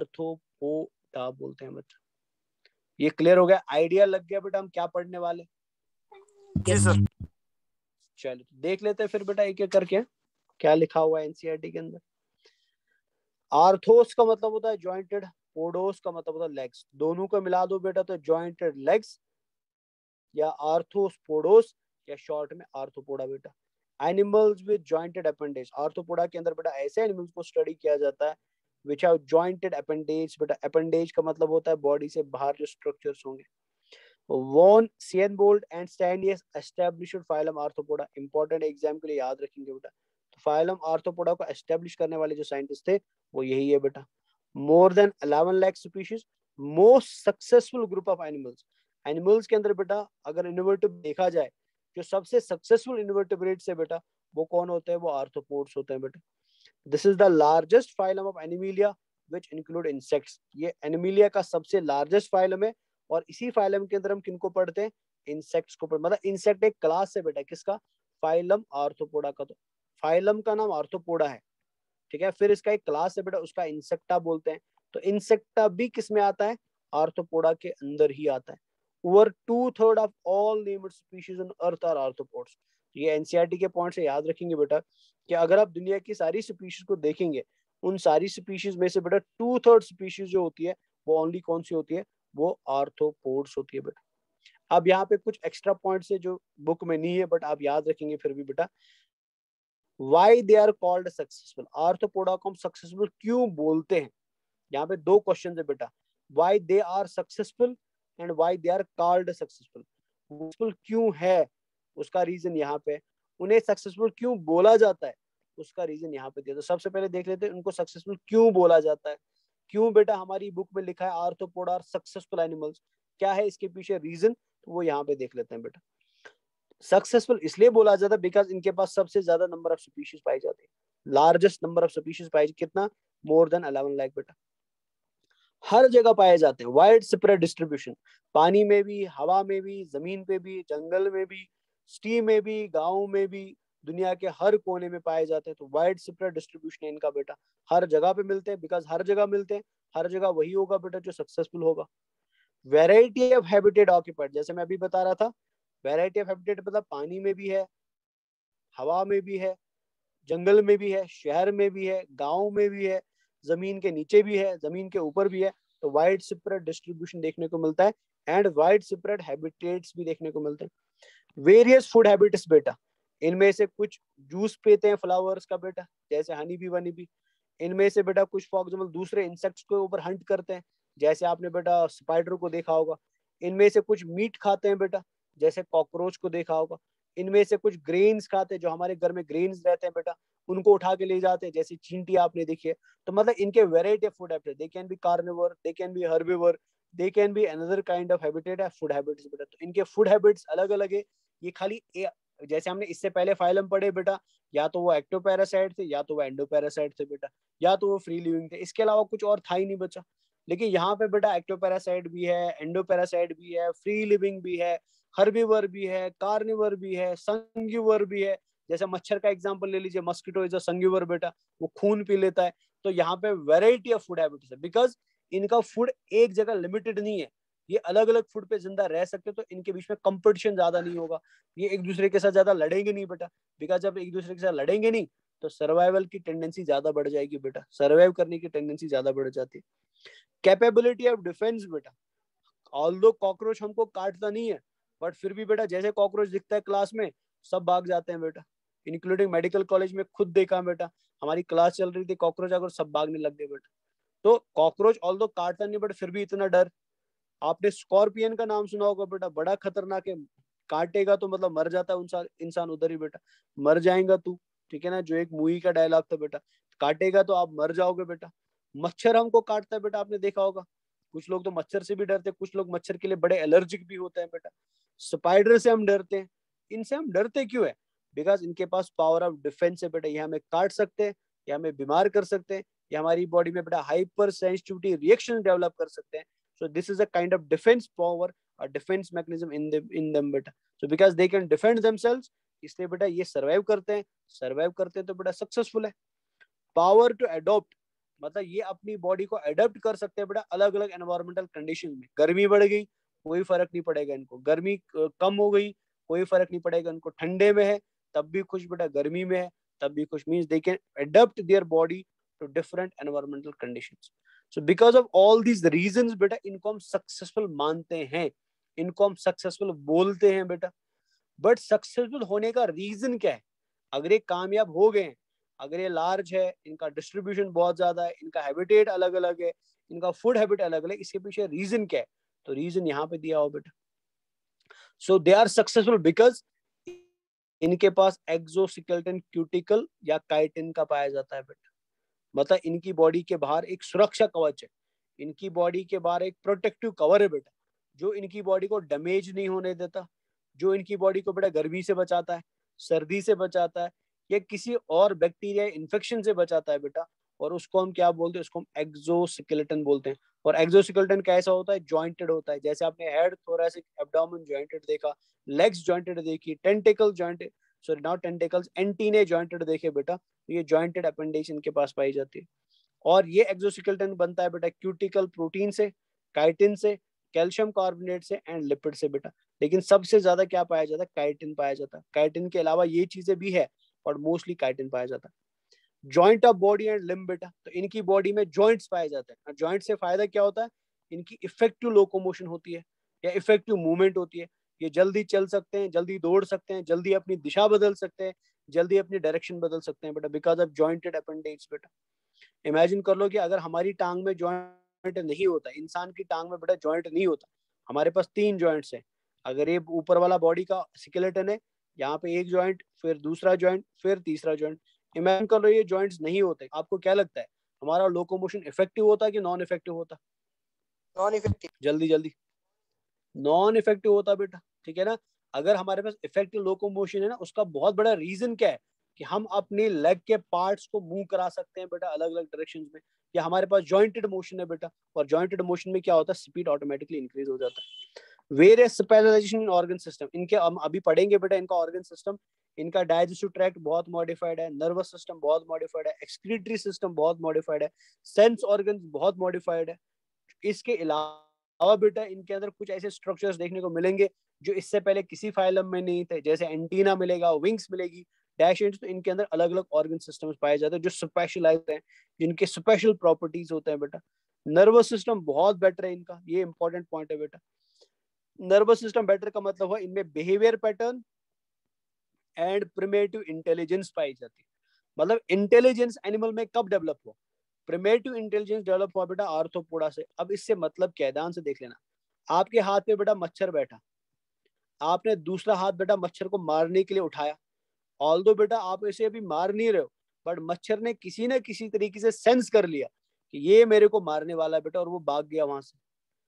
Speaker 1: आर्थ्रोपोडा बोलते हैं बच्चा। ये क्लियर हो गया, आइडिया लग गया बेटा हम क्या पढ़ने वाले?
Speaker 6: जी सर।
Speaker 1: चलो देख लेते हैं फिर बेटा एक एक करके क्या लिखा हुआ है एनसीईआरटी के अंदर। आर्थोस का मतलब होता है जॉइंटेड, पोडोस का मतलब होता है लेग्स, दोनों को मिला दो बेटा तो जॉइंटेड लेग्स या आर्थोस्पोडोस या शॉर्ट में आर्थ्रोपोडा बेटा। Animals with jointed appendage, arthropoda के अंदर बेटा ऐसे एनिमल्स को स्टडी किया जाता है विच हैव जॉइंटेड अपेंडेज बेटा, अपेंडेज का मतलब होता है बॉडी से बाहर जो स्ट्रक्चर्स होंगे। Von Siebold and Stannius established phylum arthropoda, important exam के लिए याद रखेंगे बेटा। तो फाइलम आर्थ्रोपोडा को एस्टैब्लिश करने वाले जो साइंटिस्ट थे वो यही है बेटा। More than 11 lakh species, most successful group of animals, animals के अंदर बेटा अगर इनोवेटिव देखा जाए जो सबसे सक्सेसफुल इनवर्टिब्रेट्स है बेटा वो कौन होते हैं, वो आर्थ्रोपोड्स होते हैं बेटा। This is the largest phylum of animalia which include insects, ये एनिमिलिया का सबसे लार्जेस्ट फाइलम है और इसी फाइलम के अंदर हम किनको पढ़ते हैं, इंसेक्ट्स को पढ़ते, मतलब इंसेक्ट एक क्लास है बेटा किसका, फाइलम आर्थ्रोपोडा का। तो फाइलम का नाम आर्थ्रोपोडा है, ठीक है, फिर इसका एक क्लास है बेटा उसका इंसेक्टा बोलते हैं। तो इंसेक्टा भी किस में आता है, आर्थ्रोपोडा के अंदर ही आता है। Over 2/3 of all named species on earth are arthropods. ये एनसीईआरटी के पॉइंट से याद रखेंगे बेटा कि अगर आप दुनिया की सारी स्पीशीज को देखेंगे, उन सारी स्पीशीज में से बेटा 2/3 स्पीशीज जो होती है वो ओनली कौन सी होती है, वो आर्थ्रोपोड्स होती है बेटा। अब यहाँ पे कुछ एक्स्ट्रा पॉइंट्स है जो बुक में नहीं है बट आप याद रखेंगे फिर भी बेटा। Why they are called successful, arthropoda को हम सक्सेसफुल क्यों बोलते हैं? यहाँ पे दो क्वेश्चन है बेटा, why they are successful and why they are called successful. Successful क्यों है उसका रीजन यहाँ पे, उन्हें सक्सेसफुल क्यों बोला जाता है उसका रीजन यहाँ पे दिया। तो सबसे पहले देख लेते हैं उनको सक्सेसफुल क्यों बोला जाता है। क्यों बेटा हमारी बुक में लिखा है आर्थ्रोपोडा आर सक्सेसफुल एनिमल्स, क्या है इसके पीछे रीजन, तो वो यहाँ पे देख लेते हैं बेटा। सक्सेसफुल इसलिए बोला जाता है बिकॉज इनके पास सबसे ज्यादा नंबर ऑफ स्पीशीज पाई जाती है, लार्जेस्ट नंबर ऑफ स्पीशीज पाई, कितना, मोर देन 11 लाख बेटा। हर जगह पाए जाते हैं, वाइड स्प्रेड डिस्ट्रीब्यूशन, पानी में भी, हवा में भी, जमीन पे भी, जंगल में भी, सिटी में भी, गाँव में भी, दुनिया के हर कोने में पाए जाते हैं। तो वाइड स्प्रेड डिस्ट्रीब्यूशन है इनका बेटा, हर जगह पे मिलते हैं, बिकॉज हर जगह मिलते हैं, हर जगह वही होगा बेटा जो सक्सेसफुल होगा। वेराइटी ऑफ हैबिटेट ऑक्यूपाइड, जैसे मैं अभी बता रहा था, वेराइटी ऑफ हैबिटेट मतलब पानी में भी है, हवा में भी है, जंगल में भी है, शहर में भी है, गांव में भी है, जमीन के नीचे भी है, जमीन के ऊपर भी है। तो वाइड स्प्रेड डिस्ट्रीब्यूशन देखने को मिलता है एंड वाइड स्प्रेड हैबिटेट्स भी देखने को मिलते हैं। वेरियस फूड हैबिट्स बेटा, इनमें से कुछ जूस पीते हैं फ्लावर्स का बेटा, जैसे हनी बी वनी बी। इनमें से बेटा कुछ फॉर एग्जाम्पल दूसरे इंसेक्ट्स के ऊपर हंट करते हैं, जैसे आपने बेटा स्पाइडर को देखा होगा। इनमें से कुछ मीट खाते हैं बेटा, जैसे कॉकरोच को देखा होगा। इनमें से कुछ ग्रेन्स खाते हैं, जो हमारे घर में ग्रेन्स रहते हैं बेटा, उनको उठा के ले जाते हैं, जैसे चींटी आपने देखी है। तो मतलब इनके variety of food habitat, they can be carnivore, they can be herbivore, they can be another kind of habitat है फूड हैबिट्स बेटा। तो इनके फूड हैबिट्स अलग अलग है। ये खाली जैसे हमने इससे पहले फाइलम पढ़े बेटा, या तो वो एक्टोपैरासाइट थे, या तो वो एंडोपैरासाइट थे बेटा, या तो वो फ्री लिविंग थे, इसके अलावा कुछ और था ही नहीं बचा। लेकिन यहाँ पे बेटा एक्टोपैरासाइट भी है, एंडोपैरासाइट भी है, फ्री लिविंग भी है, हर्बिवर भी है, कार्निवर भी है, संगिवर भी है। जैसे मच्छर का एग्जांपल ले लीजिए, मस्कीटो इज अ संगिवर बेटा, वो खून पी लेता है। तो यहाँ पे वैरायटी ऑफ फूड हैबिट्स है, बिकॉज इनका फूड एक जगह लिमिटेड नहीं है, ये अलग अलग फूड पे जिंदा रह सकते हैं। तो इनके बीच में कंपटीशन ज्यादा नहीं होगा, ये एक दूसरे के साथ ज्यादा लड़ेंगे नहीं बेटा, बिकॉज जब एक दूसरे के साथ लड़ेंगे नहीं तो सर्वाइवल की टेंडेंसी ज्यादा बढ़ जाएगी बेटा, सर्वाइव करने की टेंडेंसी ज्यादा बढ़ जाती है। कैपेबिलिटी ऑफ डिफेंस बेटा, ऑल्दो कॉकरोच हमको काटता नहीं है, बट फिर भी बेटा जैसे कॉकरोच दिखता है क्लास में सब भाग जाते हैं बेटा, इंक्लूडिंग मेडिकल कॉलेज में खुद देखा बेटा, हमारी क्लास चल रही थी, कॉकरोच अगर सब भागने लग गए बेटा। तो कॉकरोच ऑल्दो काटता नहीं बट फिर भी इतना डर। आपने स्कॉर्पियन का नाम सुना होगा बेटा, बड़ा खतरनाक है, काटेगा तो मतलब मर जाता है इंसान उधर ही बेटा, मर जाएगा तू, ठीक है ना, जो एक मूवी का डायलॉग था बेटा, काटेगा तो आप मर जाओगे बेटा। मच्छर हमको काटता है बेटा, आपने देखा होगा, कुछ लोग तो मच्छर से भी डरते हैं, कुछ लोग मच्छर के लिए बड़े एलर्जिक भी होते हैं बेटा। स्पाइडर से हम डरते हैं, इनसे हम डरते क्यों है, बिकॉज इनके पास पावर ऑफ डिफेंस है बेटा, ये हमें काट सकते हैं, ये हमें बीमार कर सकते हैं, ये हमारी बॉडी में बेटा हाइपर सेंसिटिविटी रिएक्शन डेवलप कर सकते हैं। So this is a kind of defense power, a defense mechanism in them बेटा। So because they can defend themselves, इसलिए बेटा ये सर्वाइव करते हैं तो बेटा सक्सेसफुल है। पावर टू अडॉप्ट, मतलब ये अपनी बॉडी को अडॉप्ट कर सकते हैं बेटा अलग अलग एनवायरमेंटल कंडीशन में। गर्मी बढ़ गई कोई फर्क नहीं पड़ेगा इनको, गर्मी कम हो गई कोई फर्क नहीं पड़ेगा इनको, ठंडे में है तब भी खुश बेटा, गर्मी में है तब भी खुश, means they can adopt their body to different environmental conditions. So because of all these reasons बेटा इनको हम सक्सेसफुल मानते हैं, इनको हम सक्सेसफुल बोलते हैं बेटा। बट सक्सेसफुल होने का रीजन क्या है? अगर ये कामयाब हो गए हैं, अगर ये लार्ज है, इनका डिस्ट्रीब्यूशन बहुत ज्यादा है, इनका हैबिटेट अलग अलग है, इनका फूड हैबिट अलग अलग, इसके पीछे रीजन क्या है? तो रीजन यहाँ पे दिया हो बेटा। So they are successful because इनके पास एक्सोस्केलेटन क्यूटिकल या काइटिन का पाया जाता है बेटा, मतलब इनकी बॉडी के बाहर एक सुरक्षा कवच है, इनकी बॉडी के बाहर एक प्रोटेक्टिव कवर है बेटा, जो इनकी बॉडी को डैमेज नहीं होने देता, जो इनकी बॉडी को बेटा गर्मी से बचाता है, सर्दी से बचाता है, या किसी और बैक्टीरिया इन्फेक्शन से बचाता है बेटा। और उसको हम क्या बोलते हैं? उसको हम एक्सोस्केलेटन बोलते हैं। और एक्सोस्केलेटन कैसा होता है? जॉइंटेड होता है, जैसे आपने हेड, थोरैसिक, एब्डोमेन जॉइंटेड देखा, लेग्स जॉइंटेड देखी, tentacle jointed, sorry not tentacles, antennae jointed देखे बेटा, तो ये जॉइंटेड अपेंडेज इनके पास पाई जाती है। और ये एक्सोस्केलेटन बनता है बेटा क्यूटिकल प्रोटीन से, काइटिन से, कैल्शियम कार्बोनेट से एंड लिपिड से बेटा। लेकिन सबसे ज्यादा क्या पाया जाता है? काइटिन पाया जाता है। काइटिन के अलावा ये चीजें भी है और मोस्टली काइटिन पाया जाता है। Joint of body and limb बेटा, तो इनकी बॉडी में जॉइंट्स पाए जाते हैं। जॉइंट से फायदा क्या होता है? इनकी इफेक्टिव लोकोमोशन होती है या इफेक्टिव मूवमेंट होती है। ये जल्दी चल सकते हैं, जल्दी दौड़ सकते हैं, जल्दी अपनी दिशा बदल सकते हैं, जल्दी अपनी डायरेक्शन बदल सकते हैं बेटा, बिकॉज ऑफ जॉइंटेड अपेंडेज बेटा। इमेजिन कर लो कि अगर हमारी टांग में जॉइंट नहीं होता, इंसान की टांग में बेटा जॉइंट नहीं होता, हमारे पास 3 जॉइंट्स हैं। अगर ये ऊपर वाला बॉडी का स्केलेटन है, यहाँ पे एक जॉइंट, फिर दूसरा जॉइंट, फिर तीसरा जॉइंट। इमेजिन कर लो ये जॉइंट्स नहीं होते, आपको क्या लगता है हमारा लोकोमोशन इफेक्टिव होता कि नॉन इफेक्टिव होता?
Speaker 6: Non effective.
Speaker 1: जल्दी जल्दी नॉन इफेक्टिव होता बेटा, ठीक है ना। अगर हमारे पास इफेक्टिव लोकोमोशन है ना, उसका बहुत बड़ा रीजन क्या है कि हम अपने लेग के पार्ट्स को मूव करा सकते हैं बेटा अलग अलग डायरेक्शंस में, या हमारे पास जॉइंटेड मोशन है बेटा, और जॉइंटेड मोशन में क्या होता है? स्पीड ऑटोमेटिकली इंक्रीज हो जाता है। Various specialization in organ system, इनके हम अभी पढ़ेंगे बेटा इनका ऑर्गन सिस्टम। इनका डाइजेस्टिव ट्रैक्ट बहुत मॉडिफाइड है, नर्वस सिस्टम बहुत मॉडिफाइड है, एक्सक्रीटरी सिस्टम बहुत मॉडिफाइड है, सेंस ऑर्गन बहुत मॉडिफाइड है। इसके अलावा बेटा इनके अंदर कुछ ऐसे स्ट्रक्चर्स देखने को मिलेंगे जो इससे पहले किसी फाइलम में नहीं थे, जैसे एंटीना मिलेगा, विंग्स मिलेगी, डैश एंड्स। तो इनके अंदर अलग अलग ऑर्गन सिस्टम्स पाए जाते हैं जो स्पेशलाइज्ड हैं, जिनके स्पेशल प्रॉपर्टीज होते हैं बेटा। नर्वस सिस्टम बहुत बेटर है इनका, ये इंपॉर्टेंट पॉइंट है बेटा। नर्वस सिस्टम बेटर का मतलब हुआ इनमें behaviour pattern and primitive intelligence पाई जाती है। मतलब इंटेलिजेंस एनिमल में कब डेवलप हुआ? प्रिमेटिव इंटेलिजेंस डेवलप हुआ बेटा आर्थ्रोपोडा से। अब इससे मतलब क्या है, ध्यान से देख लेना। आपके हाथ में बेटा मच्छर बैठा, आपने दूसरा हाथ बेटा मच्छर को मारने के लिए उठाया। ऑल्दो बेटा आप इसे अभी मार नहीं रहे हो, बट मच्छर ने किसी न किसी तरीके से सेंस कर लिया कि ये मेरे को मारने वाला है बेटा, और वो भाग गया वहां से।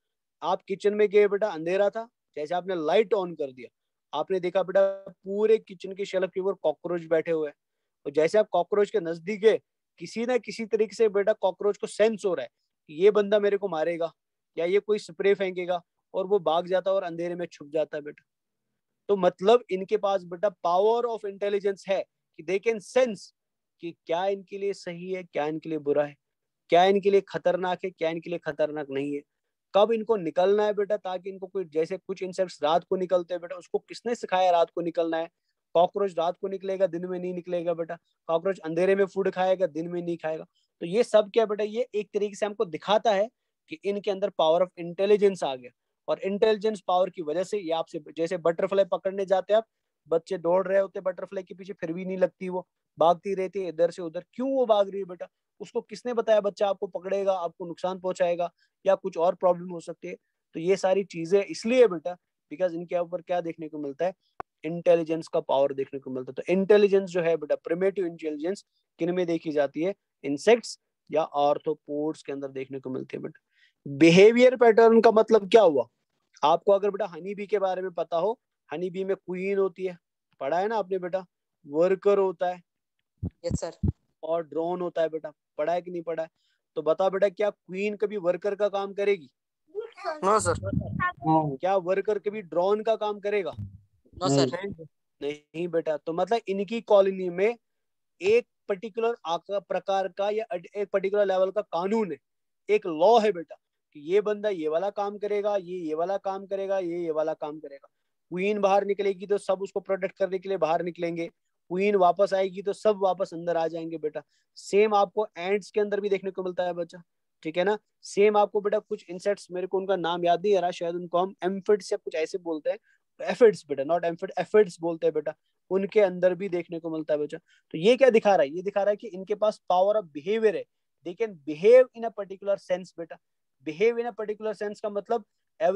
Speaker 1: आप किचन में गए बेटा, अंधेरा था, जैसे आपने लाइट ऑन कर दिया, आपने देखा बेटा पूरे किचन के शेल्फ के ऊपर कॉकरोच बैठे हुए हैं। और जैसे आप कॉकरोच के नजदीक गए, किसी ना किसी तरीके से बेटा कॉकरोच को सेंस हो रहा है कि ये बंदा मेरे को मारेगा या ये कोई स्प्रे फेंकेगा, और वो भाग जाता है और अंधेरे में छुप जाता है बेटा। तो मतलब इनके पास बेटा पावर ऑफ इंटेलिजेंस है कि दे कैन सेंस कि क्या इनके लिए सही है, क्या इनके लिए बुरा है, क्या इनके लिए खतरनाक है, क्या इनके लिए खतरनाक नहीं है, कब इनको निकलना है बेटा, ताकि इनको कोई, जैसे कुछ इंसेक्ट्स रात को निकलते हैं बेटा, उसको किसने सिखाया रात को निकलना है? कॉकरोच रात को निकलेगा, दिन में नहीं निकलेगा बेटा। कॉकरोच अंधेरे में फूड खाएगा, दिन में नहीं खाएगा। तो ये सब क्या बेटा, ये एक तरीके से हमको दिखाता है कि इनके अंदर पावर ऑफ इंटेलिजेंस आ गया। और इंटेलिजेंस पावर की वजह से ये आपसे, जैसे बटरफ्लाई पकड़ने जाते हैं आप, बच्चे दौड़ रहे होते बटरफ्लाई के पीछे, फिर भी नहीं लगती, वो भागती रहती है इधर से उधर। क्यों वो भाग रही है बेटा? उसको किसने बताया बच्चा आपको पकड़ेगा, आपको नुकसान पहुंचाएगा या कुछ और प्रॉब्लम हो सकती है? तो ये सारी चीजें इसलिए बेटा, बिकॉज इनके ऊपर क्या देखने को मिलता है? इंटेलिजेंस का पावर देखने को मिलता है। तो इंटेलिजेंस जो है बेटा, प्रिमेटिव इंटेलिजेंस किन में देखी जाती है? इंसेक्ट्स या आर्थ्रोपोड्स के अंदर देखने को मिलती है बेटा। बिहेवियर पैटर्न का मतलब क्या हुआ? आपको अगर बेटा हनी बी के बारे में पता हो, हनी बी में क्वीन होती है, पढ़ा है ना आपने बेटा, वर्कर होता है,
Speaker 2: यस सर।
Speaker 1: और ड्रोन होता है बेटा, पढ़ा है कि नहीं पढ़ा है? तो बता बेटा, क्या क्वीन कभी वर्कर का काम करेगी?
Speaker 6: No sir.
Speaker 1: क्या वर्कर कभी ड्रोन का काम करेगा?
Speaker 2: No sir.
Speaker 1: नहीं बेटा। तो मतलब इनकी कॉलोनी में एक पर्टिकुलर प्रकार का या एक पर्टिकुलर लेवल का कानून है, एक लॉ है बेटा, कि ये बंदा ये वाला काम करेगा, ये वाला काम करेगा, ये वाला काम करेगा। क्वीन बाहर निकलेगी तो सब उसको प्रोटेक्ट करने के लिए बाहर निकलेंगे, क्वीन वापस आएगी तो सब वापस अंदर आ जाएंगे बेटा। सेम आपको एंड्स के अंदर भी देखने को मिलता है बच्चा, ठीक है ना। सेम आपको बेटा कुछ इंसेक्ट्स, मेरे को उनका नाम याद नहीं आ रहा, शायद उनको हम एम्फिड्स या कुछ ऐसे बोलते हैं, एफिड्स बेटा, नॉट एम्फिड, एफिड्स बोलते हैं बेटा, उनके अंदर भी देखने को मिलता है बच्चा। तो ये क्या दिखा रहा है? ये दिखा रहा है कि इनके पास पावर ऑफ बिहेवियर है, they can behave in a particular sense बेटा। Behave in a particular sense का मतलब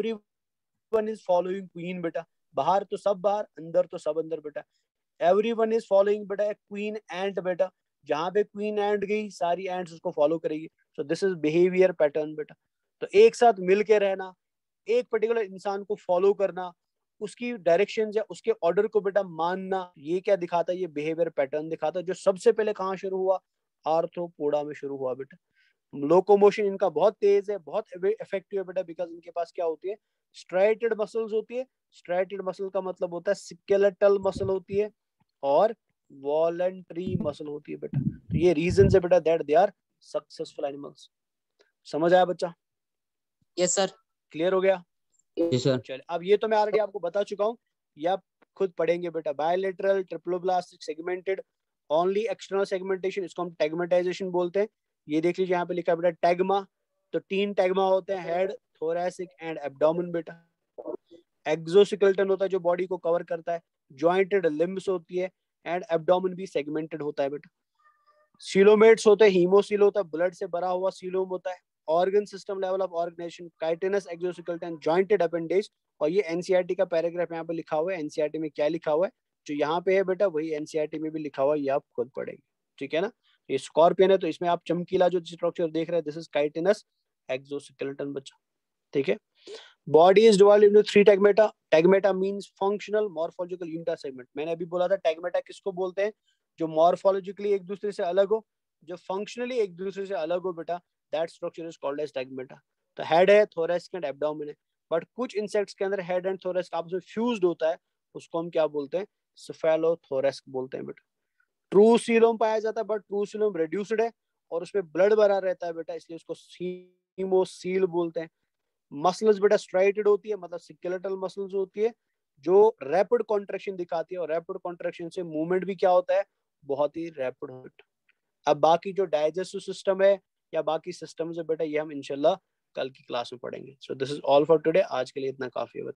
Speaker 1: एवरीवन इज फॉलोइंग क्वीन बेटा, बाहर तो सब बाहर, अंदर तो सब अंदर बेटा। एवरीवन इज फॉलोइंग बेटा क्वीन एंट बेटा, जहां पे क्वीन एंट गई सारी एंट्स उसको फॉलो करेगी। So this is behaviour pattern बेटा। तो एक साथ मिलके रहना, एक पर्टिकुलर इंसान को फॉलो करना, उसकी डायरेक्शन या उसके ऑर्डर को बेटा मानना, ये क्या दिखाता है? ये बिहेवियर पैटर्न दिखाता है, जो सबसे पहले कहाँ शुरू हुआ? आर्थ्रोपोडा में शुरू हुआ बेटा। लोकोमोशन इनका बहुत तेज है, बहुत इफेक्टिव है बेटा, बिकॉज इनके पास क्या होती है? स्ट्राइटेड मसल्स होती है। स्ट्राइटेड मसल का मतलब होता है स्केलेटल मसल होती है, और वॉलंटरी मसल होती है बेटा। तो ये रीजन है बेटा that they are successful animals. समझ आया बच्चा?
Speaker 2: Yes sir.
Speaker 1: क्लियर हो गया?
Speaker 7: जी सर।
Speaker 1: चलिए, अब ये तो मैं ऑलरेडी आपको बता चुका हूँ, ये आप खुद पढ़ेंगे बेटा। Bilateral, triploblastic, segmented, only external segmentation, इसको हम टैगमेटाइजेशन बोलते हैं। ये देख लीजिए यहाँ पे लिखा है बेटा टैगमा। तो 3 टैगमा होते हैं, हेड, थोरैसिक एंड एब्डोमेन बेटा। एक्सोस्केलेटन होता है जो बॉडी को कवर करता है, जॉइंटेड लिम्ब्स होती है, एंड एब्डोमेन भी सेगमेंटेड होता है बेटा। सीलोमेट्स होते हैं, हीमोसील होता है, ब्लड से भरा हुआ सीलोम होता है। Organ system level of organization, chitinous, exoskeleton, jointed appendage. और ये एनसीईआरटी का पैराग्राफ यहाँ पे लिखा हुआ है। एनसीईआरटी में क्या लिखा हुआ है, जो यहाँ पे है बेटा वही एनसीईआरटी में भी लिखा हुआ है, ये आप खुद पढ़ेंगे, ठीक है ना। ये स्कॉर्पियन है तो इसमें आप चमकीला जो स्ट्रक्चर देख रहे हैं, दिस इज काइटिनस एक्सोस्केलेटन बच्चा, ठीक है। Body is divided into 3 tagmata. Tagmata means functional morphological unit segment. मैंने अभी बोला था टैगमेटा किसको बोलते हैं, जो मॉर्फोलॉजिकली एक दूसरे से अलग हो, जो फंक्शनली एक दूसरे से अलग हो बेटा, that structure is called as tagmata. तो हेड है, थोरैसिक एंड एब्डोमेन है। बट कुछ इंसेक्ट्स के अंदर हेड एंड थोरैसिक आपस में फ्यूज्ड होता है, उसको हम क्या बोलते हैं, सेफेलोथोरैसिक बोलते हैं बेटा। ट्रू सीलोम पाया जाता है, बट ट्रू सीलोम रिड्यूस्ड है और उसमें ब्लड भरा रहता है बेटा, इसलिए उसको हीमोसील बोलते हैं। मसल्स बेटा स्ट्राइटेड होती है, मतलब स्केलेटल मसल्स होती है जो रैपिड कॉन्ट्रैक्शन दिखाती है, और रैपिड कॉन्ट्रैक्शन से मूवमेंट भी क्या होता है, बहुत ही रैपिड होता है। अब बाकी जो डाइजेस्टिव सिस्टम है या बाकी सिस्टम्स है बेटा, ये हम इंशाल्लाह कल की क्लास में पढ़ेंगे। So this is all for today. आज के लिए इतना काफी है।